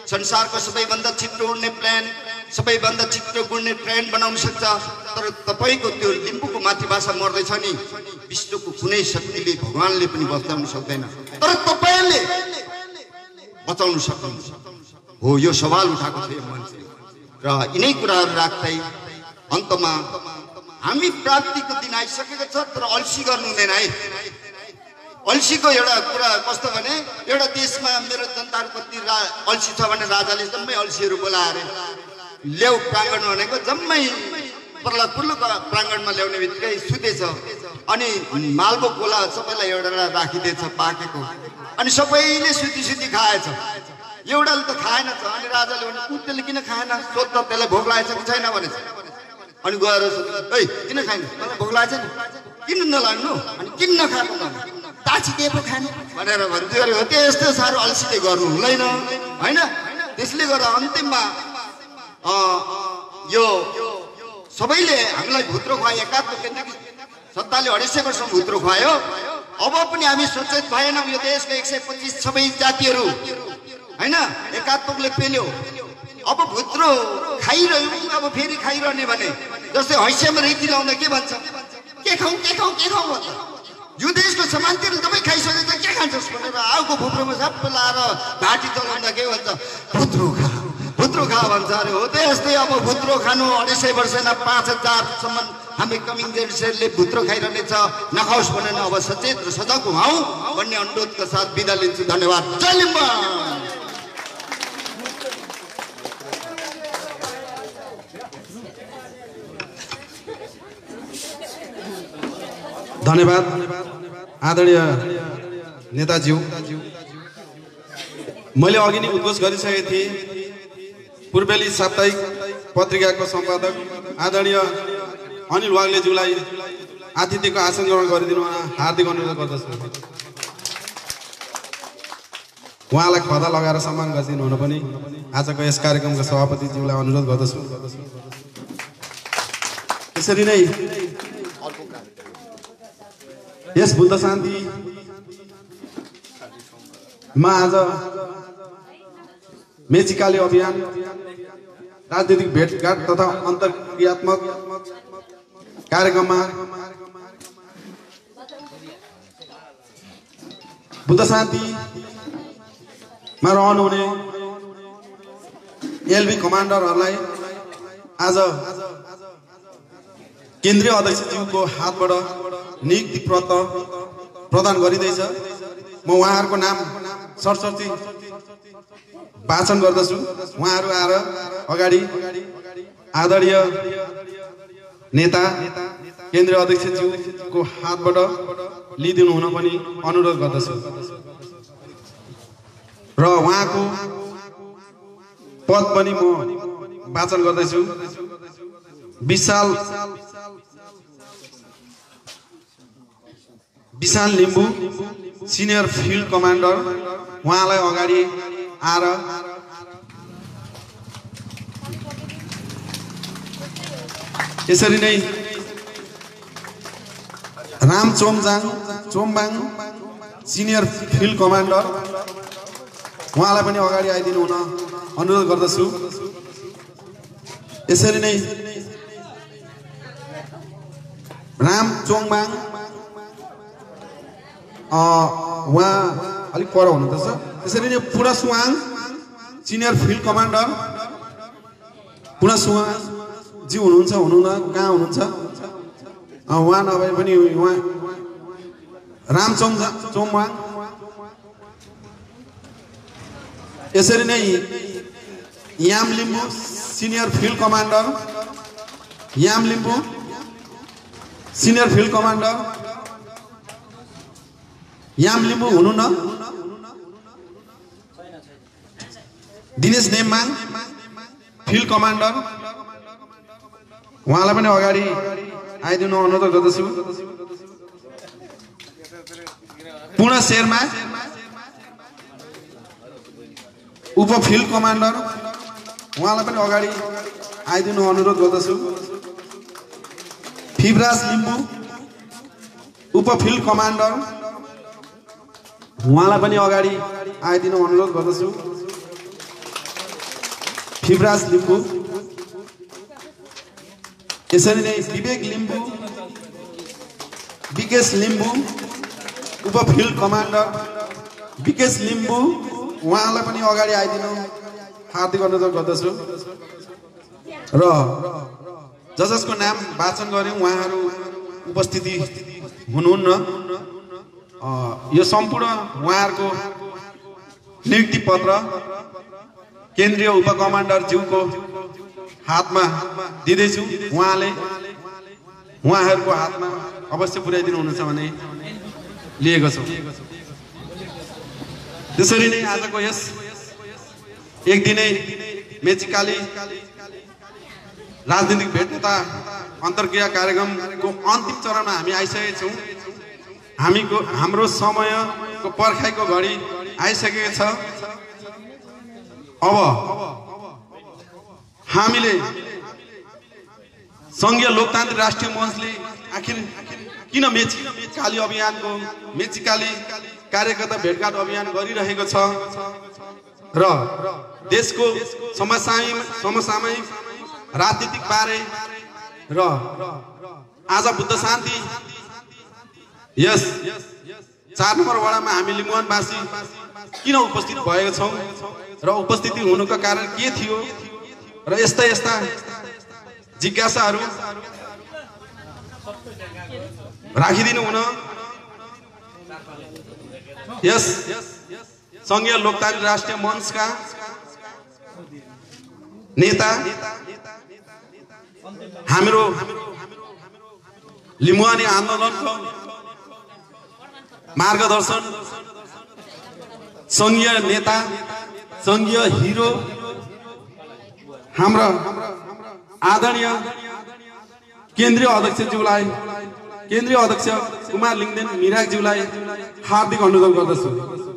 संसारको सबैभन्दा छिटो उड्ने प्लेन, सबैभन्दा छिटो गुड्ने ट्रेन बनाउन सक्छ। तर तपाईँको त्यो लिम्बूको मातृभाषा मर्दैछ नि, विश्वको कुनै शक्तिले भगवानले पनि बचाउन सक्दैन, तर तपाईँले बचाउन सक्नुहुन्छ। हो, यो सवाल उठाएको थियो मान्छे र यिनै कुराहरू राख्दै अन्तमा हामी प्राप्तिको दिन आइसकेको छ, तर अल्छी गर्नु हुँदैन है। अल्छीको एउटा कुरा कस्तो भने, एउटा देशमा मेरो जनताहरू कति रा अल्छी छ भने राजाले जम्मै अल्छीहरू बोलाएर ल्याउ प्राङ्गण भनेको जम्मै पर्ला कुल्लो प्राङ्गणमा ल्याउने बित्तिकै सुतेछ, अनि मालबो कोला सबैलाई एउटा एउटा राखिदिएछ पाकेको, अनि सबैले सुती सुती खाएछ, एउटाले त खाएन छ। अनि राजाले भने ऊ त्यसले किन खाएन, सोध्छ त्यसलाई भोक लागेछ कि छैन भनेछ। अनि गएर है किन खाएन, मलाई भोक लागेछ नि, किन नलाग्नु, अनि किन नखाएको त, ताची दिएको खानु भनेर भन्थ्यो अरे। हो, त्यस्तो साह्रो अल्छीले गर्नु हुँदैन होइन। त्यसले गर्दा अन्तिममा यो सबैले हामीलाई भुत्रो खुवायो, एकात्म केन्द्रको सत्ताले अढाई सय वर्षमा भुत्रो खुवायो। अब पनि हामी सचेत भएनौँ। यो देशको एक सय पच्चिस सबै जातिहरू होइन एकात्मकले पेल्यो। अब भुत्रो खाइरह्यौँ, अब फेरि खाइरहने भने जस्तै हैसियामा रीति लाउँदा के भन्छ, के खाउँ के खाउँ के खाउँ भन्छ। यो देशको समानतिर तपाईँ खाइसकेको छ, के खान्छस् भनेर आउको भुत्रोमा सबै लाएर घाँटी चलाउँदा के भन्छ, भुत्रो खा भुत्रो खा भन्छ अरे। हो, त्यस्तै अब भुत्रो खानु अढाई सय वर्ष न पाँच हजारसम्म हामी कमिङ जेनेरेसनले भुत्रो खाइरहनेछ, नखाओस् भनेर अब सचेत र सजग हौँ भन्ने अनुरोधका साथ बिदा लिन्छु। धन्यवाद। जय लिम्बू। धन्यवाद आदरणीय नेताज्यू। मैले अघि नै उद्घोष गरिसकेको थिएँ, पूर्वेली साप्ताहिक पत्रिकाको सम्पादक आदरणीय अनिल वाग्लेज्यूलाई आतिथ्यको आसन ग्रहण गरिदिनु हार्दिक अनुरोध गर्दछु। उहाँलाई खदा लगाएर सम्मान गरिदिनु हुन पनि आजको यस कार्यक्रमका सभापतिज्यूलाई अनुरोध गर्दछु। त्यसरी नै यस बुद्ध शान्तिमा आज मेचिकाले अभियान, राजनीतिक भेटघाट तथा अन्तर्क्रियात्मक कार्यक्रममा बुद्ध शान्तिमा रहनुहुने एलबी कमान्डरहरूलाई आज केन्द्रीय अध्यक्षज्यूको हातबाट नियुक्ति पत्र प्रदान गरिँदैछ। म उहाँहरूको नाम सरस्वती वाचन गर्दछु। उहाँहरू आएर अगाडि आदरणीय नेता केन्द्रीय अध्यक्षज्यूको हातबाट लिइदिनु हुन पनि अनुरोध गर्दछु र उहाँको पद पनि म वाचन गर्दैछु। Vishal Vishal Limbu senior field commander, उहाँलाई अगाडि आएर यसरी नै Ram Chomjang Chombang senior field commander, उहाँलाई पनि अगाडि आइदिनु हुन अनुरोध गर्दछु। यसरी नै राम चोङबाङ उहाँ अलिक पर हुनुहुँदछ। त्यसरी नै पुरा सुवाङ सिनियर फिल्ड कमान्डर, पुरा सुवाङ ज्यू हुनुहुन्छ हुनुहुन्न कहाँ हुनुहुन्छ उहाँ नभए पनि उहाँ राम चोङ चोमवाङ। यसरी नै Yam Limbu senior field commander, Yam Limbu senior field commander, Yam Limbu हुनुहुन्न। दिनेश नेममाङ फिल्ड कमान्डर, उहाँलाई पनि अगाडि आइदिनु अनुरोध गर्दछु। पूर्ण शेर्मा उप फिल्ड कमान्डर, उहाँलाई पनि अगाडि आइदिनु अनुरोध गर्दछु। फिबराज लिम्बू उप फिल्ड कमान्डर, उहाँलाई पनि अगाडि आइदिनु अनुरोध गर्दछु। शिवराज लिम्बू, यसरी नै विवेक लिम्बू, विकेश लिम्बू, उपफिल्ड कमान्डर विकेश लिम्बू, उहाँलाई पनि अगाडि आइदिनु हार्दिक अनुरोध गर्दछु। र जजसको नाम वाचन गऱ्यौँ, उहाँहरू उपस्थिति हुनुहुन्न। यो सम्पूर्ण उहाँहरूको नियुक्ति पत्र केन्द्रीय उपकमान्डर ज्यूको हातमा दिँदैछु। उहाँले उहाँहरूको हातमा अवश्य पुर्याइदिनु हुनुहुन्छ भने लिएको छु। त्यसरी नै आजको यस एक दिनै मेचिकाली राजनीतिक भेट तथा अन्तर्क्रिया कार्यक्रमको अन्तिम चरणमा हामी आइसकेका छौँ। हामीको हाम्रो समयको पर्खाइको घडी आइसकेको छ। अब हामीले सङ्घीय लोकतान्त्रिक राष्ट्रिय मञ्चले आखिर किन मेचिकाली अभियानको मेचिकाली कार्यकर्ता भेटघाट अभियान गरिरहेको छ र देशको समसामयिक समसामयिक राजनीतिक बारे र आज बुद्ध शान्ति यस चार नम्बर वडामा हामी लिम्बुवानवासी किन उपस्थित भएका छौँ र उपस्थिति हुनुको कारण के थियो र यस्ता यस्ता जिज्ञासाहरू राखिदिनु हुन यस सङ्घीय लोकतान्त्रिक राष्ट्रिय मञ्चका नेता हाम्रो लिम्बुवानी आन्दोलनको मार्गदर्शन सङ्घीय नेता सङ्घीय हिरो हाम्रा आदरणीय केन्द्रीय अध्यक्षज्यूलाई केन्द्रीय अध्यक्ष कुमार लिङदेन मिराकज्यूलाई हार्दिक अनुरोध गर्दछु।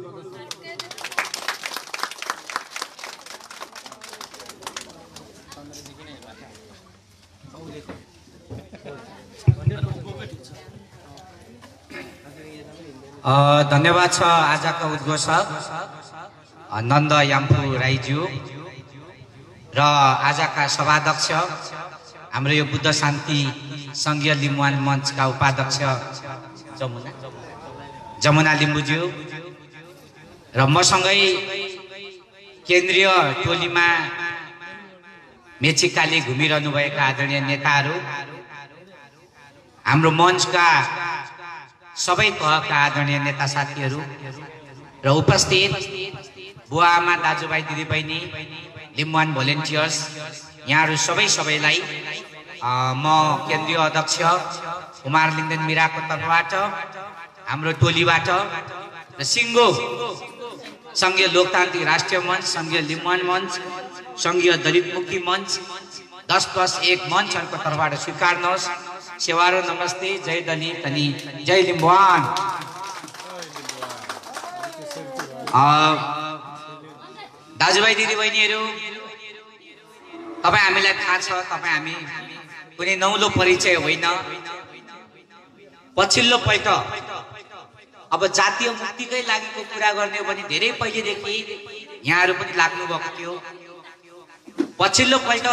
धन्यवाद छ आजका उद्घोषक नन्द याम्फू राईज्यू र आजका सभाध्यक्ष हाम्रो यो बुद्ध शान्ति सङ्घीय लिम्बुवान मञ्चका उपाध्यक्ष जमुना जमुना लिम्बुज्यू र मसँगै केन्द्रीय टोलीमा मेचिकाली घुमिरहनुभएका आदरणीय नेताहरू, हाम्रो मञ्चका सबै तहका आदरणीय नेता साथीहरू र उपस्थित बुवा आमा दाजुभाइ दिदीबहिनी लिम्बुवान भोलिन्टियर्स, यहाँहरू सबै सबैलाई म केन्द्रीय अध्यक्ष कुमार लिङदेन मिराको तर्फबाट हाम्रो टोलीबाट र सिङ्गो सङ्घीय लोकतान्त्रिक राष्ट्रिय मञ्च, सङ्घीय लिम्बुवान मञ्च, सङ्घीय दलित मुक्ति मञ्च, दस प्लस एक मञ्चहरूको तर्फबाट स्वीकार्नुहोस्। सेवारो नमस्ते, जय दलित अनि जय लिम्बुवान। दाजुभाइ दिदीबहिनीहरू, तपाईँ हामीलाई थाहा छ, तपाईँ हामी कुनै नौलो परिचय होइन। पछिल्लो पल्ट अब जातीय मुक्तिकै लागिको कुरा गर्ने हो भने धेरै पहिलेदेखि यहाँहरू पनि लाग्नु भएको थियो। पछिल्लो पल्ट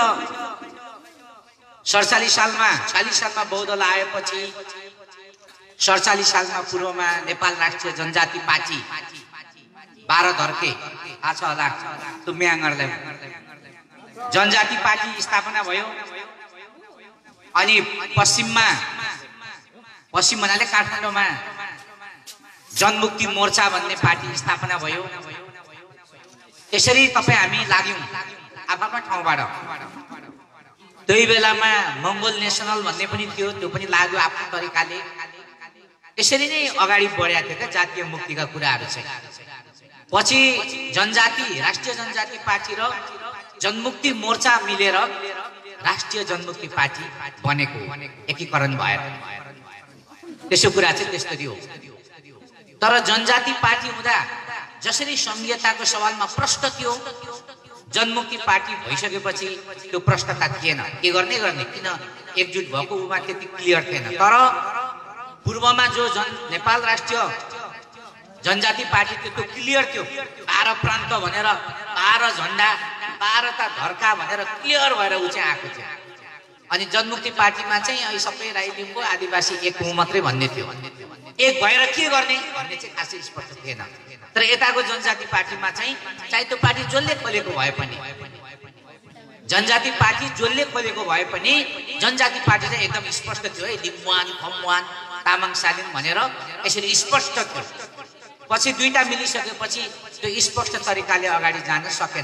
सडचालिस सालमा चालिस सालमा बौद्धल आएपछि सडचालिस सालमा पूर्वमा नेपाल राष्ट्रिय जनजाति पार्टी बाह्र धर्के थाहा छ होला तुम्याङहरूलाई जनजाति पार्टी स्थापना भयो। अनि पश्चिममा पश्चिम भन्नाले काठमाडौँमा जनमुक्ति मोर्चा भन्ने पार्टी स्थापना भयो। यसरी तपाईँ हामी लाग्यौँ आफ्ना ठाउँबाट। त्यही बेलामा मङ्गोल नेसनल भन्ने पनि थियो, त्यो पनि लाग्यो आफ्नो तरिकाले। यसरी नै अगाडि बढेका थियो क्या जातीय मुक्तिका कुराहरू चाहिँ। पछि जनजाति राष्ट्रिय जनजाति पार्टी र जनमुक्ति मोर्चा मिलेर राष्ट्रिय जनमुक्ति पार्टी बनेको, एकीकरण भएर। त्यसो कुरा चाहिँ त्यस्तरी हो। तर जनजाति पार्टी हुँदा जसरी संघीयताको सवालमा प्रश्न थियो, जनमुक्ति पार्टी भइसकेपछि त्यो प्रश्नता थिएन। के गर्ने गर्ने किन एकजुट भएको उमा त्यति क्लियर थिएन। तर पूर्वमा जो जन नेपाल राष्ट्रिय जनजाति पार्टी थियो त्यो क्लियर थियो। बाह्र प्रान्त भनेर बाह्र झन्डा बाह्रता धर्का भनेर क्लियर भएर ऊ चाहिँ आएको थियो। अनि जनमुक्ति पार्टीमा चाहिँ अहिले सबै राई लिम्बू आदिवासी एक हौँ मात्रै भन्ने थियो। एक भएर के गर्ने भन्ने चाहिँ खासै स्पष्ट थिएन। तर यताको जनजाति पार्टीमा चाहिँ चाहे त्यो पार्टी जसले खोलेको भए पनि जनजाति पार्टी जसले खोलेको भए पनि जनजाति पार्टी चाहिँ एकदम स्पष्ट थियो है, लिम्बुवान खम्बुवान तामाङ सालिङ भनेर यसरी स्पष्ट थियो। पछि दुईटा मिलिसकेपछि त्यो स्पष्ट तरिकाले अगाडि जान सकेन।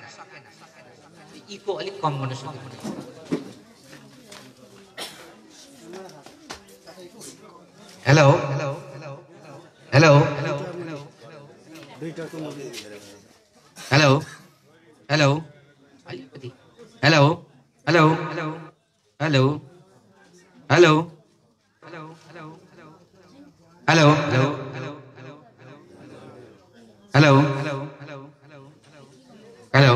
इको अलिक कम गर्न सक्यो। Hello hello hello hello hello अलिकति hello hello hello hello hello hello hello hello hello hello hello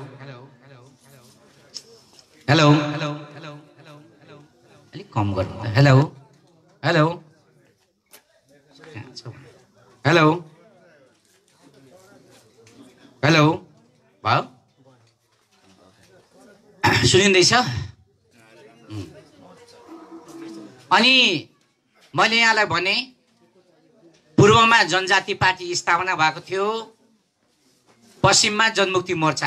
hello hello अलिक कम गर्नु त। हेलो हेलो हेलो हेलो भयो सुनिँदैछ? अनि मैले यहाँलाई भने पूर्वमा जनजाति पार्टी स्थापना भएको थियो, पश्चिममा जनमुक्ति मोर्चा।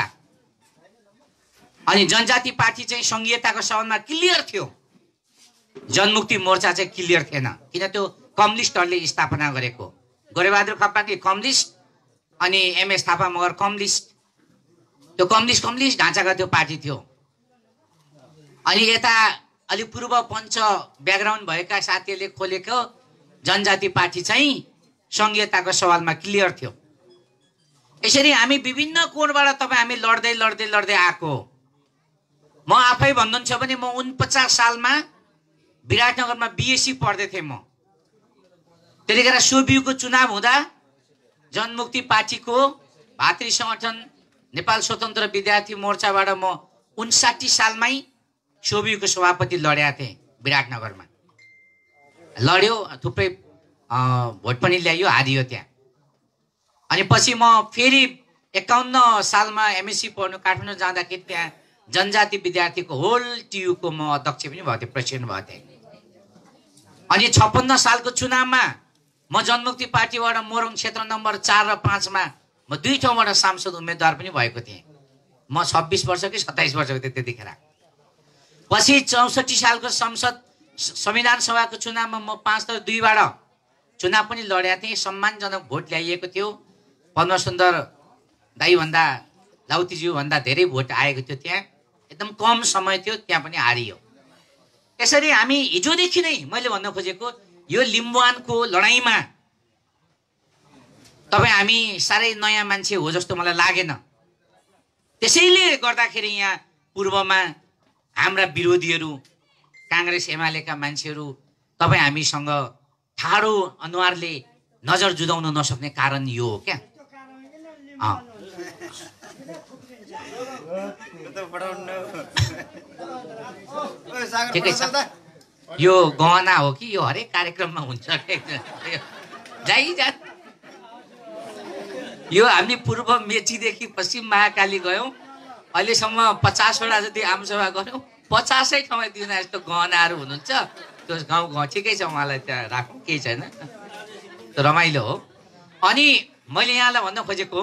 अनि जनजाति पार्टी चाहिँ संघीयताको सवालमा क्लियर थियो, जनमुक्ति मोर्चा चाहिँ क्लियर थिएन। किन त्यो कम्युनिस्टहरूले स्थापना गरेको, गोरेबहादुर खप्पाकी कम्युनिस्ट अनि एमएस थापा मगर कम्युनिस्ट, त्यो कम्युनिस्ट कम्युनिस्ट ढाँचाको त्यो पार्टी थियो। अनि यता अलिक पूर्व पञ्च ब्याकग्राउन्ड भएका साथीहरूले खोलेको जनजाति पार्टी चाहिँ संघीयताको सवालमा क्लियर थियो। यसरी हामी विभिन्न कोणबाट तपाईँ हामी लड्दै लड्दै लड्दै आएको। म आफै भन्नुहुन्छ भने म उनपचास सालमा विराटनगरमा बिएससी पढ्दै थिएँ। म त्यतिखेर सोबियुको चुनाव हुँदा जनमुक्ति पार्टीको भातृ संगठन नेपाल स्वतन्त्र विद्यार्थी मोर्चाबाट म उन्साठी सालमै सोबियुको सभापति लडेका थिएँ विराटनगरमा। लड्यो, थुप्रै भोट पनि ल्यायो, हारियो त्यहाँ। अनि पछि म फेरि एकाउन्न सालमा एमएससी पढ्नु काठमाडौँ जाँदाखेरि त्यहाँ जनजाति विद्यार्थीको होल टियुको म अध्यक्ष पनि भएको थिएँ, प्रेसिडेन्ट भएको थिएँ। अनि छप्पन्न सालको चुनावमा म जनमुक्ति पार्टीबाट मोरङ क्षेत्र नम्बर चार र पाँचमा म दुई ठाउँबाट सांसद उम्मेदवार पनि भएको थिएँ। म छब्बिस वर्ष कि सत्ताइस वर्षको थिएँ त्यतिखेर। पछि चौसठी सालको संसद संविधान सभाको चुनावमा म पाँच तर दुईबाट चुनाव पनि लडेका थिएँ। सम्मानजनक भोट ल्याइएको थियो। पद्मसुन्दर दाईभन्दा लाउतीज्यूभन्दा धेरै भोट आएको थियो। त्यहाँ एकदम कम समय थियो, त्यहाँ पनि हारियो। यसरी हामी हिजोदेखि नै मैले भन्न खोजेको यो लिम्बुवानको लडाइँमा तपाईँ हामी साह्रै नयाँ मान्छे हो जस्तो मलाई लागेन। त्यसैले गर्दाखेरि यहाँ पूर्वमा हाम्रा विरोधीहरू काङ्ग्रेस एमालेका मान्छेहरू तपाईँ हामीसँग ठाडो अनुहारले नजर जुदाउन नसक्ने कारण यो हो क्या। ठिकै छ, यो गहना हो कि यो हरेक कार्यक्रममा हुन्छ। जाइ जा यो हामी पूर्व मेचीदेखि पश्चिम महाकाली गयौँ, अहिलेसम्म पचासवटा जति आमसभा गऱ्यौँ। पचासै ठाउँमा दिनु यस्तो गहनाहरू हुनुहुन्छ। त्यो गाउँ गाउँ ठिकै छ, उहाँलाई त्यहाँ राखौँ, केही छैन, रमाइलो हो। अनि मैले यहाँलाई भन्न खोजेको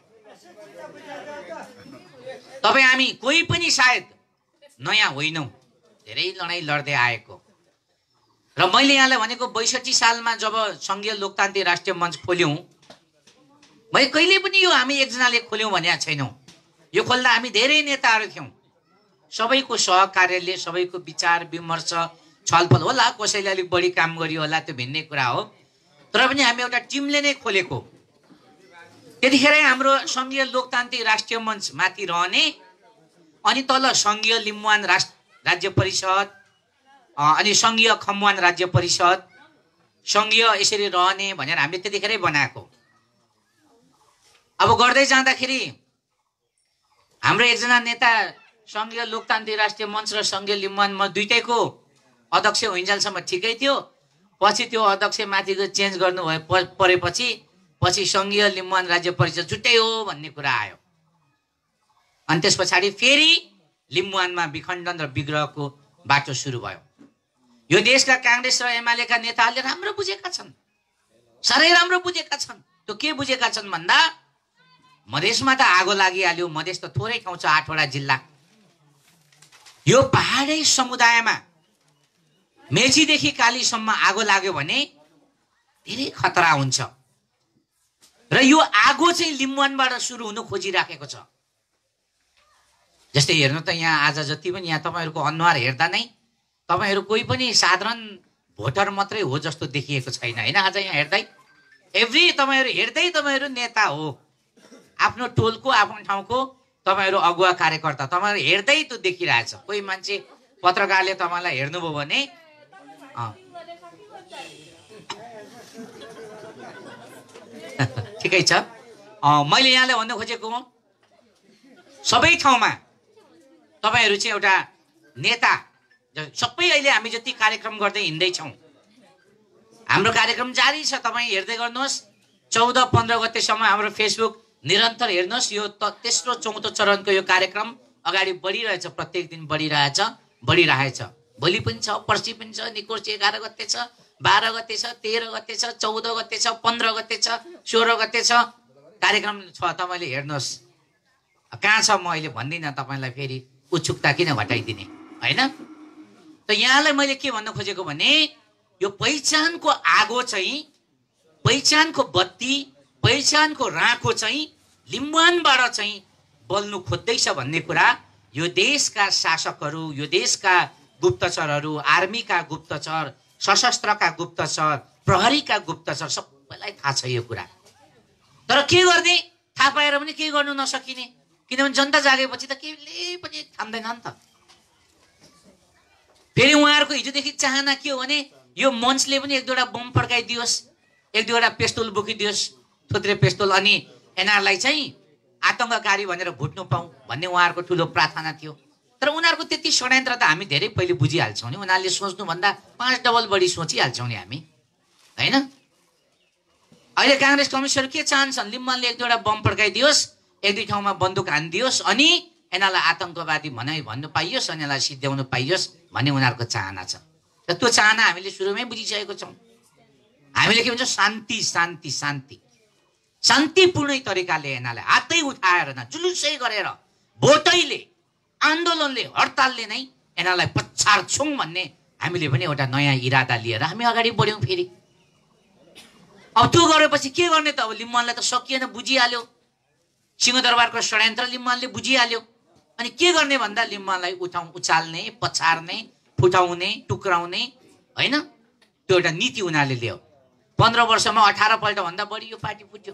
तपाईँ हामी कोही पनि सायद नयाँ होइनौँ, धेरै लडाइँ लड्दै आएको। र मैले यहाँलाई भनेको बैसठी सालमा जब सङ्घीय लोकतान्त्रिक राष्ट्रिय मञ्च खोल्यौँ, मैले कहिले पनि यो हामी एकजनाले खोल्यौँ भनेका छैनौँ। यो खोल्दा हामी धेरै नेताहरू थियौँ, सबैको सहकार्यले, सबैको विचार विमर्श छलफल होला, कसैले अलिक बढी काम गरियो होला, त्यो भिन्नै कुरा हो। तर पनि हामी एउटा टिमले नै खोलेको। त्यतिखेरै हाम्रो सङ्घीय लोकतान्त्रिक राष्ट्रिय मञ्च माथि रहने, अनि तल सङ्घीय लिम्बुवान राष्ट्र राज्य परिषद, अनि सङ्घीय खम्बुवान राज्य परिषद, सङ्घीय यसरी रहने भनेर हामीले त्यतिखेरै बनाएको। अब गर्दै जाँदाखेरि हाम्रो एकजना नेता सङ्घीय लोकतान्त्रिक राष्ट्रिय मञ्च र सङ्घीय लिम्बुवान म दुइटैको अध्यक्ष होइन्जेलसम्म ठिकै थियो। पछि त्यो अध्यक्ष माथिको चेन्ज गर्नु भए परेपछि पछि सङ्घीय लिम्बुवान राज्य परिषद छुट्टै हो भन्ने कुरा आयो। अनि त्यस पछाडि फेरि लिम्बुवानमा विखण्डन र विग्रहको बाटो सुरु भयो। यो देशका काङ्ग्रेस र एमालेका नेताहरूले राम्रो बुझेका छन्, साह्रै राम्रो बुझेका छन्। त्यो के बुझेका छन् भन्दा मधेसमा त आगो लागिहाल्यो, मधेस त थोरै ठाउँ छ, आठवटा जिल्ला। यो पहाडै समुदायमा मेचीदेखि कालीसम्म आगो लाग्यो भने धेरै खतरा हुन्छ र यो आगो चाहिँ लिम्बुवानबाट सुरु हुनु खोजिराखेको छ। जस्तै हेर्नु त यहाँ आज जति पनि यहाँ तपाईँहरूको अनुहार हेर्दा नै तपाईँहरू कोही पनि साधारण भोटर मात्रै हो जस्तो देखिएको छैन होइन। आज यहाँ हेर्दै एभ्री तपाईँहरू हेर्दै तपाईँहरू नेता हो, आफ्नो टोलको आफ्नो ठाउँको तपाईँहरू अगुवा कार्यकर्ता, तपाईँहरू हेर्दै त्यो देखिरहेछ। कोही मान्छे पत्रकारले तपाईँलाई हेर्नुभयो भने ठिकै छ। मैले यहाँलाई भन्नु खोजेको सबै ठाउँमा तपाईँहरू चाहिँ एउटा नेता, सबै अहिले हामी जति कार्यक्रम गर्दै हिँड्दैछौँ, हाम्रो कार्यक्रम जारी छ। तपाईँ हेर्दै गर्नुहोस्, चौध पन्ध्र गतेसम्म हाम्रो फेसबुक निरन्तर हेर्नुहोस्। यो तेस्रो चौथो चरणको यो कार्यक्रम अगाडि बढिरहेछ, प्रत्येक दिन बढिरहेछ बढिरहेछ भोलि पनि छ, पर्सि पनि छ, निकोर्सी एघार गते छ, बाह्र गते छ, तेह्र गते छ, चौध गते छ, पन्ध्र गते छ, सोह्र गते छ, कार्यक्रम छ। तपाईँले हेर्नुहोस् कहाँ छ म अहिले भन्दिनँ तपाईँलाई, फेरि उत्सुकता किन घटाइदिने होइन। त यहाँलाई मैले के भन्न खोजेको भने यो पहिचानको आगो चाहिँ, पहिचानको बत्ती, पहिचानको राँको चाहिँ लिम्बुवानबाट चाहिँ बल्नु खोज्दैछ भन्ने कुरा यो देशका शासकहरू, यो देशका गुप्तचरहरू, आर्मीका गुप्तचर, सशस्त्रका गुप्तचर, प्रहरीका गुप्तचर सबैलाई थाहा छ यो कुरा। तर के गर्ने, थाहा पाएर पनि केही गर्नु नसकिने, किनभने जनता जागेपछि त केहीले पनि थाम्दैन नि त। फेरि उहाँहरूको हिजोदेखि चाहना के हो भने यो मञ्चले पनि एक दुईवटा बम पड्काइदियोस्, एक दुईवटा पेस्तोल बोकिदियोस्, थोत्रे पेस्तोल, अनि एनआरलाई चाहिँ आतङ्ककारी भनेर भुट्नु पाऊँ भन्ने उहाँहरूको ठुलो प्रार्थना थियो। तर उनीहरूको त्यति षड्यन्त्र त हामी धेरै पहिले बुझिहाल्छौँ नि, उनीहरूले सोच्नुभन्दा पाँच डबल बढी सोचिहाल्छौँ नि हामी होइन। अहिले काङ्ग्रेस कम्युनिस्टहरू के चाहन्छन्, लिम्बुवानले एक दुईवटा बम पड्काइदियोस्, एक दुई ठाउँमा बन्दुक हानिदियोस्, अनि यिनीहरूलाई आतङ्कवादी भनाइ भन्नु पाइयोस्, अनि यसलाई सिद्ध्याउनु पाइयोस् भन्ने उनीहरूको चाहना छ। र त्यो चाहना हामीले सुरुमै बुझिसकेको छौँ। हामीले के भन्छ, शान्ति शान्ति शान्ति शान्तिपूर्ण तरिकाले यिनीहरूलाई हातै उठाएर न, जुलुसै गरेर, भोटैले, आन्दोलनले, हडतालले नै यिनीहरूलाई पछार्छौँ भन्ने हामीले पनि एउटा नयाँ इरादा लिएर हामी अगाडि बढ्यौँ। फेरि अब त्यो गरेपछि के गर्ने त, अब लिम्बुवानलाई त सकिएन, बुझिहाल्यो, सिंहदरबारको षड्यन्त्र लिम्बुवानले बुझिहाल्यो। अनि के गर्ने भन्दा लिम्बुवानलाई उठाउ उचाल्ने, पछार्ने, फुटाउने, टुक्राउने होइन, त्यो एउटा नीति उनीहरूले ल्यायो। पन्ध्र वर्षमा अठार पल्ट भन्दा बढी यो पार्टी फुट्यो।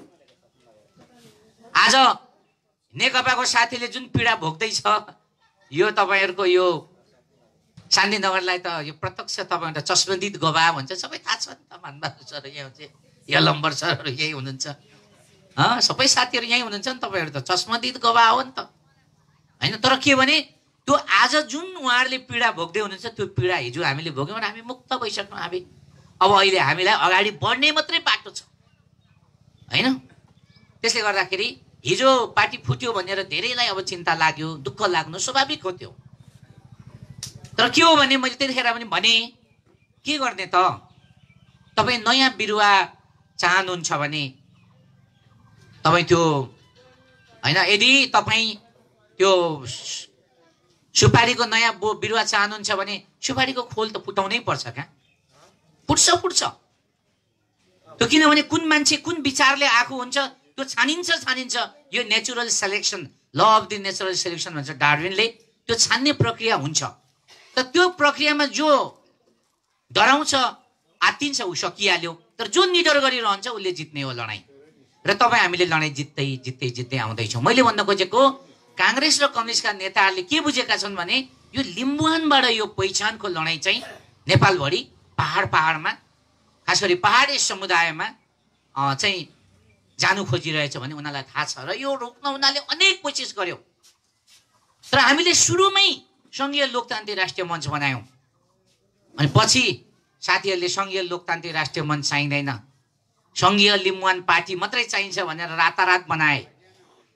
आज नेकपाको साथीले जुन पीडा भोग्दैछ, यो तपाईँहरूको यो शान्तिनगरलाई त यो प्रत्यक्ष तपाईँहरू चस्मदित गवाह भन्छ, सबै थाहा छ नि त। मानबहादुर सर यहाँ चाहिँ यलम्बर सरहरू यही हुनुहुन्छ, सबै साथीहरू यहीँ हुनुहुन्छ नि, तपाईँहरू त चस्मदित गवाह हो नि त होइन। तर के भने त्यो आज जुन उहाँहरूले पीडा भोग्दै हुनुहुन्छ, त्यो पीडा हिजो हामीले भोग्यौँ भने हामी मुक्त भइसक्यौँ। हामी अब अहिले हामीलाई अगाडि बढ्ने मात्रै बाटो छ होइन। त्यसले गर्दाखेरि हिजो पार्टी फुट्यो भनेर धेरैलाई अब चिन्ता लाग्यो, दुःख लाग्नु स्वाभाविक हो त्यो। तर के हो भने मैले त्यतिखेर पनि भने के गर्ने त, तपाईँ नयाँ बिरुवा चाहनुहुन्छ भने तपाईँ त्यो होइन, यदि तपाईँ त्यो सुपारीको नयाँ बो बिरुवा चाहनुहुन्छ भने सुपारीको खोल त फुटाउनै पर्छ क्या, फुट्छ फुट्छ त्यो। किनभने कुन मान्छे कुन विचारले आएको हुन्छ त्यो छानिन्छ छानिन्छ। यो natural selection, law of the natural selection भन्छ डार्विनले, त्यो छान्ने प्रक्रिया हुन्छ। त त्यो प्रक्रियामा जो डराउँछ, आत्तिन्छ, ऊ सकिहाल्यो। तर जो निडर गरिरहन्छ उसले जित्ने हो लडाइँ। र तपाईँ हामीले लडाइँ जित्दै जित्दै जित्दै आउँदैछौँ। मैले भन्न खोजेको काङ्ग्रेस र कम्युनिस्टका नेताहरूले के बुझेका छन् भने यो लिम्बुवानबाट यो पहिचानको लडाइँ चाहिँ नेपालभरि पहाड पहाडमा, खास गरी पहाडी समुदायमा चाहिँ जानु खोजिरहेछ भने उनीहरूलाई थाहा छ। र यो रोक्न उनीहरूले अनेक कोसिस गर्यो। तर हामीले सुरुमै सङ्घीय लोकतान्त्रिक राष्ट्रिय मञ्च बनायौँ, अनि पछि साथीहरूले सङ्घीय लोकतान्त्रिक राष्ट्रिय मञ्च चाहिँदैन, सङ्घीय लिम्बुवान पार्टी मात्रै चाहिन्छ भनेर रातारात बनाए।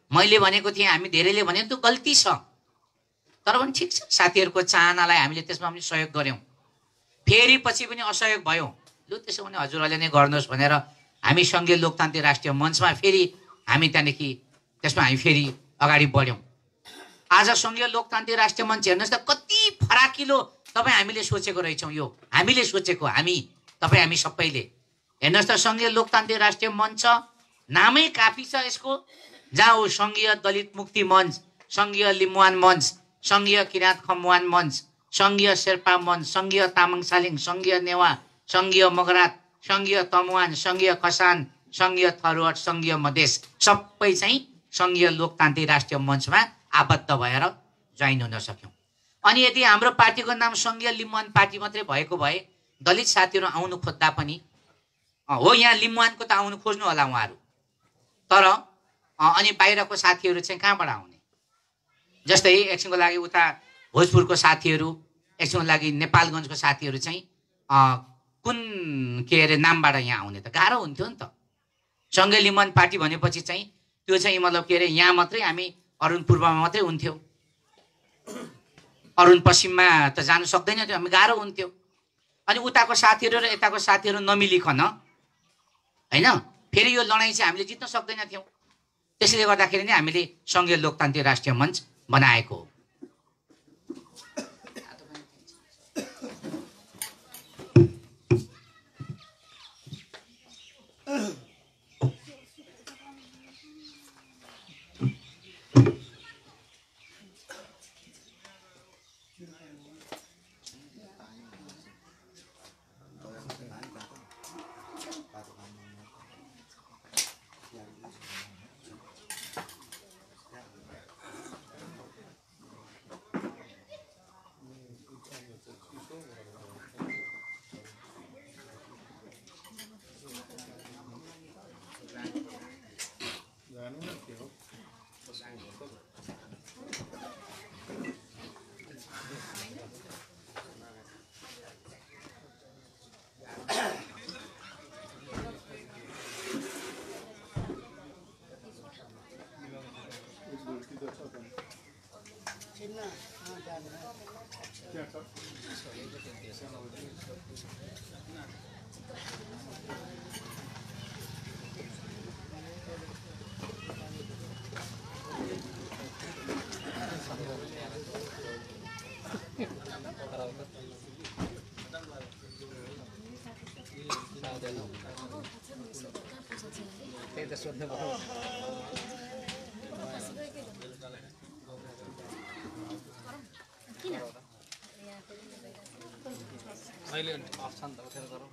मैले भनेको थिएँ, हामी धेरैले भने त्यो गल्ती छ, तर पनि ठिक छ, साथीहरूको चाहनालाई हामीले त्यसमा पनि सहयोग गऱ्यौँ। फेरि पछि पनि असहयोग भयो, लु त्यसो भने हजुरहरूले नै गर्नुहोस् भनेर हामी सङ्घीय लोकतान्त्रिक राष्ट्रिय मञ्चमा फेरि हामी त्यहाँदेखि त्यसमा हामी फेरि अगाडि बढ्यौँ। आज सङ्घीय लोकतान्त्रिक राष्ट्रिय मञ्च हेर्नुहोस् त कति फराकिलो तपाईँ हामीले सोचेको रहेछौँ। यो हामीले सोचेको, हामी तपाईँ हामी सबैले हेर्नुहोस् त, सङ्घीय लोकतान्त्रिक राष्ट्रिय मञ्च नामै काफी छ यसको। जहाँ हो सङ्घीय दलित मुक्ति मञ्च, सङ्घीय लिम्बुवान मञ्च, सङ्घीय किराँत खम्बुवान मञ्च, सङ्घीय शेर्पा मञ्च, सङ्घीय तामाङ सालिङ, सङ्घीय नेवा, सङ्घीय मगरात, सङ्घीय तमुवान, सङ्घीय खसान, सङ्घीय थरुवाट, सङ्घीय मधेस, सबै चाहिँ सङ्घीय लोकतान्त्रिक राष्ट्रिय मञ्चमा आबद्ध भएर जोइन हुन सक्यौँ। अनि यदि हाम्रो पार्टीको नाम सङ्घीय लिम्बुवान पार्टी मात्रै भएको भए दलित साथीहरू आउनु खोज्दा पनि हो, यहाँ लिम्बुवानको त आउनु खोज्नु होला उहाँहरू, तर अनि बाहिरको साथीहरू चाहिँ कहाँबाट आउने? जस्तै एकछिनको लागि उता भोजपुरको साथीहरू, एकछिनको लागि नेपालगञ्जको साथीहरू चाहिँ कुन के अरे नामबाट यहाँ आउने त गाह्रो हुन्थ्यो नि त। सङ्घीय लिम्बुवान पार्टी भनेपछि चाहिँ त्यो चाहिँ मतलब के अरे यहाँ मात्रै हामी अरुण पूर्वमा मात्रै हुन्थ्यो, अरुण पश्चिममा त जानु सक्दैन थियो, हामी गाह्रो हुन्थ्यो। अनि उताको साथीहरू र यताको साथीहरू नमिलिकन होइन फेरि यो लडाइँ चाहिँ हामीले जित्न सक्दैन थियौँ। त्यसैले गर्दाखेरि नै हामीले सङ्घीय लोकतान्त्रिक राष्ट्रिय मञ्च बनाएको हो। अहिले अप्सन त उठेर गरौँ।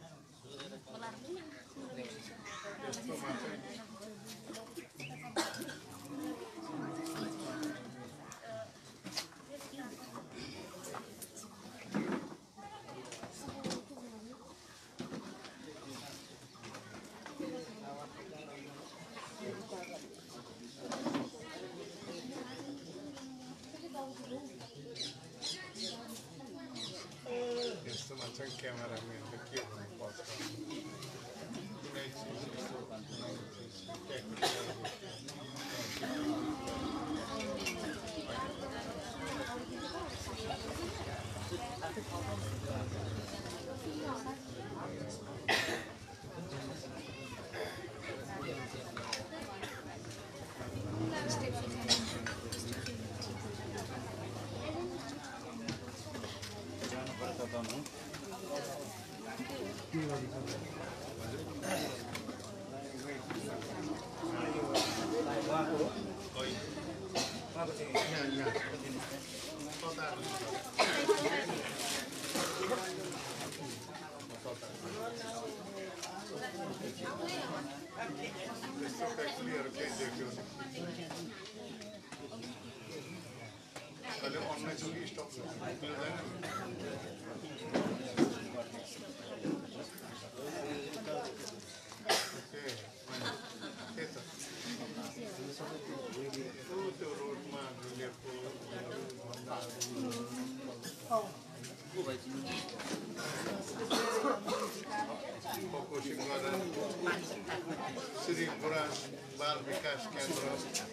श्री पुराण बाल विकास केन्द्र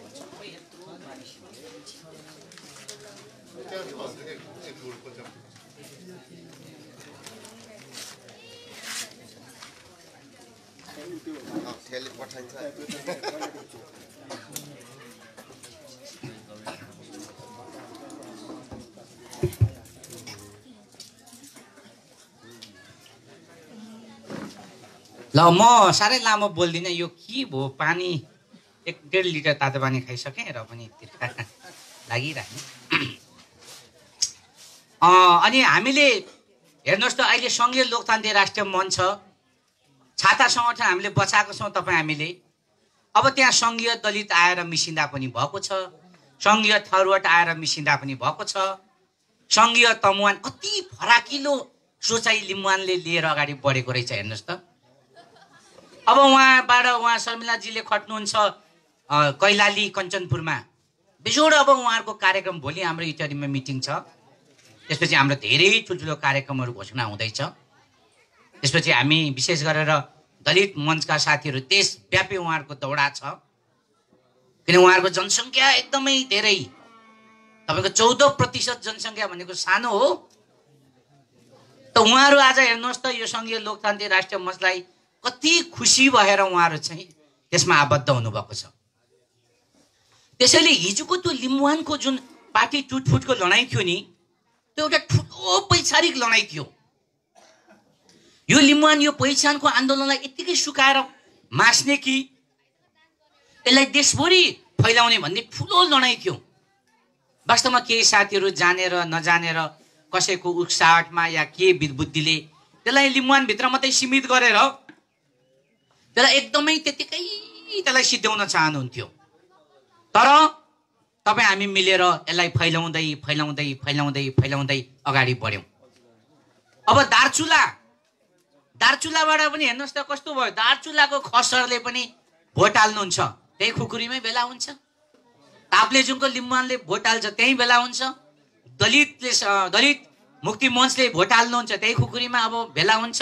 ठेले पठाइन्छ ल म साह्रै लामो बोल्दिनँ यो के भयो पानी एक डेढ लिटर तातो पानी खाइसकेँ र पनि तिर्खा लागिराख्ने अनि हामीले हेर्नुहोस् त अहिले सङ्घीय लोकतान्त्रिक राष्ट्रिय मञ्च छाता सङ्गठन हामीले बचाएको छौँ तपाईँ हामीले अब त्यहाँ सङ्घीय दलित आएर मिसिँदा पनि भएको छ सङ्घीय थरवट आएर मिसिँदा पनि भएको छ सङ्घीय तमुवान कति फराकिलो सोचाइ लिम्बुवानले लिएर अगाडि बढेको रहेछ हेर्नुहोस् त अब उहाँबाट उहाँ शर्मिलाजीले खट्नुहुन्छ कैलाली कञ्चनपुरमा बेजोड अब उहाँहरूको कार्यक्रम भोलि हाम्रो इटरीमा मिटिङ छ त्यसपछि हाम्रो धेरै ठुल्ठुलो कार्यक्रमहरू घोषणा हुँदैछ त्यसपछि हामी विशेष गरेर दलित मञ्चका साथीहरू देशव्यापी उहाँहरूको दौडा छ किन उहाँहरूको जनसङ्ख्या एकदमै धेरै तपाईँको चौध प्रतिशत जनसङ्ख्या भनेको सानो हो त उहाँहरू आज हेर्नुहोस् त यो सङ्घीय लोकतान्त्रिक राष्ट्रिय मञ्चलाई कति खुसी भएर उहाँहरू चाहिँ त्यसमा आबद्ध हुनुभएको छ त्यसैले हिजोको त्यो लिम्बुवानको जुन पार्टी टुटफुटको लडाइँ थियो नि त्यो एउटा ठुलो वैचारिक लडाइँ थियो यो लिम्बुवान यो पहिचानको आन्दोलनलाई यत्तिकै सुकाएर मास्ने कि यसलाई देशभरि फैलाउने भन्ने ठुलो लडाइँ थियो वास्तवमा केही साथीहरू जानेर नजानेर कसैको उत्साहमा या के विद्बुद्धिले त्यसलाई लिम्बुवानभित्र मात्रै सीमित गरेर त्यसलाई एकदमै त्यतिकै त्यसलाई सिद्ध्याउन चाहनुहुन्थ्यो तर तपाईँ हामी मिलेर यसलाई फैलाउँदै फैलाउँदै फैलाउँदै फैलाउँदै अगाडि बढ्यौँ अब दार्चुला दार्चुलाबाट पनि हेर्नुहोस् त कस्तो भयो दार्चुलाको खसरले पनि भोट हाल्नुहुन्छ त्यही खुकुरीमै भेला हुन्छ ताप्लेजुङको लिम्बुवानले भोट हाल्छ त्यही बेला हुन्छ दलितले दलित मुक्ति मञ्चले भोट हाल्नुहुन्छ त्यही खुकुरीमा अब भेला हुन्छ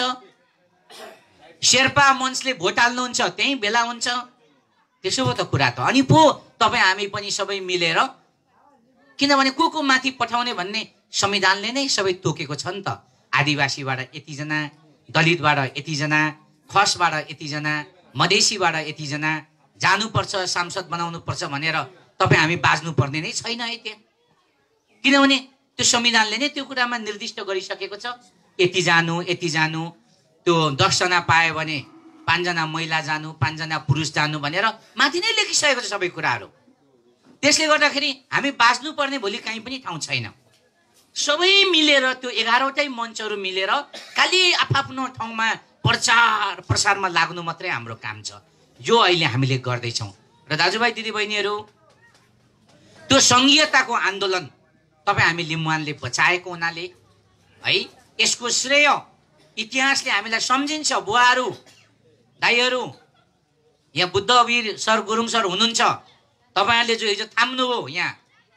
शेर्पा मञ्चले भोट हाल्नुहुन्छ त्यही बेला हुन्छ त्यसो हो त कुरा त अनि पो तपाईँ हामी पनि सबै मिलेर किनभने को को माथि पठाउने भन्ने संविधानले नै सबै तोकेको छ नि त आदिवासीबाट यतिजना दलितबाट यतिजना खसबाट यतिजना मधेसीबाट यतिजना जानुपर्छ सांसद बनाउनुपर्छ भनेर तपाईँ हामी बाँच्नु पर्ने नै छैन है त्यहाँ किनभने त्यो संविधानले नै त्यो कुरामा निर्दिष्ट गरिसकेको छ यति जानु यति जानु त्यो दसजना पायो भने पाँचजना महिला जानु पाँचजना पुरुष जानु भनेर माथि नै लेखिसकेको छ सबै कुराहरू त्यसले गर्दाखेरि हामी बाँच्नु पर्ने भोलि कहीँ पनि ठाउँ छैन सबै मिलेर त्यो एघारवटै मञ्चहरू मिलेर खालि आफ्नो ठाउँमा प्रचार प्रसारमा लाग्नु मात्रै हाम्रो काम छ जो अहिले हामीले गर्दैछौँ र दाजुभाइ दिदीबहिनीहरू त्यो सङ्घीयताको आन्दोलन तपाईँ हामी लिम्बुवानले बचाएको हुनाले है यसको श्रेय इतिहासले हामीलाई सम्झिन्छ बुवाहरू दाइहरू यहाँ बुद्धवीर सर गुरुङ सर हुनुहुन्छ तपाईँहरूले जो हिजो थाम्नुभयो यहाँ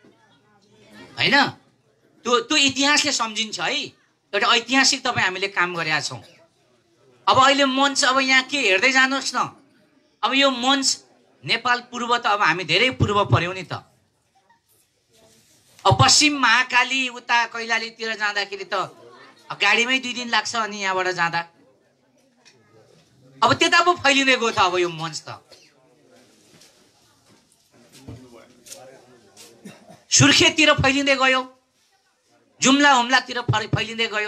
होइन त्यो त्यो इतिहासले सम्झिन्छ है एउटा ऐतिहासिक तपाईँ हामीले काम गरेका छौँ अब अहिले मञ्च अब यहाँ के हेर्दै जानुहोस् न अब यो मञ्च नेपाल पूर्व त अब हामी धेरै पूर्व पर्यौँ नि त अब पश्चिम महाकाली उता कैलालीतिर जाँदाखेरि त गाडीमै दुई दिन लाग्छ अनि यहाँबाट जाँदा अब त्यता पो फैलिँदै गयो त अब यो मञ्च त सुर्खेततिर फैलिँदै गयो जुम्ला हुम्लातिर फैलिँदै गयो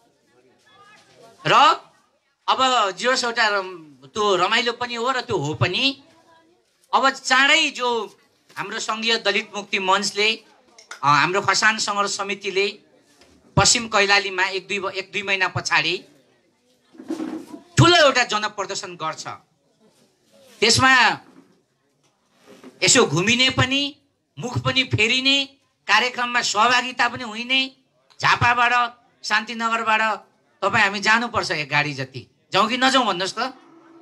र अब जोस एउटा त्यो रमाइलो पनि हो र त्यो हो पनि अब चाँडै जो हाम्रो सङ्घीय दलित मुक्ति मञ्चले हाम्रो खसान सङ्घर्ष समितिले पश्चिम कैलालीमा एक दुई एक दुई महिना पछाडि ठुलो एउटा जनप्रदर्शन गर्छ त्यसमा यसो घुमिने पनि मुख पनि फेरिने कार्यक्रममा सहभागिता पनि हुने झापाबाट शान्तिनगरबाट तपाईँ हामी जानुपर्छ एक गाडी जति जाउँ कि नजाउँ भन्नुहोस् त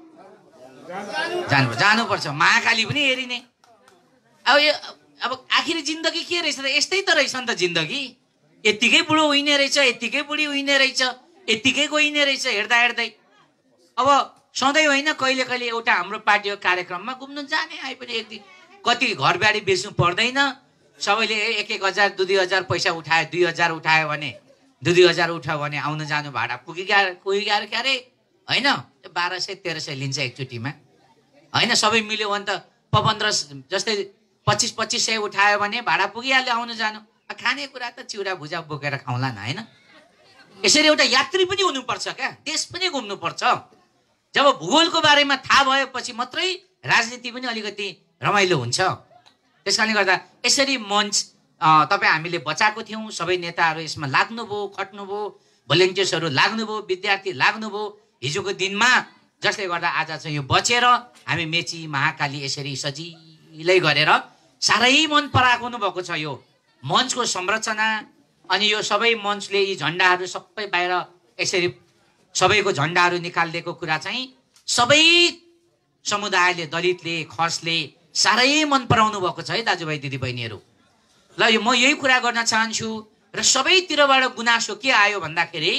जानु जानुपर्छ महाकाली पनि हेरिने अब यो अब आखिर जिन्दगी के रहेछ त यस्तै त रहेछ नि त जिन्दगी यत्तिकै बुढो हुने रहेछ यत्तिकै बुढी हुने रहेछ यत्तिकै गइने रहेछ हेर्दा हेर्दै अब सधैँ होइन, कहिले कहिले एउटा हाम्रो पार्टीको कार्यक्रममा घुम्नु जाने आए पनि एक दिन कति घरबारी बेच्नु पर्दैन, सबैले एक एक हजार दुई दुई हजार पैसा उठायो, दुई हजार उठायो भने दुई दुई हजार उठायो भने आउनु जानु भाडा पुगिगा पुगिगाएर के अरे होइन, बाह्र सय तेह्र सय लिन्छ एकचोटिमा होइन, सबै मिल्यो भने त पन्ध्र जस्तै पच्चिस पच्चिस सय उठायो भने भाडा पुगिहाल्यो आउनु जानु। खानेकुरा त चिउरा भुजा बोकेर खाउँला न होइन। यसरी एउटा यात्री पनि हुनुपर्छ क्या, देश पनि घुम्नुपर्छ। जब भूगोलको बारेमा थाहा भएपछि मात्रै राजनीति पनि अलिकति रमाइलो हुन्छ। त्यस कारणले गर्दा यसरी मञ्च तपाईँ हामीले बचाएको थियौँ, सबै नेताहरू यसमा लाग्नुभयो, खट्नुभयो, भोलिन्टियर्सहरू लाग्नुभयो, विद्यार्थी लाग्नुभयो हिजोको दिनमा, जसले गर्दा आज चाहिँ यो बचेर हामी मेची महाकाली यसरी सजिलै गरेर साह्रै मन पराएको हुनुभएको छ। यो मञ्चको संरचना अनि यो सबै मञ्चले यी झन्डाहरू सबै बाहिर यसरी सबैको झन्डाहरू निकालिदिएको कुरा चाहिँ सबै समुदायले, दलितले, खसले साह्रै मन पराउनु भएको छ है दाजुभाइ दिदीबहिनीहरू। ल यो म यही कुरा गर्न चाहन्छु। र सबैतिरबाट गुनासो के आयो भन्दाखेरि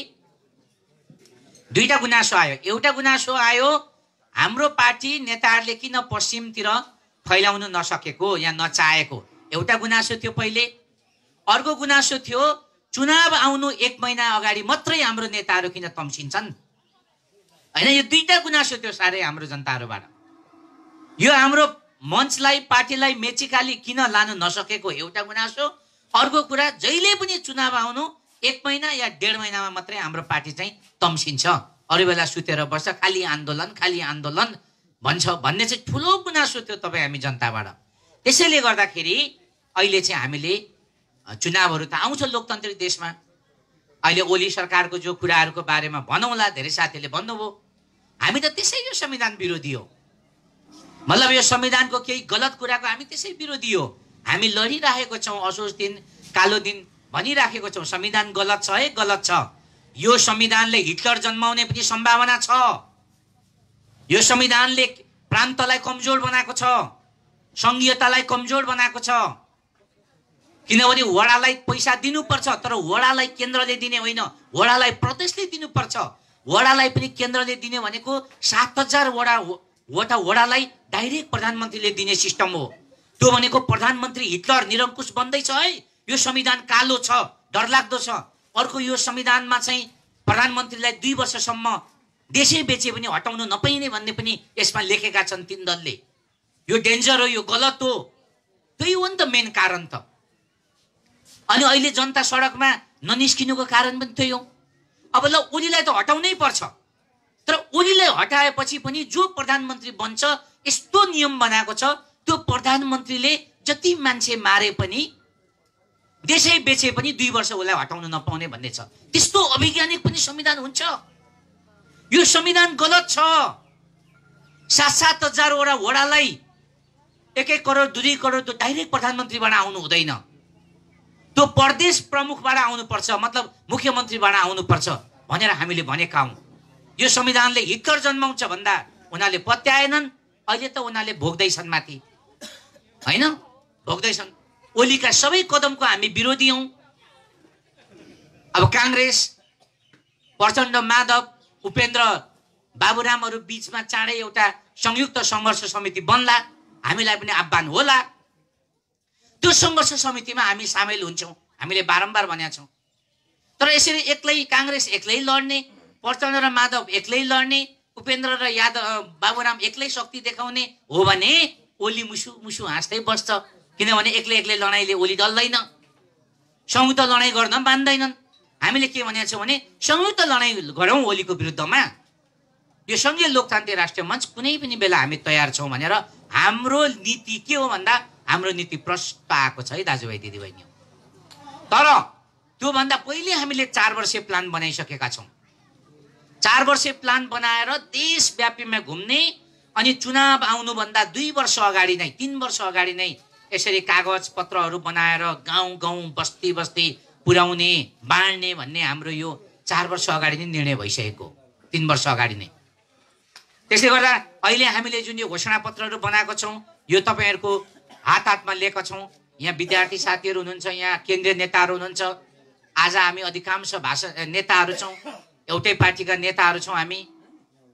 दुईटा गुनासो आयो। एउटा गुनासो आयो हाम्रो पार्टी नेताहरूले किन पश्चिमतिर फैलाउन नसकेको या नचाहेको, एउटा गुनासो थियो पहिले। अर्को गुनासो थियो चुनाव आउनु एक महिना अगाडि मात्रै हाम्रो नेताहरू किन तम्सिन्छन् होइन। यो दुईटा गुनासो थियो साह्रै हाम्रो जनताहरूबाट। यो हाम्रो मञ्चलाई, पार्टीलाई मेचीकाली किन लानु नसकेको एउटा गुनासो। अर्को कुरा जहिले पनि चुनाव आउनु एक महिना या डेढ महिनामा मात्रै हाम्रो पार्टी चाहिँ तम्सिन्छ, अरू बेला सुतेर बस्छ, खालि आन्दोलन खालि आन्दोलन भन्छ भन्ने चाहिँ ठुलो गुनासो थियो तपाईँ हामी जनताबाट। त्यसैले गर्दाखेरि अहिले चाहिँ हामीले चुनावहरू त आउँछ लोकतान्त्रिक देशमा। अहिले ओली सरकारको जो कुराहरूको बारेमा भनौँला, धेरै साथीहरूले भन्नुभयो हामी त त्यसै यो संविधान विरोधी हो, मतलब यो संविधानको केही गलत कुराको हामी त्यसै विरोधी हो। हामी लडिरहेको छौँ, असोज दिन कालो दिन भनिराखेको छौँ संविधान गलत छ है, गलत छ। यो संविधानले हिटलर जन्माउने पनि सम्भावना छ। यो संविधानले प्रान्तलाई कमजोर बनाएको छ, सङ्घीयतालाई कमजोर बनाएको छ। किनभने वडालाई पैसा दिनुपर्छ, तर वडालाई केन्द्रले दिने होइन, वडालाई प्रदेशले दिनुपर्छ। वडालाई पनि केन्द्रले दिने भनेको सात हजार वडा वटा वडालाई डाइरेक्ट प्रधानमन्त्रीले दिने सिस्टम हो। त्यो भनेको प्रधानमन्त्री हिटलर निरङ्कुश बन्दैछ है। यो संविधान कालो छ, डरलाग्दो छ। अर्को यो संविधानमा चाहिँ प्रधानमन्त्रीलाई दुई वर्षसम्म देशै बेचे पनि हटाउन नपाइने भन्ने पनि यसमा लेखेका छन् तीन दलले। यो डेन्जर हो, यो गलत हो। त्यही हो नि त मेन कारण त। अनि अहिले जनता सडकमा ननिस्किनुको कारण पनि त्यही हो। अब ल ओलीलाई त हटाउनै पर्छ, तर ओलीलाई हटाएपछि पनि जो प्रधानमन्त्री बन्छ यस्तो नियम बनाएको छ, त्यो प्रधानमन्त्रीले जति मान्छे मारे पनि देशै बेचे पनि दुई वर्ष उसलाई हटाउन नपाउने भन्ने छ। त्यस्तो अवैज्ञानिक पनि संविधान हुन्छ। यो संविधान गलत छ। सात सात हजारवटा वडालाई एक एक करोड दुई करोड त्यो डाइरेक्ट प्रधानमन्त्रीबाट आउनु हुँदैन, त्यो प्रदेश प्रमुखबाट आउनुपर्छ, मतलब मुख्यमन्त्रीबाट आउनुपर्छ भनेर हामीले भनेका हौँ। यो संविधानले हिटलर जन्माउँछ भन्दा उनीहरूले पत्याएनन्। अहिले त उनीहरूले भोग्दैछन् माथि होइन, भोग्दैछन्। ओलीका सबै कदमको हामी विरोधी हौँ। अब काङ्ग्रेस, प्रचण्ड, माधव, उपेन्द्र, बाबुरामहरू बिचमा चाँडै एउटा संयुक्त सङ्घर्ष समिति बन्ला, हामीलाई पनि आह्वान होला। त्यो सङ्घर्ष समितिमा हामी सामेल हुन्छौँ, हामीले बारम्बार भनेका छौँ। तर यसरी एक्लै काङ्ग्रेस एक्लै लड्ने, प्रचण्ड र माधव एक्लै लड्ने, उपेन्द्र र यादव बाबुराम एक्लै शक्ति देखाउने हो भने ओली मुसु मुसु हाँस्दै बस्छ। किनभने एक्लै एक्लै लडाइँले ओली डल्दैन, संयुक्त लडाइँ गर्न मान्दैनन्। हामीले के भनेका छौँ भने संयुक्त लडाइँ गरौँ ओलीको विरुद्धमा। यो सङ्घीय लोकतान्त्रिक राष्ट्रिय मञ्च कुनै पनि बेला हामी तयार छौँ भनेर हाम्रो नीति के हो भन्दा हाम्रो नीति प्रष्ट आएको छ है दाजुभाइ दिदीबहिनी। तर त्योभन्दा पहिले हामीले चार वर्षीय प्लान बनाइसकेका छौँ। चार वर्षीय प्लान बनाएर देशव्यापीमा घुम्ने अनि चुनाव आउनुभन्दा दुई वर्ष अगाडि नै, तीन वर्ष अगाडि नै यसरी कागज पत्रहरू बनाएर गाउँ गाउँ बस्ती बस्ती पुर्याउने, बाँड्ने भन्ने हाम्रो यो चार वर्ष अगाडि नै निर्णय भइसकेको, तीन वर्ष अगाडि नै। त्यसले गर्दा अहिले हामीले जुन यो घोषणा पत्रहरू बनाएको छौँ यो तपाईँहरूको हात हातमा लिएका छौँ। यहाँ विद्यार्थी साथीहरू हुनुहुन्छ, यहाँ केन्द्रीय नेताहरू हुनुहुन्छ। आज हामी अधिकांश भाषा नेताहरू छौँ, एउटै पार्टीका नेताहरू छौँ हामी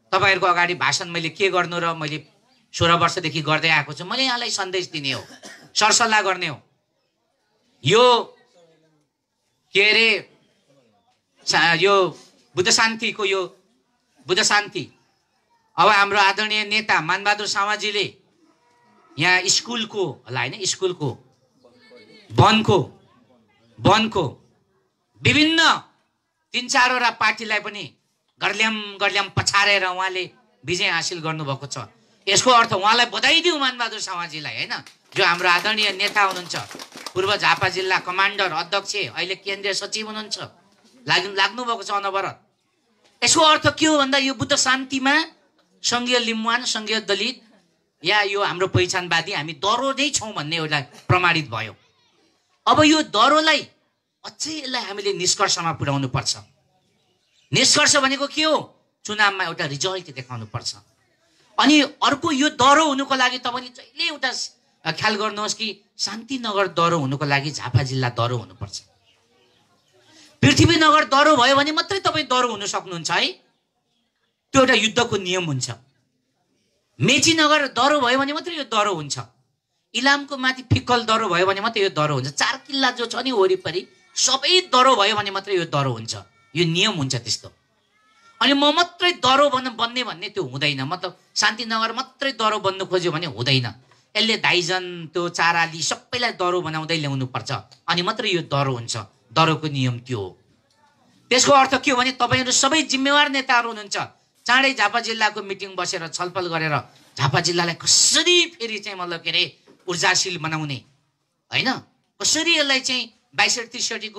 तपाईँहरूको अगाडि भाषण मैले के गर्नु र मैले सोह्र वर्षदेखि गर्दै आएको छु मैले यहाँलाई सन्देश दिने हो, सरसल्लाह गर्ने हो। यो के अरे यो बुद्ध शान्तिको यो बुद्ध शान्ति अब हाम्रो आदरणीय नेता मानबहादुर सामाजीले यहाँ स्कुलको होला होइन, स्कुलको वनको वनको विभिन्न तिन चारवटा पार्टीलाई पनि गर्ल्याम गर्ल्याम पछारेर उहाँले विजय हासिल गर्नुभएको छ। यसको अर्थ उहाँलाई बधाई दिउँ मानबहादुर सामाजीलाई होइन, जो हाम्रो आदरणीय नेता हुनुहुन्छ, पूर्व झापा जिल्ला कमान्डर अध्यक्ष, अहिले केन्द्रीय सचिव हुनुहुन्छ, लाग्नु लाग्नुभएको छ अनवरत। यसको अर्थ के हो भन्दा यो बुद्ध शान्तिमा सङ्घीय लिम्बुवान, सङ्घीय दलित या यो हाम्रो पहिचानवादी हामी दरो नै छौँ भन्ने एउटा प्रमाणित भयो। अब यो दरोलाई अझै यसलाई हामीले निष्कर्षमा पुर्याउनु पर्छ। निष्कर्ष भनेको के हो? चुनावमा एउटा रिजल्ट देखाउनु पर्छ। अनि अर्को यो दरो हुनुको लागि तपाईँले जहिले एउटा ख्याल गर्नुहोस् कि शान्तिनगर दरो हुनुको लागि झापा जिल्ला दरो हुनुपर्छ। पृथ्वीनगर दरो भयो भने मात्रै तपाईँ दरो हुन सक्नुहुन्छ है, त्यो एउटा युद्धको नियम हुन्छ। मेचीनगर दरो भयो भने मात्रै यो दरो हुन्छ। इलामको माथि फिक्कल दरो भयो भने मात्रै यो दरो हुन्छ। चार किल्ला जो छ नि वरिपरि सबै दरो भयो भने मात्रै यो दरो हुन्छ। यो नियम हुन्छ त्यस्तो। अनि म मात्रै दरो बन्न बन्ने भन्ने त्यो हुँदैन। मतलब शान्तिनगर मात्रै दरो बन्नु खोज्यो भने हुँदैन। यसले दाइजन त्यो चाराली सबैलाई दरो बनाउँदै ल्याउनु पर्छ अनि मात्रै यो दरो हुन्छ। दरोको नियम त्यो हो। त्यसको अर्थ के हो भने तपाईँहरू सबै जिम्मेवार नेताहरू हुनुहुन्छ। चाँडै झापा जिल्लाको मिटिङ बसेर छलफल गरेर झापा जिल्लालाई कसरी फेरि चाहिँ मतलब के अरे ऊर्जाशील बनाउने होइन, कसरी यसलाई चाहिँ बाइसठी त्रिसठीको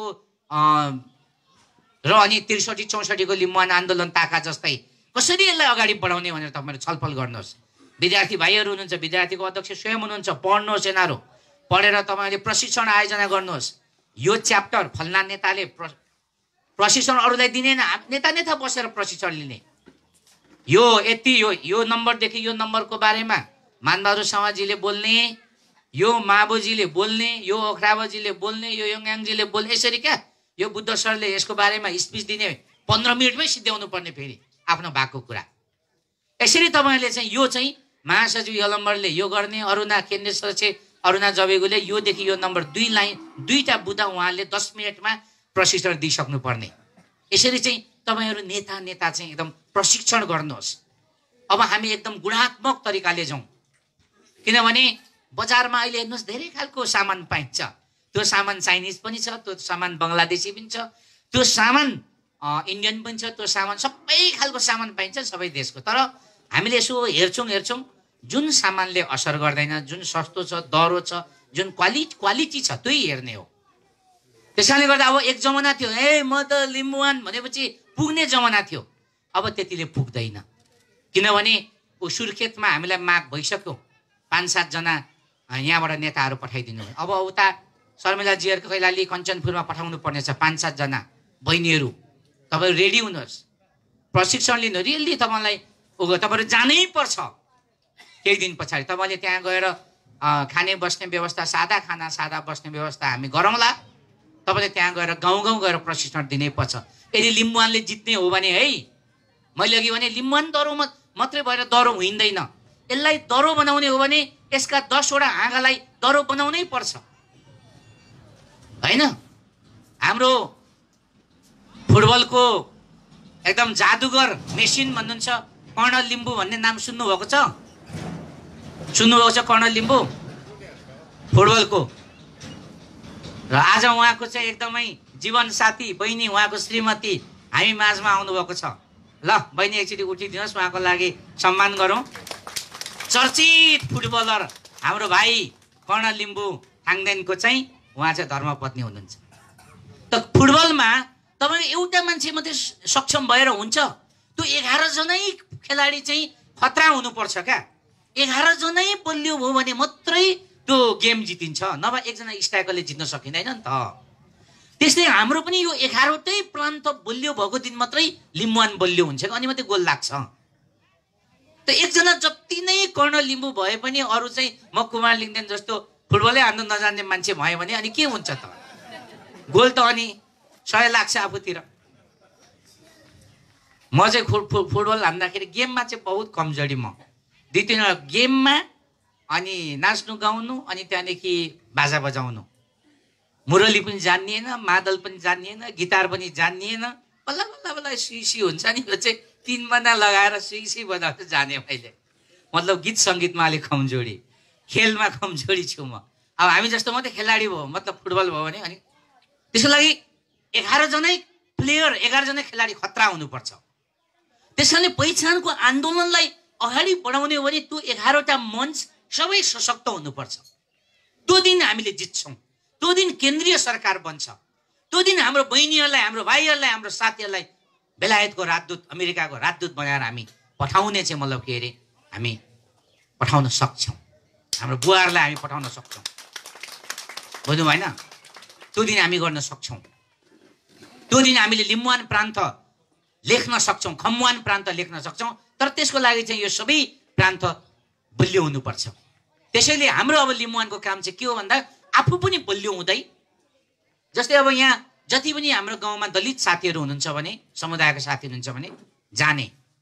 र अनि त्रिसठी चौसठीको लिम्बुवान आन्दोलन ताका जस्तै कसरी यसलाई अगाडि बढाउने भनेर तपाईँहरू छलफल गर्नुहोस्। विद्यार्थी भाइहरू हुनुहुन्छ, विद्यार्थीको अध्यक्ष स्वयं हुनुहुन्छ, पढ्नुहोस् यिनीहरू, पढेर तपाईँहरूले प्रशिक्षण आयोजना गर्नुहोस्। यो च्याप्टर फल्ना नेताले प्रशिक्षण अरूलाई दिनेन, नेता नेता बसेर प्रशिक्षण लिने। यो यति यो यो नम्बरदेखि यो नम्बरको बारेमा मानबहादुर सामाजीले बोल्ने, यो माबोजीले बोल्ने, यो ओखराबोजीले बोल्ने, यो योङयाङजीले बोल्ने, यसरी क्या यो बुद्ध सरले यसको बारेमा स्पिच दिने पन्ध्र मिनटमै सिद्ध्याउनु पर्ने फेरि आफ्नो भएको कुरा। यसरी तपाईँहरूले चाहिँ यो चाहिँ महासचिव यलम्बरले यो गर्ने, अरुणा केन्द्रीय सचिव अरुणा जबेगुले योदेखि यो नम्बर दुई लाइन दुईवटा बुदा उहाँले दस मिनटमा प्रशिक्षण दिइसक्नु पर्ने। यसरी चाहिँ तपाईँहरू नेता नेता चाहिँ एकदम प्रशिक्षण गर्नुहोस्। अब हामी एकदम गुणात्मक तरिकाले जाउँ, किनभने बजारमा अहिले हेर्नुहोस् धेरै खालको सामान पाइन्छ। त्यो सामान चाइनिज पनि छ, त्यो सामान बङ्गलादेशी पनि छ, त्यो सामान इन्डियन पनि छ, त्यो सामान सबै खालको सामान पाइन्छ सबै देशको। तर हामीले यसो हेर्छौँ हेर्छौँ जुन सामानले असर गर्दैन, जुन सस्तो छ, दरो छ, जुन क्वालिटी क्वालिटी छ त्यही हेर्ने हो। त्यस कारणले गर्दा अब एक जमाना थियो ए म त लिम्बुवान भनेपछि पुग्ने जमाना थियो। अब त्यतिले पुग्दैन, किनभने सुर्खेतमा हामीलाई माग भइसक्यो, पाँच सातजना यहाँबाट नेताहरू पठाइदिनु भयो। अब उता शर्मिलाजीहरूको कैलाली कञ्चनपुरमा पठाउनु पर्नेछ पाँच सातजना बहिनीहरू। तपाईँ रेडी हुनुहोस्, प्रशिक्षण लिनु। रियल्ली तपाईँलाई तपाईँहरू जानै पर्छ। केही दिन पछाडि तपाईँले त्यहाँ गएर खाने बस्ने व्यवस्था, सादा खाना सादा बस्ने व्यवस्था हामी गरौँला। तपाईँले त्यहाँ गएर गाउँ गाउँ गएर प्रशिक्षण दिनै पर्छ। यदि लिम्बुवानले जित्ने हो भने है, मैले अघि भने लिम्बुवान दरो मात्रै भएर दरो हिँड्दैन। यसलाई दरो बनाउने हो भने यसका दसवटा हाँगालाई दरो बनाउनै पर्छ होइन। हाम्रो फुटबलको एकदम जादुगर मेसिन भन्नुहुन्छ कर्णल लिम्बू भन्ने नाम सुन्नुभएको छ? सुन्नुभएको छ कर्णल लिम्बू फुटबलको? र आज उहाँको चाहिँ एकदमै जीवन साथी बहिनी, उहाँको श्रीमती हामी माझमा आउनुभएको छ। ल बहिनी एकचोटि उठिदिनुहोस्, उहाँको लागि सम्मान गरौँ। चर्चित फुटबलर हाम्रो भाइ कर्णल लिम्बू थाङदेनको चाहिँ उहाँ चाहिँ धर्मपत्नी हुनुहुन्छ। त फुटबलमा तपाईँ एउटा मान्छे मात्रै सक्षम भएर हुन्छ? त्यो एघार जनै खेलाडी चाहिँ खतरा हुनुपर्छ क्या। एघार जनै बलियो भयो भने मात्रै त्यो गेम जितिन्छ, नभए एकजना स्ट्राइकरले जित्न सकिँदैन नि त। त्यस्तै हाम्रो पनि यो एघारवटै प्रान्त बलियो भएको दिन मात्रै लिम्बुवान बलियो हुन्छ, अनि मात्रै गोल लाग्छ। त एकजना जति नै कर्णल लिम्बू भए पनि अरू चाहिँ म कुमार लिङ्गदेन जस्तो फुटबलै हान्नु नजान्ने मान्छे भयो भने अनि के हुन्छ त? गोल त अनि सय लाग्छ आफूतिर। म चाहिँ फुटबल हान्दाखेरि गेममा चाहिँ बहुत कमजोरी म दुई तिनवटा गेममा अनि नाच्नु गाउनु अनि त्यहाँदेखि बाजा बजाउनु मुरली पनि जान्निएन मादल पनि जान्निएन गिटार पनि जान्निएन बल्ल बल्ल बल्ल सुइसी हुन्छ नि यो चाहिँ तिन महिना लगाएर सुइसी बजाउनु जाने मैले मतलब गीत सङ्गीतमा अलिक कमजोरी खेलमा कमजोरी छु म अब हामी जस्तो मात्रै खेलाडी भयो मतलब फुटबल भयो भने अनि त्यसको लागि एघारजनै प्लेयर एघारजना खेलाडी खतरा हुनुपर्छ त्यस कारणले पहिचानको आन्दोलनलाई अगाडि बढाउने हो भने त्यो एघारवटा मञ्च सबै सशक्त हुनुपर्छ त्यो दिन हामीले जित्छौँ त्यो दिन केन्द्रीय सरकार बन्छ त्यो दिन हाम्रो बहिनीहरूलाई हाम्रो भाइहरूलाई हाम्रो साथीहरूलाई बेलायतको राजदूत अमेरिकाको राजदूत बनाएर हामी पठाउने चाहिँ मतलब के अरे हामी पठाउन सक्छौँ हाम्रो बुवाहरूलाई हामी पठाउन सक्छौँ बुझ्नु भएन त्यो दिन हामी गर्न सक्छौँ त्यो दिन हामीले लिम्बुवान प्रान्त लेख्न सक्छौँ खम्बुवान प्रान्त लेख्न सक्छौँ तर त्यसको लागि चाहिँ यो सबै प्रान्त बलियो हुनुपर्छ त्यसैले हाम्रो अब लिम्बुवानको काम चाहिँ के हो भन्दा आफू पनि बलियो हुँदै जस्तै अब यहाँ जति पनि हाम्रो गाउँमा दलित साथीहरू हुनुहुन्छ भने समुदायका साथी हुनुहुन्छ भने जाने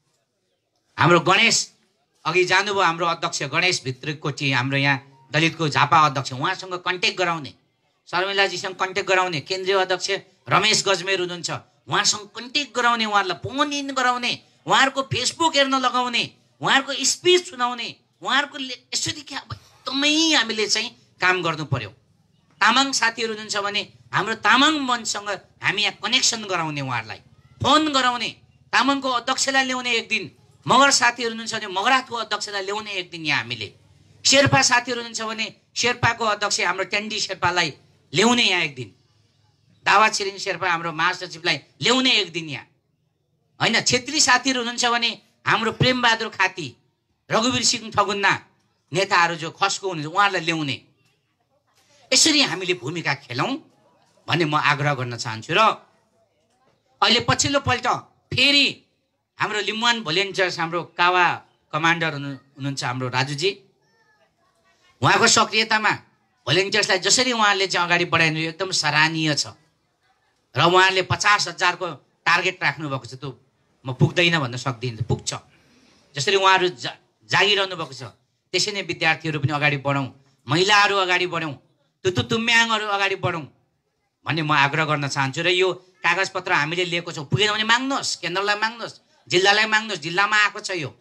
हाम्रो गणेश अघि जानुभयो हाम्रो अध्यक्ष गणेश भित्रकोटी हाम्रो यहाँ दलितको झापा अध्यक्ष उहाँसँग कन्ट्याक्ट गराउने शर्मिलाजीसँग कन्ट्याक्ट गराउने केन्द्रीय अध्यक्ष रमेश गजमेर हुनुहुन्छ उहाँसँग कन्ट्याक्ट गराउने उहाँहरूलाई फोन इन गराउने उहाँहरूको फेसबुक हेर्न लगाउने उहाँहरूको स्पिच सुनाउने उहाँहरूको यसरी क्या एकदमै हामीले चाहिँ काम गर्नु पर्यो तामाङ साथीहरू हुनुहुन्छ भने हाम्रो तामाङ मञ्चसँग हामी यहाँ कनेक्सन गराउने उहाँहरूलाई फोन गराउने तामाङको अध्यक्षलाई ल्याउने एक दिन मगर साथीहरू हुनुहुन्छ भने मगराथको अध्यक्षलाई ल्याउने एक दिन यहाँ हामीले शेर्पा साथीहरू हुनुहुन्छ भने शेर्पाको अध्यक्ष हाम्रो टेन्डी शेर्पालाई ल्याउने यहाँ एक दिन दावा छिरिङ शेर्पा हाम्रो महासचिवलाई ल्याउने एक दिन यहाँ होइन छेत्री साथीहरू हुनुहुन्छ भने हाम्रो प्रेमबहादुर खाती रघुवीर सिंह ठगुन्ना नेताहरू जो खसको हुनुहुन्छ उहाँहरूलाई ल्याउने यसरी हामीले भूमिका खेलौँ भन्ने म आग्रह गर्न चाहन्छु र अहिले पछिल्लो पल्ट फेरि हाम्रो लिम्बुवान भोलिन्टियर्स हाम्रो कावा कमान्डर हुनुहुन्छ हाम्रो राजुजी उहाँको सक्रियतामा भोलिन्टियर्सलाई जसरी उहाँले चाहिँ अगाडि बढाइनु एकदम सराहनीय छ र उहाँले पचास हजारको टार्गेट राख्नुभएको छ त्यो म पुग्दैन भन्न सक्दिनँ पुग्छ जसरी उहाँहरू जा जागिरहनु भएको छ त्यसै नै विद्यार्थीहरू पनि अगाडि बढौँ महिलाहरू अगाडि बढौँ तुतु तुम्याङहरू अगाडि बढौँ भन्ने म आग्रह गर्न चाहन्छु र यो कागजपत्र हामीले लिएको छौँ पुगेन भने माग्नुहोस् केन्द्रलाई माग्नुहोस् जिल्लालाई माग्नुहोस् जिल्लामा आएको छ यो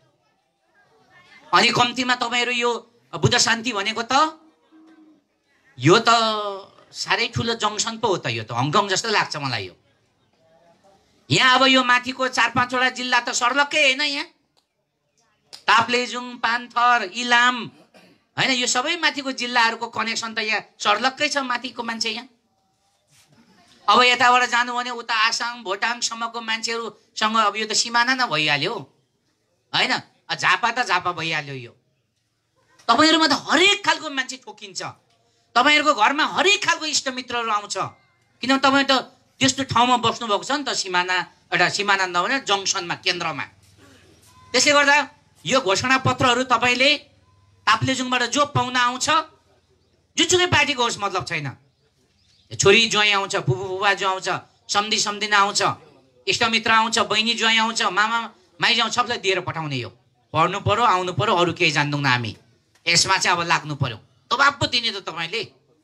अनि कम्तीमा तपाईँहरू यो बुद्ध शान्ति भनेको त यो त साह्रै ठुलो जङ्सन पो हो त यो त हङकङ जस्तो लाग्छ मलाई यो यहाँ अब यो माथिको चार पाँचवटा जिल्ला त सर्लक्कै होइन यहाँ ताप्लेजुङ पान्थर इलाम होइन यो सबै माथिको जिल्लाहरूको कनेक्सन त यहाँ सर्लक्कै छ माथिको मान्छे यहाँ अब यताबाट जानु भने उता आसाम भोटाङसम्मको मान्छेहरूसँग अब यो त सिमाना न भइहाल्यो होइन झापा त झापा भइहाल्यो यो तपाईँहरूमा त हरेक खालको मान्छे ठोकिन्छ तपाईँहरूको घरमा हरेक खालको इष्टमित्रहरू आउँछ किनभने तपाईँ त त्यस्तो ठाउँमा बस्नुभएको छ नि त सिमाना एउटा सिमाना नभने जङ्सनमा केन्द्रमा त्यसले गर्दा यो घोषणा पत्रहरू तपाईँले ताप्लेजुङबाट जो पाउन आउँछ जुनसुकै पार्टीको होस् मतलब छैन छोरी ज्वाइँ आउँछ फुपू फुपा जो आउँछ सम्धि सम्धिना आउँछ इष्टमित्र आउँछ बहिनी ज्वाइँ आउँछ मामा माइज आउँछ सबलाई दिएर पठाउने यो पढ्नु पर्यो आउनु पर्यो अरू केही जान्दैनौँ हामी यसमा चाहिँ अब लाग्नु पर्यो दबाब पो दिने त तपाईँले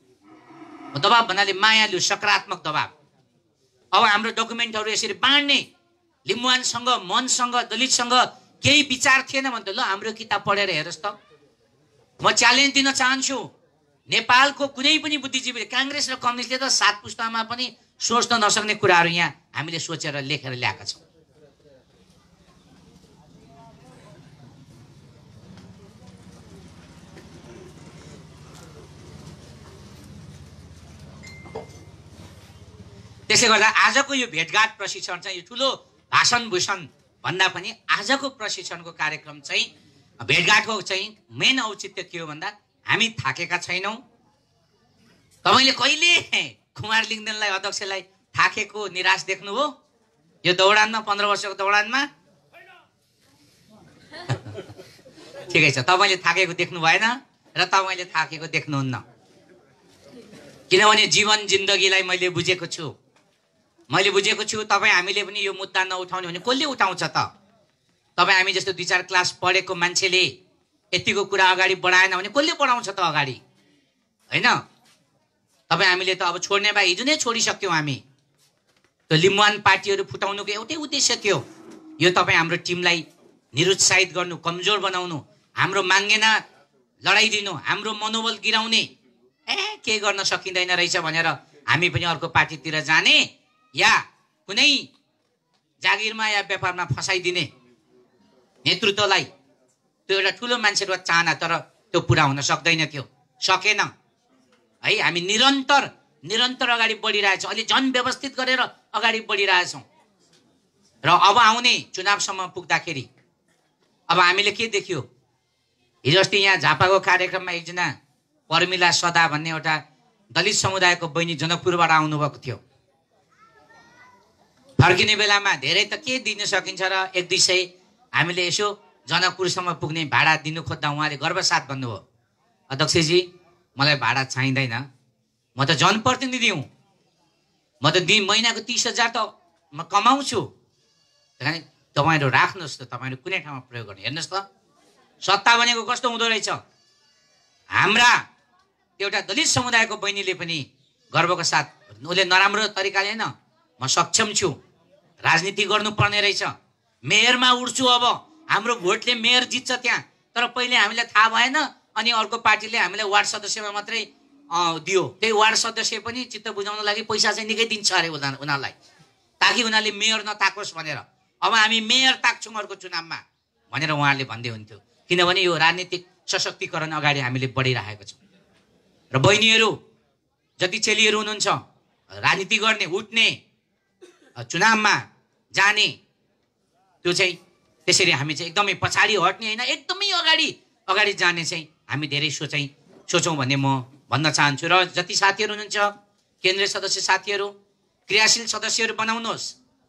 दबाब भन्नाले मायालु सकारात्मक दबाब अब हाम्रो डकुमेन्टहरू यसरी बाँड्ने लिम्बुवानसँग मनसँग दलितसँग केही विचार थिएन भने त ल हाम्रो किताब पढेर हेरोस् त म च्यालेन्ज दिन चाहन्छु नेपालको कुनै पनि बुद्धिजीवीले काङ्ग्रेस र कम्युनिस्टले त सात पुस्तामा पनि सोच्न नसक्ने कुराहरू यहाँ हामीले सोचेर लेखेर ल्याएका छौँ त्यसले गर्दा आजको यो भेटघाट प्रशिक्षण चाहिँ यो ठुलो भाषण भूषण भन्दा पनि आजको प्रशिक्षणको कार्यक्रम चाहिँ भेटघाटको चाहिँ मेन औचित्य के हो भन्दा हामी थाकेका छैनौँ तपाईँले कहिले कुमार लिङ्गदेनलाई अध्यक्षलाई थाकेको निराश देख्नुभयो यो दौडानमा पन्ध्र वर्षको दौडानमा ठिकै छ तपाईँले थाकेको देख्नु भएन र तपाईँले थाकेको देख्नुहुन्न किनभने जीवन जिन्दगीलाई मैले बुझेको छु मैले बुझेको छु तपाईँ हामीले पनि यो मुद्दा नउठाउने भने कसले उठाउँछ त? तपाईँ हामी जस्तो दुई चार क्लास पढेको मान्छेले यतिको कुरा अगाडि बढाएन भने कसले बढाउँछ त अगाडि, होइन? तपाईँ हामीले त अब छोड्ने भए हिजो नै छोडिसक्यौँ हामी। त्यो लिम्बुवान पार्टीहरू फुटाउनुको एउटै उद्देश्य थियो, यो तपाईँ हाम्रो टिमलाई निरुत्साहित गर्नु, कमजोर बनाउनु, हाम्रो मागेन लडाइदिनु, हाम्रो मनोबल गिराउने, ए के गर्न सकिँदैन रहेछ भनेर हामी पनि अर्को पार्टीतिर जाने या कुनै जागिरमा या व्यापारमा फसाइदिने नेतृत्वलाई त्यो एउटा ठुलो मान्छेको चाहना, तर त्यो पुरा हुन सक्दैन थियो, सकेन है। हामी निरन्तर निरन्तर अगाडि बढिरहेछौँ, अहिले झन् व्यवस्थित गरेर अगाडि बढिरहेछौँ र अब आउने चुनावसम्म पुग्दाखेरि अब हामीले के देख्यो? हिजो अस्ति यहाँ झापाको कार्यक्रममा एकजना पर्मिला सदा भन्ने एउटा दलित समुदायको बहिनी जनकपुरबाट आउनुभएको थियो। फर्किने बेलामा धेरै त के दिन सकिन्छ र एक दुई सय हामीले यसो जनकपुरसम्म पुग्ने भाडा दिनु खोज्दा उहाँले गर्वसाथ भन्नुभयो, अध्यक्षजी मलाई भाडा चाहिँदैन, म त जनप्रतिनिधि हुँ, म त दिन महिनाको तिस हजार त म कमाउँछु, तपाईँहरू राख्नुहोस् त, तपाईँहरू कुनै ठाउँमा प्रयोग गर्नु। हेर्नुहोस् त सत्ता भनेको कस्तो हुँदो रहेछ। हाम्रा एउटा दलित समुदायको बहिनीले पनि गर्वको साथ, उसले नराम्रो तरिकाले होइन, म सक्षम छु, राजनीति गर्नुपर्ने रहेछ, मेयरमा उठ्छु, अब हाम्रो भोटले मेयर जित्छ त्यहाँ, तर पहिले हामीलाई थाहा भएन अनि अर्को पार्टीले हामीलाई वार्ड सदस्यमा मात्रै दियो, त्यही वार्ड सदस्य पनि चित्त बुझाउन लागि पैसा चाहिँ निकै दिन्छ अरे उनीहरूलाई, ताकि उनीहरूले मेयर नताकोस् भनेर। अब हामी मेयर ताक्छौँ अर्को चुनावमा भनेर उहाँहरूले भन्दै हुन्थ्यो, किनभने यो राजनीतिक सशक्तिकरण अगाडि हामीले बढिरहेको छौँ। र बहिनीहरू जति चेलीहरू हुनुहुन्छ राजनीति गर्ने, उठ्ने, चुनावमा जाने, त्यो चाहिँ त्यसरी हामी चाहिँ एकदमै पछाडि हट्ने होइन, एकदमै अगाडि अगाडि जाने चाहिँ हामी धेरै सोचाइ सोचौँ भन्ने म भन्न चाहन्छु। र जति साथीहरू हुनुहुन्छ केन्द्रीय सदस्य साथीहरू, क्रियाशील सदस्यहरू बनाउनुहोस्।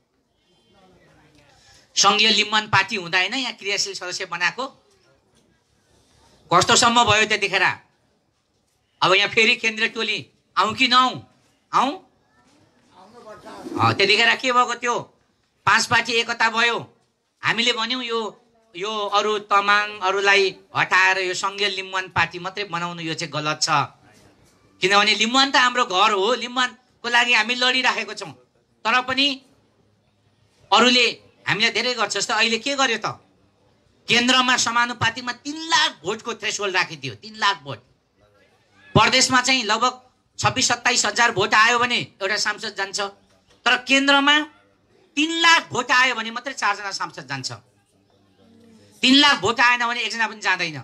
सङ्घीय लिम्बुवान पार्टी हुँदा होइन यहाँ क्रियाशील सदस्य बनाएको, कस्तोसम्म भयो त्यतिखेर। अब यहाँ फेरि केन्द्रीय टोली आउँ कि नआउँ? आउँ। त्यतिखेर के भएको थियो, पाँच पार्टी एकता भयो, हामीले भन्यौँ यो यो अरू तमाङ अरूलाई हटाएर यो सङ्घीय लिम्बुवान पार्टी मात्रै बनाउनु यो चाहिँ गलत छ, किनभने लिम्बुवान त हाम्रो घर हो, लिम्बुवानको लागि हामी लडिराखेको छौँ। तर पनि अरूले हामीलाई धेरै गर्छ जस्तो अहिले के गर्यो त, केन्द्रमा समानुपातिकमा तीन लाख भोटको थ्रेसहोल्ड राखिदियो, तीन लाख भोट। प्रदेशमा चाहिँ लगभग छब्बिस सत्ताइस हजार भोट आयो भने एउटा सांसद जान्छ, तर केन्द्रमा तीन लाख भोट आयो भने मात्रै चारजना सांसद जान्छ, तीन लाख भोट आएन भने एकजना पनि जाँदैन।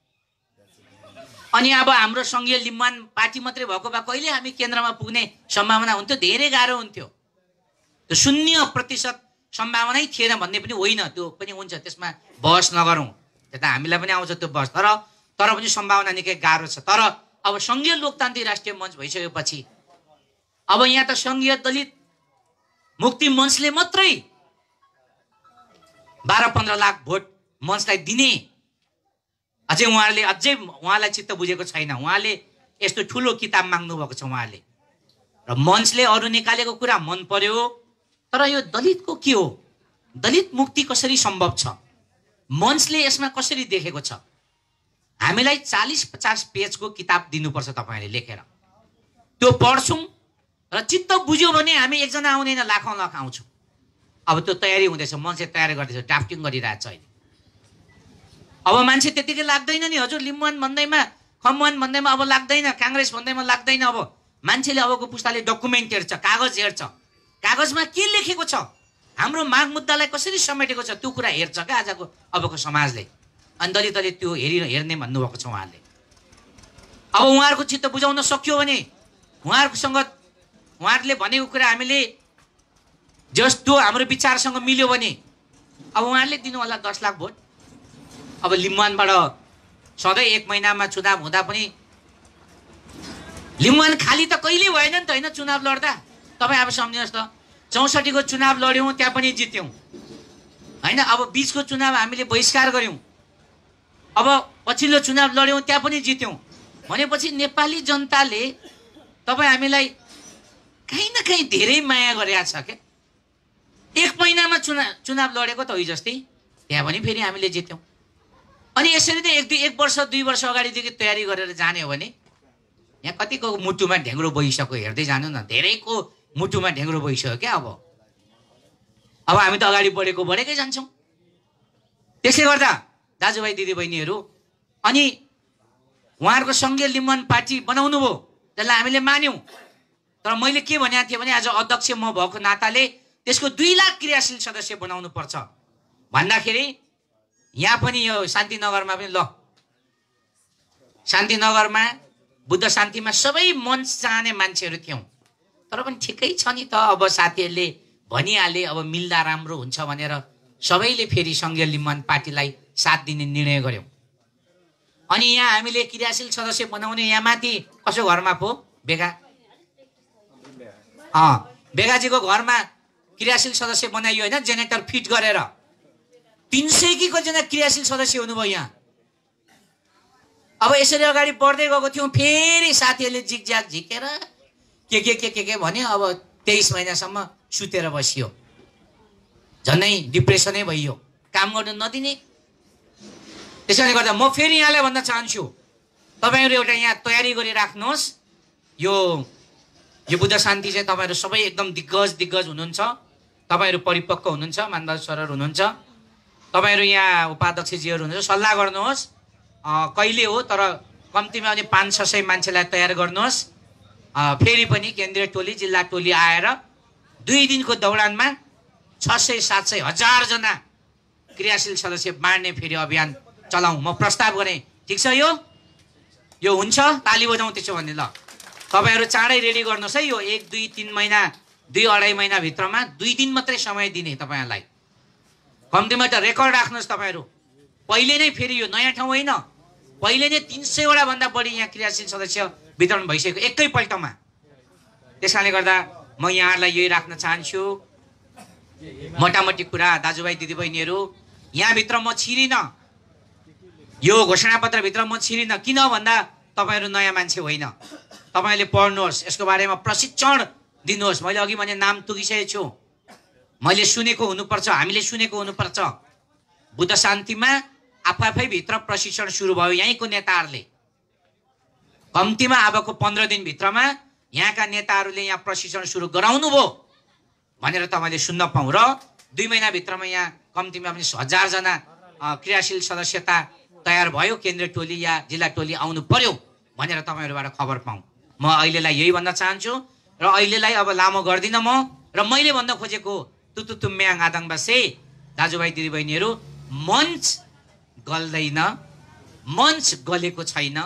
अनि अब हाम्रो सङ्घीय लिम्बुवान पार्टी मात्रै भएको भए कहिले हामी केन्द्रमा पुग्ने सम्भावना हुन्थ्यो, धेरै गाह्रो हुन्थ्यो। त्यो शून्य प्रतिशत सम्भावनै थिएन भन्ने पनि होइन, त्यो पनि हुन्छ, त्यसमा बहस नगरौँ, त्यो त हामीलाई पनि आउँछ त्यो बहस, तर तर पनि सम्भावना निकै गाह्रो छ। तर अब सङ्घीय लोकतान्त्रिक राष्ट्रिय मञ्च भइसकेपछि अब यहाँ त सङ्घीय दलित मुक्ति मञ्चले मात्रै बाह्र पन्ध्र लाख भोट मञ्चलाई दिने, अझै उहाँहरूले अझै उहाँलाई चित्त बुझेको छैन, उहाँले यस्तो ठुलो किताब माग्नु भएको छ उहाँले। र मञ्चले अरू निकालेको कुरा मन पर्यो, तर यो दलितको के हो, दलित मुक्ति कसरी सम्भव छ, मञ्चले यसमा कसरी देखेको छ? हामीलाई चालिस पचास पेजको किताब दिनुपर्छ तपाईँले लेखेर, त्यो पढ्छौँ र चित्त बुझ्यो भने हामी एकजना आउँदैन, लाखौँ लाख आउँछौँ। अब त्यो तयारी हुँदैछ, मञ्चले तयारी गर्दैछ, ड्राफ्टिङ गरिरहेछ अहिले। अब मान्छे त्यतिकै लाग्दैन नि, हजुर लिम्बुवान भन्दैमा खम्बुवान भन्दैमा अब लाग्दैन, काङ्ग्रेस भन्दैमा लाग्दैन। अब मान्छेले अबको पुस्ताले डकुमेन्ट हेर्छ, कागज हेर्छ, कागजमा के लेखेको छ, हाम्रो माग मुद्दालाई कसरी समेटेको छ, त्यो कुरा हेर्छ क्या आजको अबको समाजले। अनि दलितले त्यो हेरि हेर्ने भन्नुभएको छ उहाँले। अब उहाँहरूको चित्त बुझाउन सक्यो भने, उहाँहरूसँग उहाँहरूले भनेको कुरा हामीले जस्तो हाम्रो विचारसँग मिल्यो भने अब उहाँहरूले दिनु होला दस लाख भोट। अब लिम्बुवानबाट सधैँ एक महिनामा चुनाव हुँदा पनि लिम्बुवान खाली त कहिले भएन नि त, होइन चुनाव लड्दा। तपाईँ अब सम्झिनुहोस् त, चौसठीको चुनाव लड्यौँ त्यहाँ पनि जित्यौँ, होइन। अब बिचको चुनाव हामीले बहिष्कार गऱ्यौँ, अब पछिल्लो चुनाव लड्यौँ त्यहाँ पनि जित्यौँ। भनेपछि नेपाली जनताले तपाईँ हामीलाई कहीँ न कहीँ धेरै माया गरेका छ क्या। एक महिनामा चुनाव चुनाव लडेको त होइ जस्तै त्यहाँ पनि फेरि हामीले जित्यौँ। अनि यसरी नै एक दुई एक वर्ष दुई वर्ष अगाडिदेखि तयारी गरेर जाने हो भने यहाँ कतिको मुटुमा ढ्याङ्ग्रो बहिसक्यो हेर्दै जानु न। धेरैको मुटुमा ढ्याङ्ग्रो बहिसक्यो क्या। अब अब हामी त अगाडि बढेको बढेकै जान्छौँ। त्यसले गर्दा दाजुभाइ दिदीबहिनीहरू, अनि उहाँहरूको सङ्घीय लिम्बुवान पार्टी बनाउनु भयो, त्यसलाई हामीले मान्यौँ। तर मैले के भनेको थिएँ भने आज अध्यक्ष म भएको नाताले त्यसको दुई लाख क्रियाशील सदस्य बनाउनु पर्छ भन्दाखेरि यहाँ पनि यो शान्तिनगरमा पनि ल शान्तिनगरमा बुद्ध शान्तिमा सबै मन चाहने मान्छेहरू थियौँ। तर पनि ठिकै छ नि त, अब साथीहरूले भनिहाले अब मिल्दा राम्रो हुन्छ भनेर सबैले फेरि सङ्घीय लिम्बुवान पार्टीलाई साथ दिने निर्णय गर्यौँ। अनि यहाँ हामीले क्रियाशील सदस्य बनाउने यहाँ माथि कसो घरमा पो बेगा अँ बेगाजीको घरमा क्रियाशील सदस्य बनाइयो होइन, जेनेरेटर फिट गरेर तिन सय कि कतिजना क्रियाशील सदस्य हुनुभयो यहाँ। अब यसरी अगाडि बढ्दै गएको थियौँ, फेरि साथीहरूले झिकझ्याक झिकेर के के के के के भन्यो। अब तेइस महिनासम्म सुतेर बसियो, झन्डै डिप्रेसनै भइयो, काम गर्नु नदिने। त्यसैले गर्दा म फेरि यहाँलाई भन्न चाहन्छु, तपाईँहरू एउटा यहाँ तयारी गरिराख्नुहोस्। यो यो बुद्ध शान्ति चाहिँ तपाईँहरू सबै एकदम दिग्गज दिग्गज हुनुहुन्छ, तपाईँहरू परिपक्व हुनुहुन्छ, मानबहादुर सरहरू हुनुहुन्छ, तपाईँहरू यहाँ उपाध्यक्षजीहरू हुनुहुन्छ। सल्लाह गर्नुहोस् कहिले हो, तर कम्तीमा पनि पाँच छ सय मान्छेलाई तयार गर्नुहोस्। फेरि पनि केन्द्रीय टोली जिल्ला टोली आएर दुई दिनको दौडानमा छ सय सात सय हजारजना क्रियाशील सदस्य बाँड्ने फेरि अभियान चलाउँ। म प्रस्ताव गरेँ, ठिक छ, यो यो हुन्छ, ताली बजाउँ त्यसो भने। ल तपाईँहरू चाँडै रेडी गर्नुहोस् है। यो एक दुई तिन महिना दुई अढाई महिनाभित्रमा दुई दिन मात्रै समय दिने तपाईँहरूलाई। कम्तीमा त रेकर्ड राख्नुहोस् तपाईँहरू। पहिले नै फेरि यो नयाँ ठाउँ होइन, पहिले नै तिन सयवटा भन्दा बढी यहाँ क्रियाशील सदस्य वितरण भइसक्यो एकैपल्टमा। त्यस कारणले गर्दा म यहाँहरूलाई यही राख्न चाहन्छु। मोटामोटी कुरा दाजुभाइ दिदीबहिनीहरू, यहाँभित्र म छिरिनँ, यो घोषणापत्रभित्र म छिरिनँ। किन भन्दा तपाईँहरू नयाँ मान्छे होइन, तपाईँले पढ्नुहोस्, यसको बारेमा प्रशिक्षण दिनुहोस्। मैले अघि भने नाम तुगिसकेको छु, मैले सुनेको हुनुपर्छ, हामीले सुनेको हुनुपर्छ। बुद्ध शान्तिमा आफै भित्र प्रशिक्षण सुरु भयो यहीँको नेताहरूले। कम्तीमा अबको पन्ध्र दिनभित्रमा यहाँका नेताहरूले यहाँ प्रशिक्षण सुरु गराउनु भयो भनेर तपाईँले सुन्न पाऊँ। र दुई महिनाभित्रमा यहाँ कम्तीमा पनि हजारजना क्रियाशील सदस्यता तयार भयो, केन्द्रीय टोली या जिल्ला टोली आउनु पर्यो भनेर तपाईँहरूबाट खबर पाऊँ। म अहिलेलाई यही भन्न चाहन्छु र अहिलेलाई अब लामो गर्दिनँ म। र मैले भन्न खोजेको तुतुतुम्याङ आदङबासे दाजुभाइ दिदीबहिनीहरू, मञ्च गल्दैन, मञ्च गलेको छैन।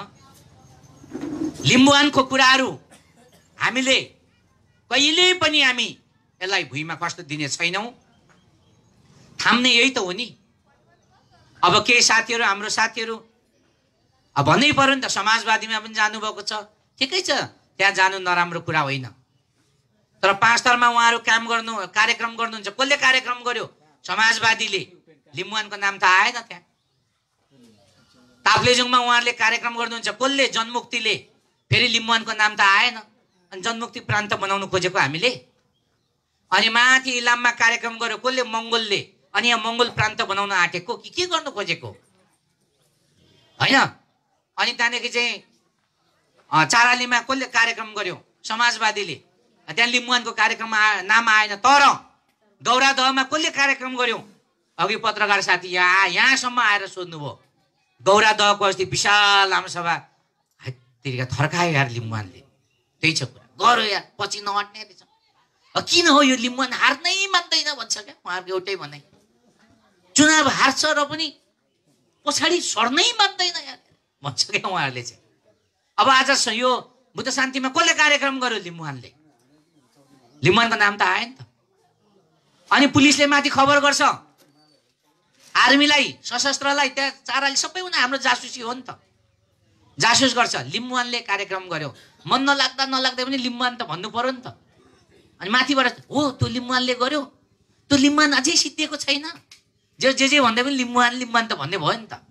लिम्बुवानको कुराहरू हामीले कहिले पनि हामी यसलाई भुइँमा कष्ट दिने छैनौँ। थाम्ने यही त हो नि। अब केही साथीहरू, हाम्रो साथीहरू अब भन्नै पर्यो नि त, समाजवादीमा पनि जानुभएको छ, ठिकै छ, त्यहाँ जानु नराम्रो कुरा होइन। तर पाँच थरमा उहाँहरू काम गर्नु कार्यक्रम गर्नुहुन्छ। कसले कार्यक्रम गर्यो? समाजवादीले। लिम्बुवानको नाम त आएन त्यहाँ। ताप्लेजुङमा उहाँहरूले कार्यक्रम गर्नुहुन्छ, कसले? जनमुक्तिले। फेरि लिम्बुवानको नाम त आएन। अनि जनमुक्ति प्रान्त बनाउनु खोजेको हामीले। अनि माथि इलाममा कार्यक्रम गर्यो कसले? मङ्गोलले। अनि यहाँ मङ्गोल प्रान्त बनाउन आँटेको कि के गर्नु खोजेको होइन। अनि त्यहाँदेखि चाहिँ चारालीमा कसले कार्यक्रम गर्यो? समाजवादीले। त्यहाँ लिम्बुवानको कार्यक्रममा नाम आएन। तर गौरादहमा कसले कार्यक्रम गर्यो? अघि पत्रकार साथी यहाँ यहाँसम्म आएर सोध्नुभयो। गौरादहको अस्ति विशाल आमसभा तिर्का थर्कायो यार लिम्बुवानले। त्यही छ कुरा, गऱ्यो यार, पछि नहट्ने रहेछ। किन हो यो लिम्बुवान हार्नै मान्दैन भन्छ क्या उहाँहरूको एउटै भनाइ। चुनाव हार्छ र पनि पछाडि सर्नै मान्दैन यार भन्छ क्या उहाँहरूले चाहिँ। अब आज यो बुद्ध शान्तिमा कसले कार्यक्रम गर्यो? लिम्बुवानले। लिम्बुवानको नाम त आयो नि त। अनि पुलिसले माथि खबर गर्छ, आर्मीलाई, सशस्त्रलाई, त्यहाँ चाराले सबै उनीहरू हाम्रो जासुसी हो नि त, जासुस गर्छ। लिम्बुवानले कार्यक्रम गर्यो, मन नलाग्दा नलाग्दै पनि लिम्बुवान त भन्नु पर्यो नि त। अनि माथिबाट हो त्यो लिम्बुवानले गर्यो, त्यो लिम्बुवान अझै सिद्धिएको छैन, जे जे जे भन्दै पनि लिम्बुवान लिम्बुवान त भन्ने भयो नि त।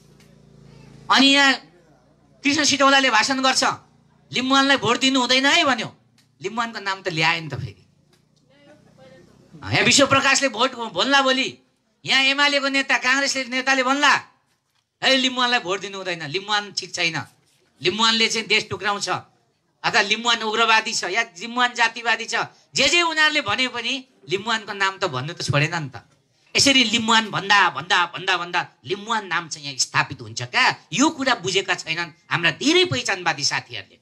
अनि यहाँ कृष्ण सिटौलाले भाषण गर्छ, लिम्बुवानलाई भोट दिनु हुँदैन है भन्यो। लिम्बुवानको नाम त ल्यायो नि त फेरि। यहाँ विश्वप्रकाशले भोट भन्ला भोलि, यहाँ एमालेको नेता काङ्ग्रेसले नेताले भन्ला है लिम्बुवानलाई भोट दिनु हुँदैन, लिम्बुवान ठिक छैन, लिम्बुवानले चाहिँ देश टुक्राउँछ, अथवा लिम्बुवान उग्रवादी छ या लिम्बुवान जातिवादी छ, जे जे उनीहरूले भने पनि लिम्बुवानको नाम त भन्नु त छोडेन नि त। यसरी लिम्बुवान भन्दा भन्दा भन्दा भन्दा लिम्बुवान नाम चाहिँ यहाँ स्थापित हुन्छ क्या? यो कुरा बुझेका छैनन् हाम्रा धेरै पहिचानवादी साथीहरूले।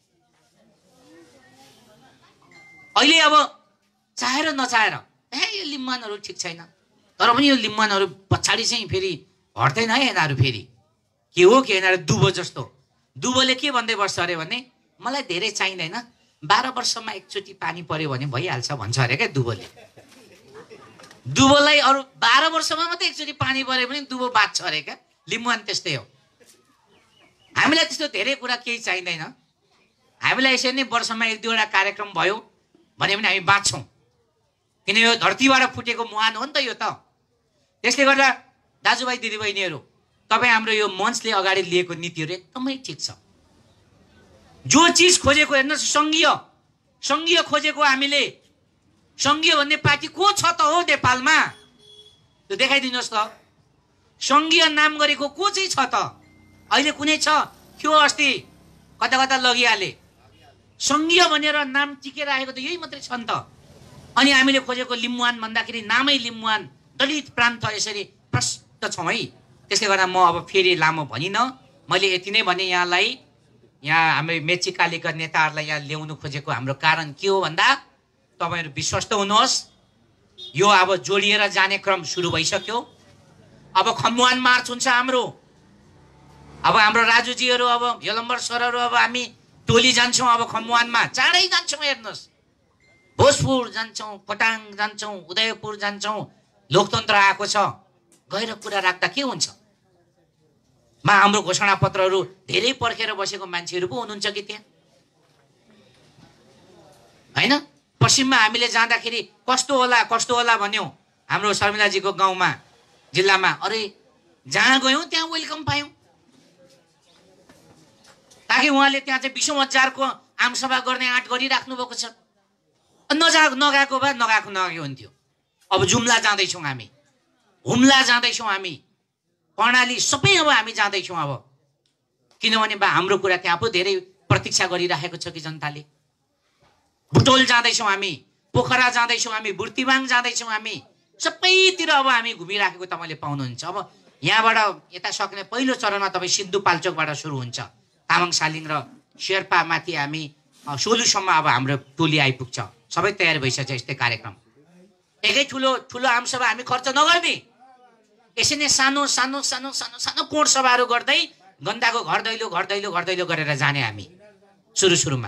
अहिले अब चाहेर नचाहेर ए यो लिम्बुवानहरू ठिक छैन, तर पनि यो लिम्बुवानहरू पछाडि चाहिँ फेरि हट्दैन है यिनीहरू। फेरि के हो के यिनीहरू दुबो जस्तो, दुबोले के भन्दै बस्छ अरे भने मलाई धेरै चाहिँदैन, बाह्र वर्षमा एकचोटि पानी पर्यो भने भइहाल्छ भन्छ अरे क्या दुबोले। दुबोलाई अरू बाह्र वर्षमा मात्रै एकचोटि पानी पर्यो भने दुबो बाँच्छ अरे क्या। लिम्बुवान त्यस्तै हो, हामीलाई त्यस्तो धेरै कुरा केही चाहिँदैन, हामीलाई यसरी नै वर्षमा एक दुईवटा कार्यक्रम भयो भने पनि हामी बाँच्छौँ, किन यो धरतीबाट फुटेको मुहान हो नि त यो त। त्यसले गर्दा दाजुभाइ दिदीबहिनीहरू, तपाईँ हाम्रो यो मञ्चले अगाडि लिएको नीतिहरू एकदमै ठिक छ। जो चिज खोजेको हेर्नुहोस्, सङ्घीय सङ्घीय खोजेको हामीले, सङ्घीय भन्ने पार्टी को छ त हो नेपालमा त्यो देखाइदिनुहोस् त। सङ्घीय नाम गरेको को चाहिँ छ त? अहिले कुनै छ? थियो अस्ति कता कता लगिहाले। सङ्घीय भनेर नाम टिकेर आएको त यही मात्रै छ नि त। अनि हामीले खोजेको लिम्बुवान भन्दाखेरि नामै लिम्बुवान, दलित प्रान्त, यसरी प्रष्ट छौँ है। त्यसले गर्दा म अब फेरि लामो भनिनँ, मैले यति नै भने यहाँलाई। यहाँ हाम्रो मेची कालीका नेताहरूलाई यहाँ ल्याउनु खोजेको हाम्रो कारण के हो भन्दा तपाईँहरू विश्वस्त हुनुहोस्, यो अब जोडिएर जाने क्रम सुरु भइसक्यो। अब खम्बुवान मार्च हुन्छ हाम्रो, अब हाम्रो राजुजीहरू, अब यलम्बर सरहरू, अब हामी टोली जान्छौँ अब खम्बुवानमा, चाँडै जान्छौँ। हेर्नुहोस्, भोजपुर जान्छौँ, खोटाङ जान्छौँ, उदयपुर जान्छौँ, लोकतन्त्र आएको छ, गएर कुरा राख्दा के हुन्छ? मा हाम्रो घोषणा पत्रहरू धेरै पर्खेर बसेको मान्छेहरू पो हुनुहुन्छ कि त्यहाँ, होइन? पश्चिममा हामीले जाँदाखेरि कस्तो होला कस्तो होला भन्यौँ हाम्रो शर्मिलाजीको गाउँमा, जिल्लामा, अरे जहाँ गयौँ त्यहाँ वेलकम पायौँ, ताकि उहाँले त्यहाँ चाहिँ बिसौँ हजारको आमसभा गर्ने आँट गरिराख्नु भएको छ। नजा नगएको भए नगएको नगएको हुन्थ्यो। अब जुम्ला जाँदैछौँ हामी, हुम्ला जाँदैछौँ हामी, कर्णाली, सबै अब हामी जाँदैछौँ अब, किनभने बा हाम्रो कुरा त्यहाँ पो धेरै प्रतीक्षा गरिराखेको छ कि जनताले। बुटोल जाँदैछौँ हामी, पोखरा जाँदैछौँ हामी, बुर्तिवाङ जाँदैछौँ हामी, सबैतिर अब हामी घुमिराखेको तपाईँले पाउनुहुन्छ। अब यहाँबाट यता सक्ने पहिलो चरणमा तपाईँ सिन्धुपाल्चोकबाट सुरु हुन्छ, तामाङ सालिङ र शेर्पामाथि हामी सोलुसम्म अब हाम्रो टोली आइपुग्छ, सबै तयार भइसक्छ। यस्तै कार्यक्रम एकै ठुलो ठुलो आमसभा हामी खर्च नगर्ने, यसै नै सानो सानो सानो सानो सानो कोण सभाहरू गर्दै गन्दाको घर दैलो घर दैलो घर दैलो गरेर जाने हामी सुरु सुरुमा।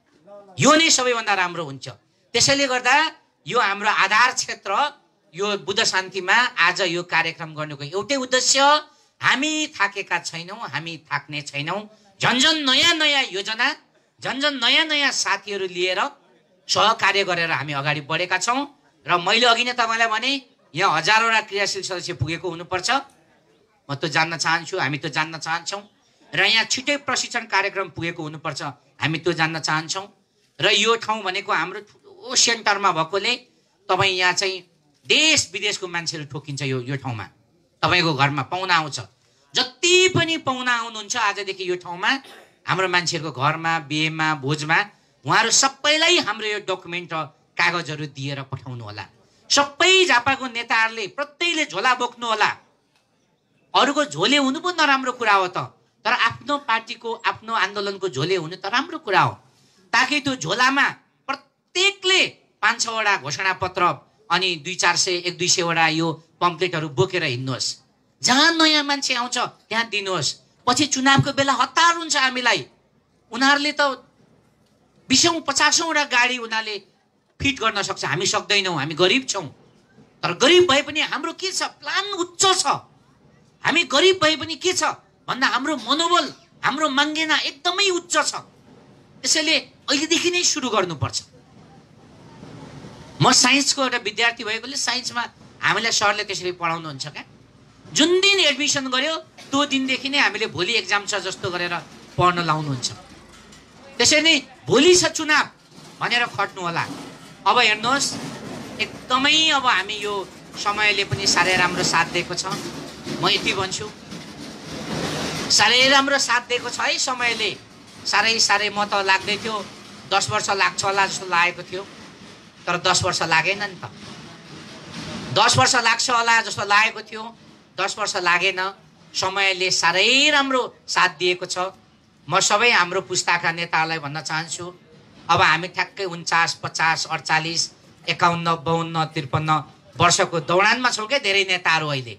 यो नै सबैभन्दा राम्रो हुन्छ। त्यसैले गर्दा यो हाम्रो आधार क्षेत्र, यो बुद्ध शान्तिमा आज यो कार्यक्रम गर्नुको एउटै उद्देश्य, हामी थाकेका छैनौँ, हामी थाक्ने छैनौँ। झन्झन नयाँ नयाँ योजना, झन्झन नयाँ नयाँ साथीहरू लिएर सहकार्य गरेर हामी अगाडि बढेका छौँ। र मैले अघि नै तपाईँलाई भने यहाँ हजारवटा क्रियाशील सदस्य पुगेको हुनुपर्छ, म त जान्न चाहन्छु, हामी त जान्न चाहन्छौँ। र यहाँ छिटै प्रशिक्षण कार्यक्रम पुगेको हुनुपर्छ, हामी त्यो जान्न चाहन्छौँ। र यो ठाउँ भनेको हाम्रो ठुलो सेन्टरमा भएकोले तपाईँ यहाँ चाहिँ देश विदेशको मान्छेहरू ठोकिन्छ यो यो ठाउँमा। तपाईँको घरमा पाहुना आउँछ, जति पनि पाहुना आउनुहुन्छ आजदेखि यो ठाउँमा, हाम्रो मान्छेहरूको घरमा, बिहेमा, भोजमा, उहाँहरू सबैलाई हाम्रो यो डकुमेन्ट र कागजहरू दिएर पठाउनु होला। सबै झापाको नेताहरूले प्रत्येकले झोला बोक्नु होला। अरूको झोले हुनु पनि नराम्रो कुरा हो त, तर आफ्नो पार्टीको आफ्नो आन्दोलनको झोले हुनु त राम्रो कुरा हो, ताकि त्यो झोलामा प्रत्येकले पाँच छवटा घोषणा पत्र अनि दुई चार सय एक दुई सयवटा यो पम्पलेटहरू बोकेर हिँड्नुहोस्। जहाँ नयाँ मान्छे आउँछ त्यहाँ दिनुहोस्। पछि चुनावको बेला हतार हुन्छ हामीलाई, उनीहरूले त बिसौँ पचासौँवटा गाडी उनीहरूले फिट गर्न सक्छ, हामी सक्दैनौँ, हामी गरिब छौँ। तर गरिब भए पनि हाम्रो के छ, प्लान उच्च छ। हामी गरिब भए पनि के छ भन्दा हाम्रो मनोबल, हाम्रो माङ्गेना एकदमै उच्च छ। त्यसैले अहिलेदेखि नै सुरु गर्नुपर्छ। म साइन्सको एउटा विद्यार्थी भएकोले साइन्समा हामीलाई सरले त्यसरी पढाउनुहुन्छ क्या, जुन दिन एडमिसन गर्यो त्यो दिनदेखि नै हामीले भोलि एक्जाम छ जस्तो गरेर पढ्न लाउनुहुन्छ। त्यसैले भोलि छ चुनाव, भनेर खट्नु होला। अब हेर्नुहोस् एकदमै अब हामी यो समयले पनि साह्रै राम्रो साथ दिएको छ। म यति भन्छु, साह्रै राम्रो साथ दिएको छ है समयले। साह्रै साह्रै म त लाग्दै थियो दस वर्ष लाग्छ होला जस्तो लागेको थियो, तर दस वर्ष लागेन नि त। दस वर्ष लाग्छ होला जस्तो लागेको थियो, दस वर्ष लागेन। समयले साह्रै राम्रो साथ दिएको छ। म सबै हाम्रो पुस्ताका नेताहरूलाई भन्न चाहन्छु, अब हामी ठ्याक्कै उन्चास पचास अडचालिस एकाउन्न बाउन्न त्रिपन्न वर्षको दौडानमा छौँ क्या धेरै नेताहरू अहिले।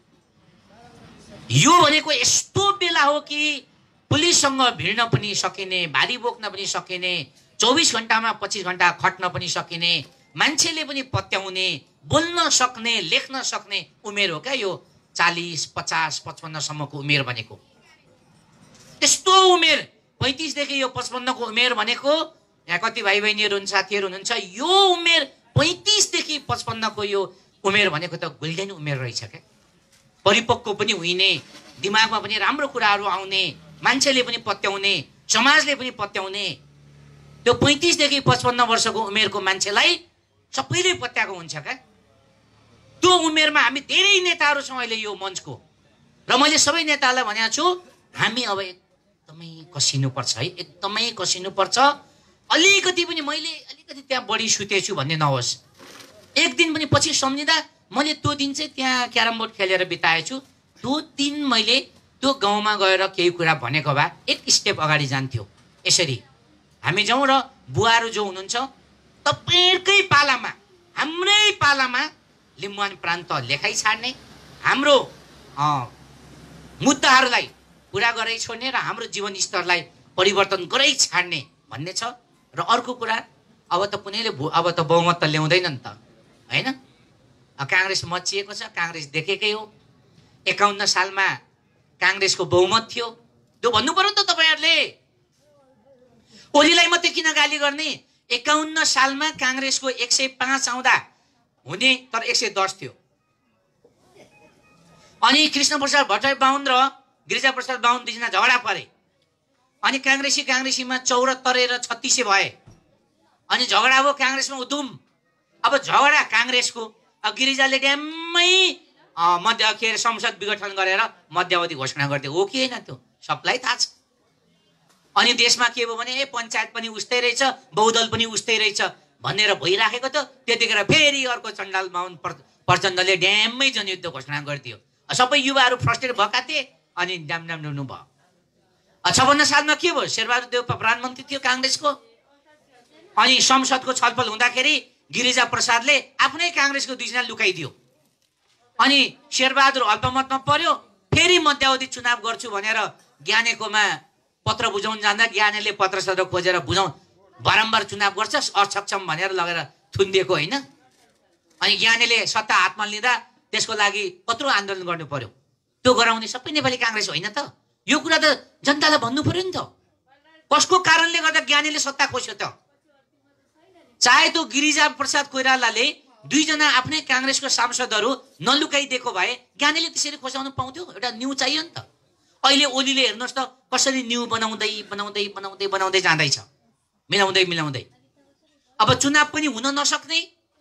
यो भनेको यस्तो बेला हो कि पुलिससँग भिड्न पनि सकिने, भारी बोक्न पनि सकिने, चौबिस घन्टामा पच्चिस घन्टा खट्न पनि सकिने, मान्छेले पनि पत्याउने, बोल्न सक्ने, लेख्न सक्ने उमेर हो क्या यो चालिस पचास पचपन्नसम्मको उमेर भनेको। त्यस्तो उमेर पैँतिसदेखि यो पचपन्नको उमेर भनेको, यहाँ कति भाइ बहिनीहरू हुनुहुन्छ साथीहरू हुनुहुन्छ, यो उमेर पैँतिसदेखि पचपन्नको यो उमेर भनेको त गोल्डन उमेर रहेछ क्या। परिपक्व पनि हुने, दिमागमा पनि राम्रो कुराहरू आउने, मान्छेले पनि पत्याउने, समाजले पनि पत्याउने, त्यो पैँतिसदेखि पचपन्न वर्षको उमेरको मान्छेलाई सबैले पत्याएको हुन्छ क्या। त्यो उमेरमा हामी धेरै नेताहरू छौँ अहिले यो मञ्चको, र मैले सबै नेताहरूलाई भनेको छु हामी अब एकदमै कसिनुपर्छ है, एकदमै कसिनुपर्छ। अलिकति पनि मैले अलिकति त्यहाँ बढी सुतेछु भन्ने नहोस्। एक दिन पनि पछि सम्झिँदा मैले त्यो दिन चाहिँ त्यहाँ क्यारम बोर्ड खेलेर बिताएछु, त्यो दिन मैले त्यो गाउँमा गएर केही कुरा भनेको भए एक स्टेप अगाडि जान्थ्यो। यसरी हामी जाउँ र बुवाहरू जो हुनुहुन्छ तपाईँकै पालामा, हाम्रै पालामा लिम्बुवान प्रान्त लेखाइ छाड्ने, हाम्रो मुद्दाहरूलाई पुरा गराइ छोड्ने र हाम्रो जीवनस्तरलाई परिवर्तन गराइ छाड्ने भन्ने छ। र अर्को कुरा, अब त कुनैले अब त बहुमत त ल्याउँदैन नि त होइन। काङ्ग्रेस मचिएको छ, काङ्ग्रेस देखेकै हो। एकाउन्न सालमा काङ्ग्रेसको बहुमत थियो, त्यो भन्नु पर्यो नि त तपाईँहरूले। ओलीलाई मात्रै किन गाली गर्ने? एकाउन्न सालमा काङ्ग्रेसको एक सय पाँच आउँदा हुने, तर एक सय दस थियो। अनि कृष्ण प्रसाद भट्टराई बाहुन र गिरिजा प्रसाद बाहुन दुईजना झगडा परे, अनि काङ्ग्रेसी काङ्ग्रेसीमा चौरात्तर र छत्तिसै भए, अनि झगडा भयो काङ्ग्रेसमा उधुम। अब झगडा काङ्ग्रेसको, अब गिरिजाले ड्याम्मै मध्य के अरे संसद विघटन गरेर मध्यावधि घोषणा गरिदियो हो कि होइन, त्यो सबलाई थाहा छ। अनि देशमा के भयो भने ए पञ्चायत पनि उस्तै रहेछ, बहुदल पनि उस्तै रहेछ भनेर भइराखेको त, त्यतिखेर फेरि अर्को चण्डाल बाहुन प्रचण्डले ड्याम्मै जनयुद्ध घोषणा गरिदियो। सबै युवाहरू फ्रस्ट्रेट भएका थिए, अनि ड्याम ड्याम डुब्नु भयो। छपन्न सालमा के भयो? शेरबहादुर देउपा प्रधानमन्त्री थियो काङ्ग्रेसको, अनि संसदको छलफल हुँदाखेरि गिरिजा प्रसादले आफ्नै काङ्ग्रेसको दुईजना लुकाइदियो, अनि शेरबहादुर अल्पमतमा पर्यो। फेरि मध्यावधि चुनाव गर्छु भनेर ज्ञानेकोमा पत्र बुझाउन जाँदा ज्ञानेले पत्र सत्र खोजेर बुझाउ बारम्बार चुनाव गर्छस् असक्षम भनेर लगेर थुनिदिएको होइन। अनि ज्ञानेले सत्ता हातमा लिँदा त्यसको लागि कत्रो आन्दोलन गर्नु पर्यो। त्यो गराउने सबै नेपाली काङ्ग्रेस होइन त? यो कुरा त जनतालाई भन्नु पर्यो नि त। कसको कारणले गर्दा ज्ञानेले सत्ता खोज्यो त? चाहे त्यो गिरिजा प्रसाद कोइरालाले दुईजना आफ्नै काङ्ग्रेसको सांसदहरू नलुकाइदिएको भए ज्ञानेले त्यसरी खोसाउन पाउँथ्यो? एउटा न्यू चाहियो नि त। अहिले ओलीले हेर्नुहोस् त कसरी न्यू बनाउँदै बनाउँदै बनाउँदै बनाउँदै जाँदैछ, मिलाउँदै मिलाउँदै। अब चुनाव पनि हुन नसक्ने,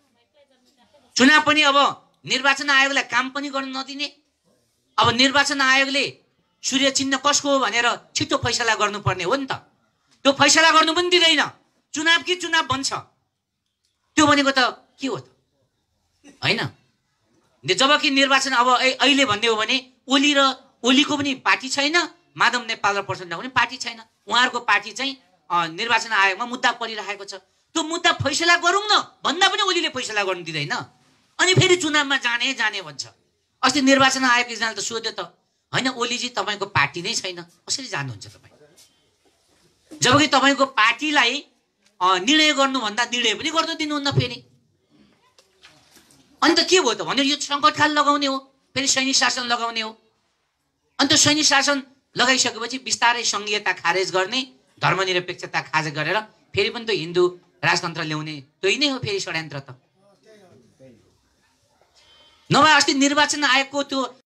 चुनाव पनि अब निर्वाचन आयोगलाई काम पनि गर्न नदिने, अब निर्वाचन आयोगले सूर्य चिन्ह कसको हो भनेर छिटो फैसला गर्नुपर्ने हो नि त। त्यो फैसला गर्नु पनि दिँदैन, चुनाव कि चुनाव भन्छ। त्यो भनेको त के हो त होइन? जबकि निर्वाचन अब अहिले भन्ने हो भने ओली र ओलीको पनि पार्टी छैन, माधव नेपाल र प्रचण्डको पनि पार्टी छैन। उहाँहरूको पार्टी चाहिँ निर्वाचन आयोगमा मुद्दा परिरहेको छ। त्यो मुद्दा फैसला गरौँ न भन्दा पनि ओलीले फैसला गर्नु दिँदैन, अनि फेरि चुनावमा जाने जाने भन्छ। अस्ति निर्वाचन आयोग एकजनाले त सोध्यो त, होइन ओलीजी तपाईँको पार्टी नै छैन, कसरी जानुहुन्छ तपाईँ? जबकि तपाईँको पार्टीलाई निर्णय गर्नुभन्दा निर्णय पनि गर्नु दिनुहुन्न फेरि। अनि त के भयो त भने यो सङ्कटकाल लगाउने हो, फेरि सैनिक शासन लगाउने हो। अनि त्यो सैनिक शासन लगाइसकेपछि बिस्तारै सङ्घीयता खारेज गर्ने, धर्मनिरपेक्षता खारेज गरेर फेरि पनि त हिन्दू राजतन्त्र ल्याउने, त्यही नै हो फेरि षड्यन्त्र त। नभए अस्ति निर्वाचन आयोगको त्यो